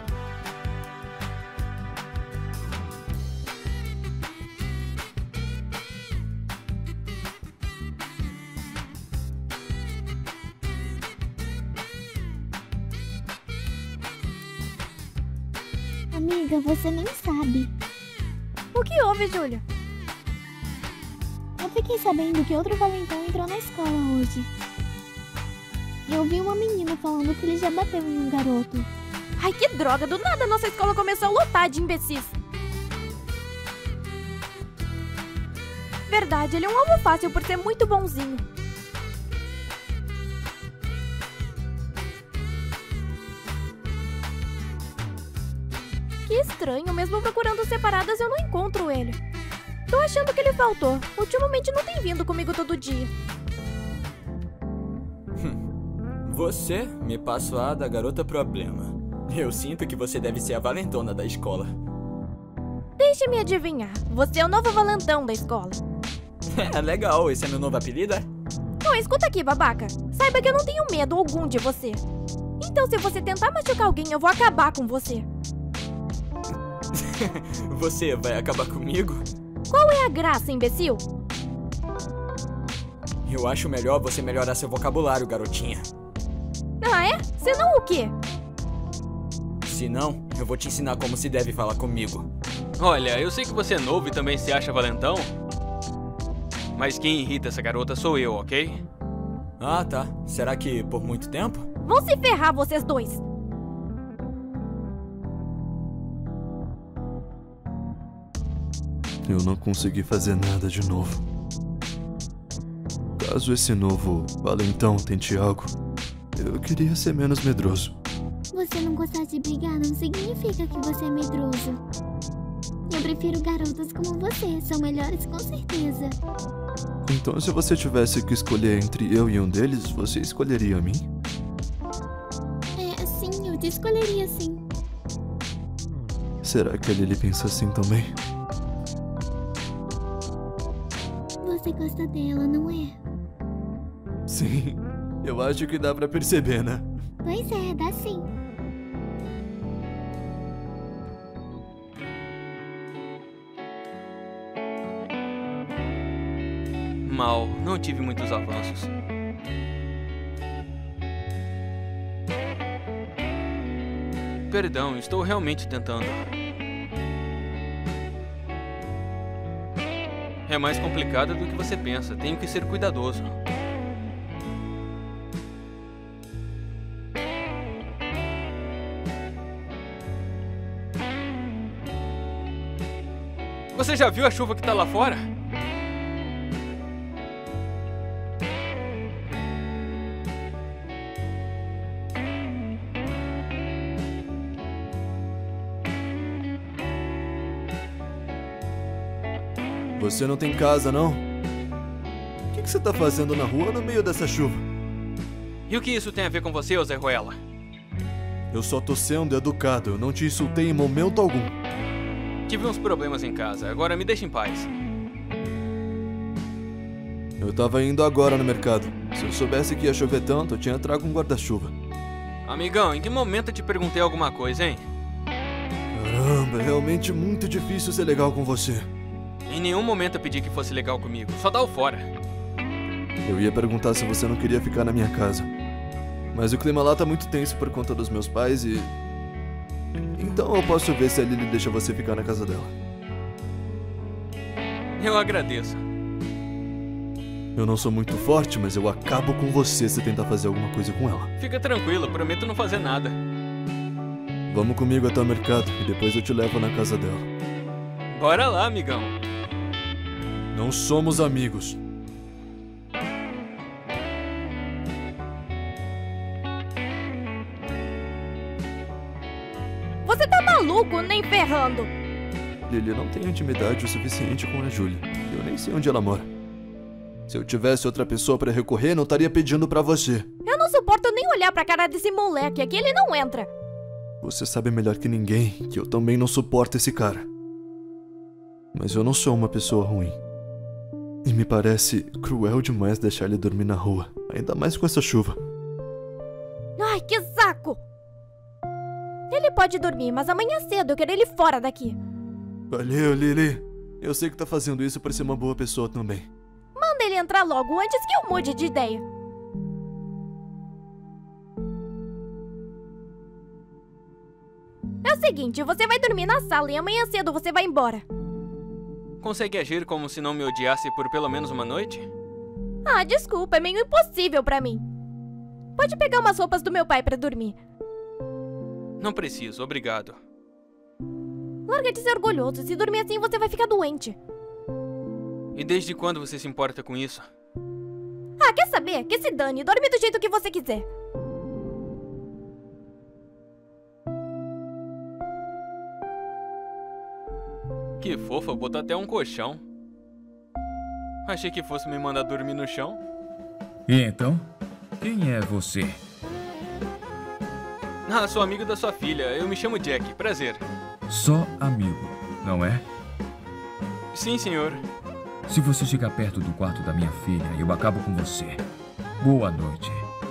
Amiga, você nem sabe. O que houve, Júlia? Eu fiquei sabendo que outro valentão entrou na escola hoje. Eu vi uma menina falando que ele já bateu em um garoto. Ai, que droga! Do nada nossa escola começou a lotar de imbecis. Verdade, ele é um alvo fácil por ser muito bonzinho. Que estranho, mesmo procurando separadas eu não encontro ele. Tô achando que ele faltou. Ultimamente não tem vindo comigo todo dia. Você me passou a da garota problema. Eu sinto que você deve ser a valentona da escola. Deixe-me adivinhar. Você é o novo valentão da escola. É legal, esse é meu novo apelido, é? Oh, escuta aqui, babaca. Saiba que eu não tenho medo algum de você. Então se você tentar machucar alguém, eu vou acabar com você. Você vai acabar comigo? Qual é a graça, imbecil? Eu acho melhor você melhorar seu vocabulário, garotinha. Ah, é? Senão o quê? Se não, eu vou te ensinar como se deve falar comigo. Olha, eu sei que você é novo e também se acha valentão. Mas quem irrita essa garota sou eu, ok? Ah, tá. Será que por muito tempo? Vão se ferrar vocês dois. Eu não consegui fazer nada de novo. Caso esse novo valentão tente algo, eu queria ser menos medroso. Você não gostar de brigar não significa que você é medroso. Eu prefiro garotas como você, são melhores com certeza. Então, se você tivesse que escolher entre eu e um deles, você escolheria a mim? É, sim, eu te escolheria sim. Será que a Lily pensa assim também? Você gosta dela, não é? Sim, eu acho que dá pra perceber, né? Pois é, dá sim. Mal, não tive muitos avanços. Perdão, estou realmente tentando. É mais complicado do que você pensa, tenho que ser cuidadoso. Você já viu a chuva que tá lá fora? Você não tem casa, não? O que, que você tá fazendo na rua no meio dessa chuva? E o que isso tem a ver com você, ô Zé Ruela? Eu só tô sendo educado, eu não te insultei em momento algum. Tive uns problemas em casa, agora me deixa em paz. Eu tava indo agora no mercado. Se eu soubesse que ia chover tanto, eu tinha trago um guarda-chuva. Amigão, em que momento eu te perguntei alguma coisa, hein? Caramba, é realmente muito difícil ser legal com você. Em nenhum momento eu pedi que fosse legal comigo, só dá o fora. Eu ia perguntar se você não queria ficar na minha casa. Mas o clima lá tá muito tenso por conta dos meus pais e... Então eu posso ver se a Lily deixa você ficar na casa dela. Eu agradeço. Eu não sou muito forte, mas eu acabo com você se tentar fazer alguma coisa com ela. Fica tranquilo, prometo não fazer nada. Vamos comigo até o mercado e depois eu te levo na casa dela. Bora lá, amigão. Não somos amigos. Você tá maluco, nem ferrando. Lily não tem intimidade o suficiente com a Julie. Eu nem sei onde ela mora. Se eu tivesse outra pessoa pra recorrer, não estaria pedindo pra você. Eu não suporto nem olhar pra cara desse moleque. Aqui ele não entra. Você sabe melhor que ninguém que eu também não suporto esse cara. Mas eu não sou uma pessoa ruim. E me parece cruel demais deixar ele dormir na rua. Ainda mais com essa chuva. Ai, que saco! Ele pode dormir, mas amanhã cedo eu quero ele fora daqui. Valeu, Lily. Eu sei que tá fazendo isso pra ser uma boa pessoa também. Manda ele entrar logo antes que eu mude de ideia. É o seguinte, você vai dormir na sala e amanhã cedo você vai embora. Consegue agir como se não me odiasse por pelo menos uma noite? Ah, desculpa, é meio impossível pra mim. Pode pegar umas roupas do meu pai pra dormir. Não preciso, obrigado. Larga de ser orgulhoso, se dormir assim você vai ficar doente. E desde quando você se importa com isso? Ah, quer saber? Que se dane, dorme do jeito que você quiser. Que fofa, botar até um colchão. Achei que fosse me mandar dormir no chão. E então? Quem é você? Ah, sou amigo da sua filha. Eu me chamo Jack. Prazer. Só amigo, não é? Sim, senhor. Se você chegar perto do quarto da minha filha, eu acabo com você. Boa noite.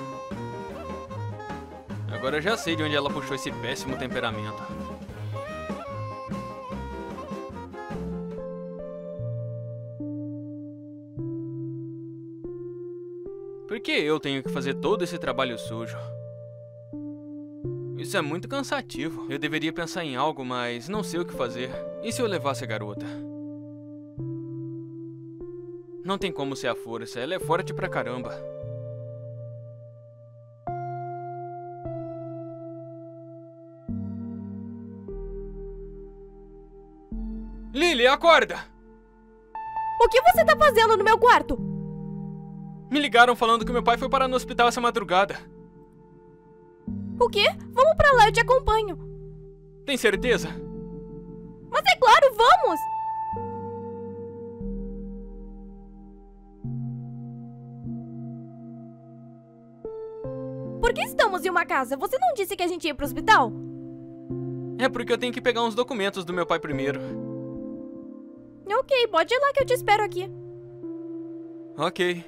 Agora eu já sei de onde ela puxou esse péssimo temperamento. Por que eu tenho que fazer todo esse trabalho sujo? Isso é muito cansativo. Eu deveria pensar em algo, mas não sei o que fazer. E se eu levasse a garota? Não tem como ser a força, ela é forte pra caramba. Lily, acorda! O que você tá fazendo no meu quarto? Me ligaram falando que meu pai foi parar no hospital essa madrugada. O quê? Vamos pra lá, eu te acompanho. Tem certeza? Mas é claro, vamos! Por que estamos em uma casa? Você não disse que a gente ia pro hospital? É porque eu tenho que pegar uns documentos do meu pai primeiro. Ok, pode ir lá que eu te espero aqui. Ok.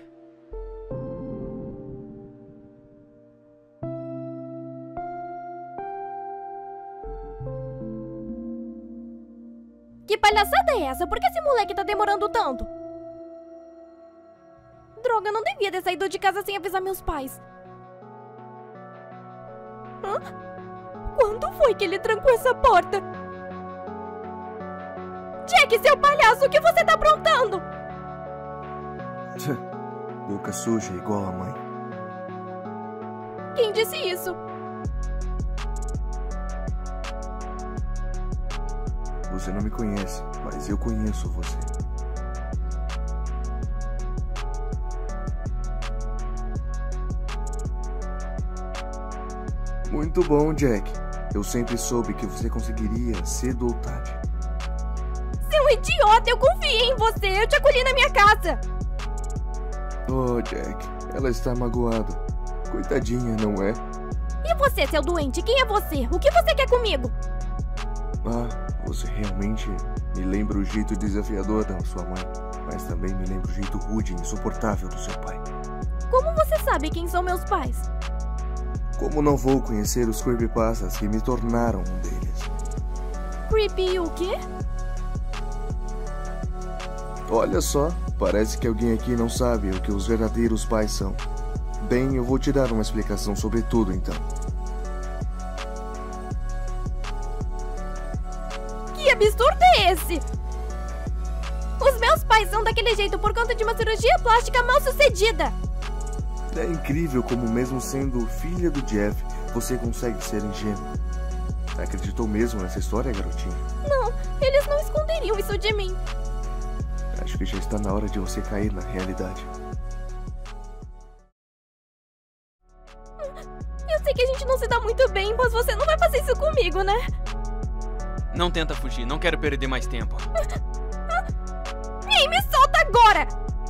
Que palhaçada é essa? Por que esse moleque tá demorando tanto? Droga, eu não devia ter saído de casa sem avisar meus pais. Hã? Quando foi que ele trancou essa porta? Jack, seu palhaço, o que você tá aprontando? Boca suja igual a mãe. Quem disse isso? Você não me conhece, mas eu conheço você. Muito bom, Jack. Eu sempre soube que você conseguiria cedo ou tarde. Seu idiota, eu confiei em você. Eu te acolhi na minha casa. Oh, Jack, ela está magoada. Coitadinha, não é? E você, seu doente? Quem é você? O que você quer comigo? Ah, você realmente me lembra o jeito desafiador da sua mãe, mas também me lembra o jeito rude e insuportável do seu pai. Como você sabe quem são meus pais? Como não vou conhecer os creepypastas que me tornaram um deles? Creepy o quê? Olha só, parece que alguém aqui não sabe o que os verdadeiros pais são. Bem, eu vou te dar uma explicação sobre tudo então. Que absurdo é esse? Os meus pais são daquele jeito por conta de uma cirurgia plástica mal sucedida. É incrível como mesmo sendo filha do Jeff, você consegue ser ingênua. Acreditou mesmo nessa história, garotinha? Não, eles não esconderiam isso de mim. Acho que já está na hora de você cair na realidade. Eu sei que a gente não se dá muito bem, mas você não vai fazer isso comigo, né? Não tenta fugir, não quero perder mais tempo. Ei, me solta agora!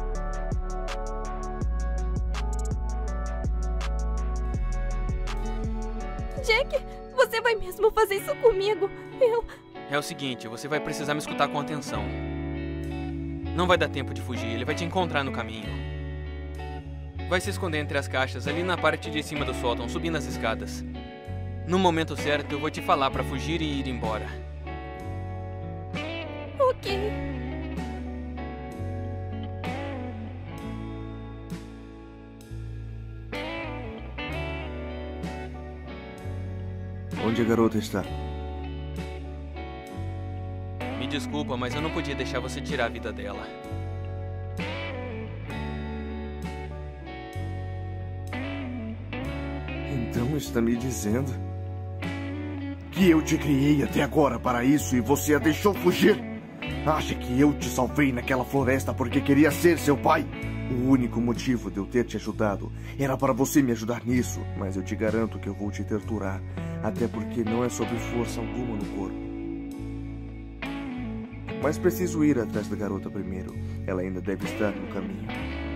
Jack, você vai mesmo fazer isso comigo? Eu... É o seguinte, você vai precisar me escutar com atenção. Não vai dar tempo de fugir, ele vai te encontrar no caminho. Vai se esconder entre as caixas, ali na parte de cima do sótão, subindo as escadas. No momento certo, eu vou te falar pra fugir e ir embora. Ok. Onde a garota está? Me desculpa, mas eu não podia deixar você tirar a vida dela. Então está me dizendo que eu te criei até agora para isso e você a deixou fugir? Acha que eu te salvei naquela floresta porque queria ser seu pai? O único motivo de eu ter te ajudado era para você me ajudar nisso, mas eu te garanto que eu vou te torturar, até porque não é sobre força alguma no corpo. Mas preciso ir atrás da garota primeiro. Ela ainda deve estar no caminho.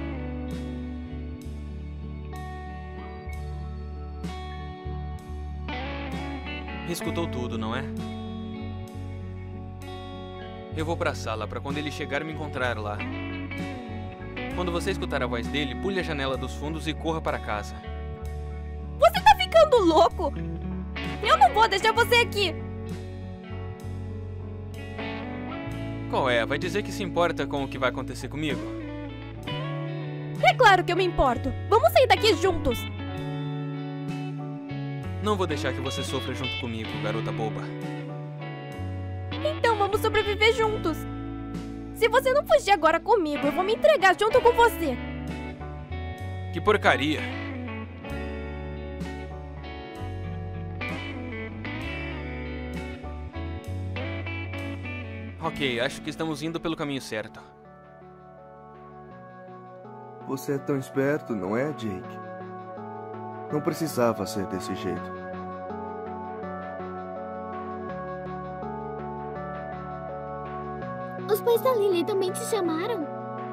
Escutou tudo, não é? Eu vou pra sala, pra quando ele chegar me encontrar lá. Quando você escutar a voz dele, pule a janela dos fundos e corra para casa. Você tá ficando louco? Eu não vou deixar você aqui. Qual é? Vai dizer que se importa com o que vai acontecer comigo? É claro que eu me importo. Vamos sair daqui juntos. Não vou deixar que você sofra junto comigo, garota boba. Então vamos sobreviver juntos. Se você não fugir agora comigo, eu vou me entregar junto com você. Que porcaria. Ok, acho que estamos indo pelo caminho certo. Você é tão esperto, não é, Jake? Não precisava ser desse jeito. Os pais da Lily também te chamaram?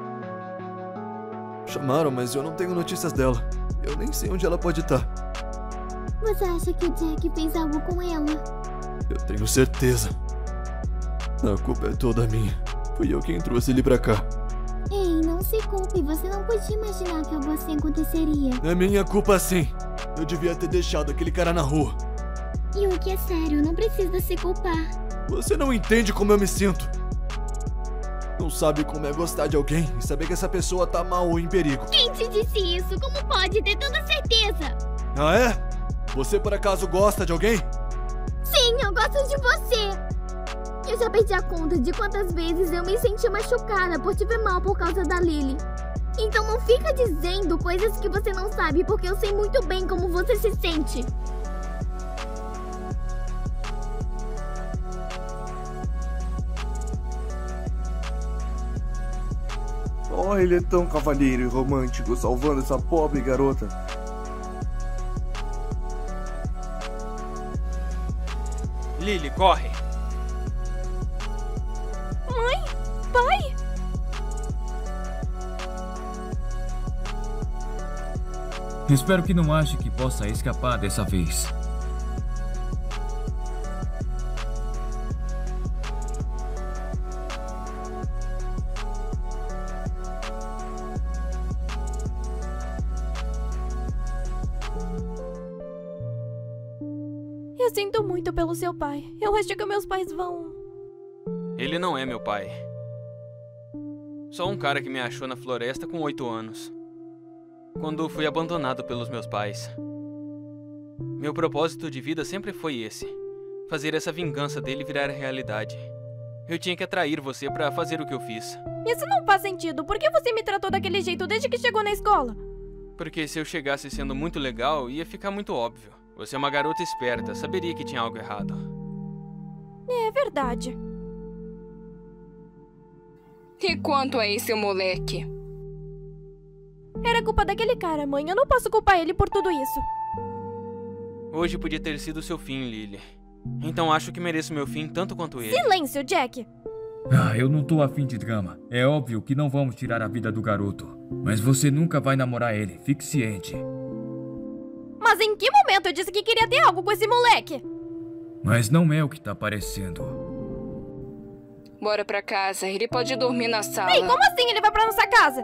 Chamaram, mas eu não tenho notícias dela. Eu nem sei onde ela pode estar. Você acha que o Jack fez algo com ela? Eu tenho certeza. A culpa é toda minha. Fui eu quem trouxe ele pra cá. Ei, não se culpe. Você não podia imaginar que algo assim aconteceria. É minha culpa sim. Eu devia ter deixado aquele cara na rua. E o que é sério, não precisa se culpar. Você não entende como eu me sinto. Não sabe como é gostar de alguém e saber que essa pessoa tá mal ou em perigo. Quem te disse isso? Como pode ter tanta certeza? Ah, é? Você por acaso gosta de alguém? Sim, eu gosto de você. Eu já perdi a conta de quantas vezes eu me senti machucada por te ver mal por causa da Lily. Então não fica dizendo coisas que você não sabe, porque eu sei muito bem como você se sente. Oh, ele é tão cavalheiro e romântico, salvando essa pobre garota. Lily, corre! Mãe? Pai? Espero que não ache que possa escapar dessa vez. Eu sinto muito pelo seu pai. Eu acho que meus pais vão... Ele não é meu pai. Só um cara que me achou na floresta com oito anos. Quando fui abandonado pelos meus pais. Meu propósito de vida sempre foi esse. Fazer essa vingança dele virar realidade. Eu tinha que atrair você pra fazer o que eu fiz. Isso não faz sentido. Por que você me tratou daquele jeito desde que chegou na escola? Porque se eu chegasse sendo muito legal, ia ficar muito óbvio. Você é uma garota esperta, saberia que tinha algo errado. É verdade. E quanto a esse moleque? Era culpa daquele cara, mãe. Eu não posso culpar ele por tudo isso. Hoje podia ter sido seu fim, Lily. Então acho que mereço meu fim tanto quanto ele. Silêncio, Jack! Ah, eu não tô afim de drama. É óbvio que não vamos tirar a vida do garoto. Mas você nunca vai namorar ele, fique ciente. Mas em que momento eu disse que queria ter algo com esse moleque? Mas não é o que tá parecendo. Bora pra casa, ele pode dormir na sala. Ei, como assim ele vai pra nossa casa?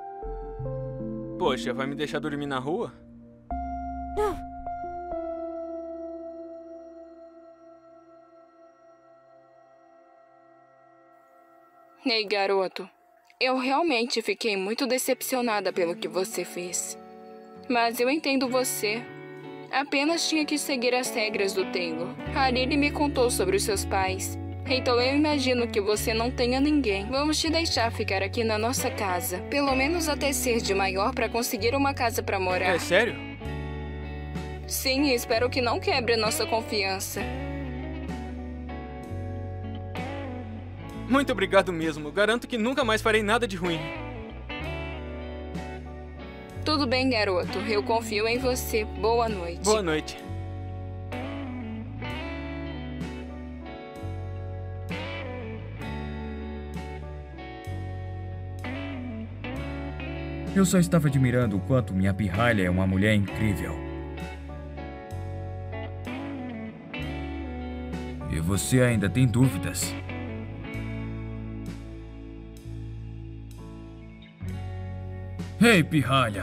Poxa, vai me deixar dormir na rua? Ah. Ei, garoto. Eu realmente fiquei muito decepcionada pelo que você fez. Mas eu entendo você. Apenas tinha que seguir as regras do Taylor. A Lily me contou sobre os seus pais. Então eu imagino que você não tenha ninguém. Vamos te deixar ficar aqui na nossa casa. Pelo menos até ser de maior para conseguir uma casa para morar. É sério? Sim, e espero que não quebre nossa confiança. Muito obrigado mesmo. Garanto que nunca mais farei nada de ruim. Tudo bem, garoto. Eu confio em você. Boa noite. Boa noite. Eu só estava admirando o quanto minha pirralha é uma mulher incrível. E você ainda tem dúvidas? Ei, pirralha!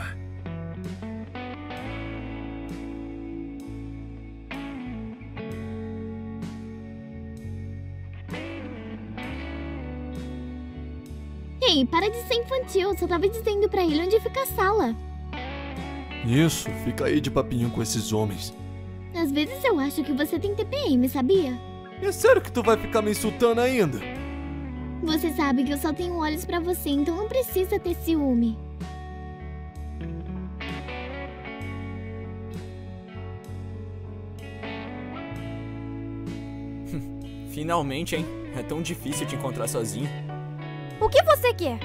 Ei, Ei, para de ser infantil. Eu só tava dizendo pra ele onde fica a sala. Isso, fica aí de papinho com esses homens. Às vezes eu acho que você tem T P M, sabia? É sério que tu vai ficar me insultando ainda? Você sabe que eu só tenho olhos pra você, então não precisa ter ciúme. Finalmente, hein? É tão difícil te encontrar sozinho. O que você quer?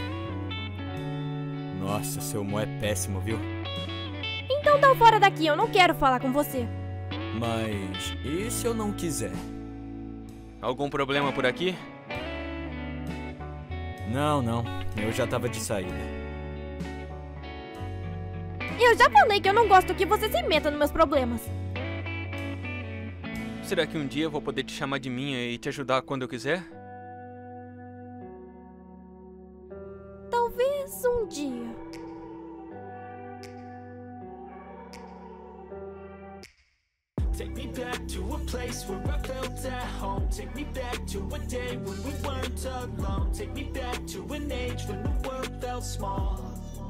Nossa, seu humor é péssimo, viu? Então dá fora daqui, eu não quero falar com você. Mas e se eu não quiser? Algum problema por aqui? Não, não. Eu já tava de saída. Eu já falei que eu não gosto que você se meta nos meus problemas. Será que um dia eu vou poder te chamar de minha e te ajudar quando eu quiser? Talvez um dia. Take me back to a place where I felt at home. Take me back to a day when we weren't alone. Take me back to an age when the world felt small.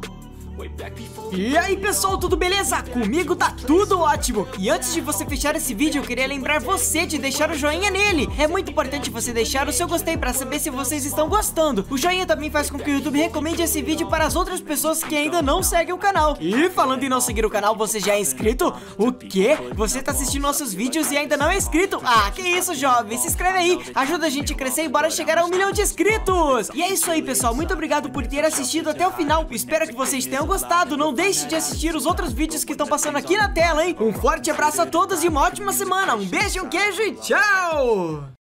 E aí pessoal, tudo beleza? Comigo tá tudo ótimo. E antes de você fechar esse vídeo, eu queria lembrar você de deixar o joinha nele. É muito importante você deixar o seu gostei pra saber se vocês estão gostando. O joinha também faz com que o YouTube recomende esse vídeo para as outras pessoas que ainda não seguem o canal. E falando em não seguir o canal, você já é inscrito? O quê? Você tá assistindo nossos vídeos e ainda não é inscrito? Ah, que isso, jovem? Se inscreve aí, ajuda a gente a crescer e bora chegar a um milhão de inscritos. E é isso aí, pessoal, muito obrigado por ter assistido até o final. Espero que vocês tenham gostado. Não deixe de assistir os outros vídeos que estão passando aqui na tela, hein? Um forte abraço a todos e uma ótima semana. Um beijo, um queijo e tchau!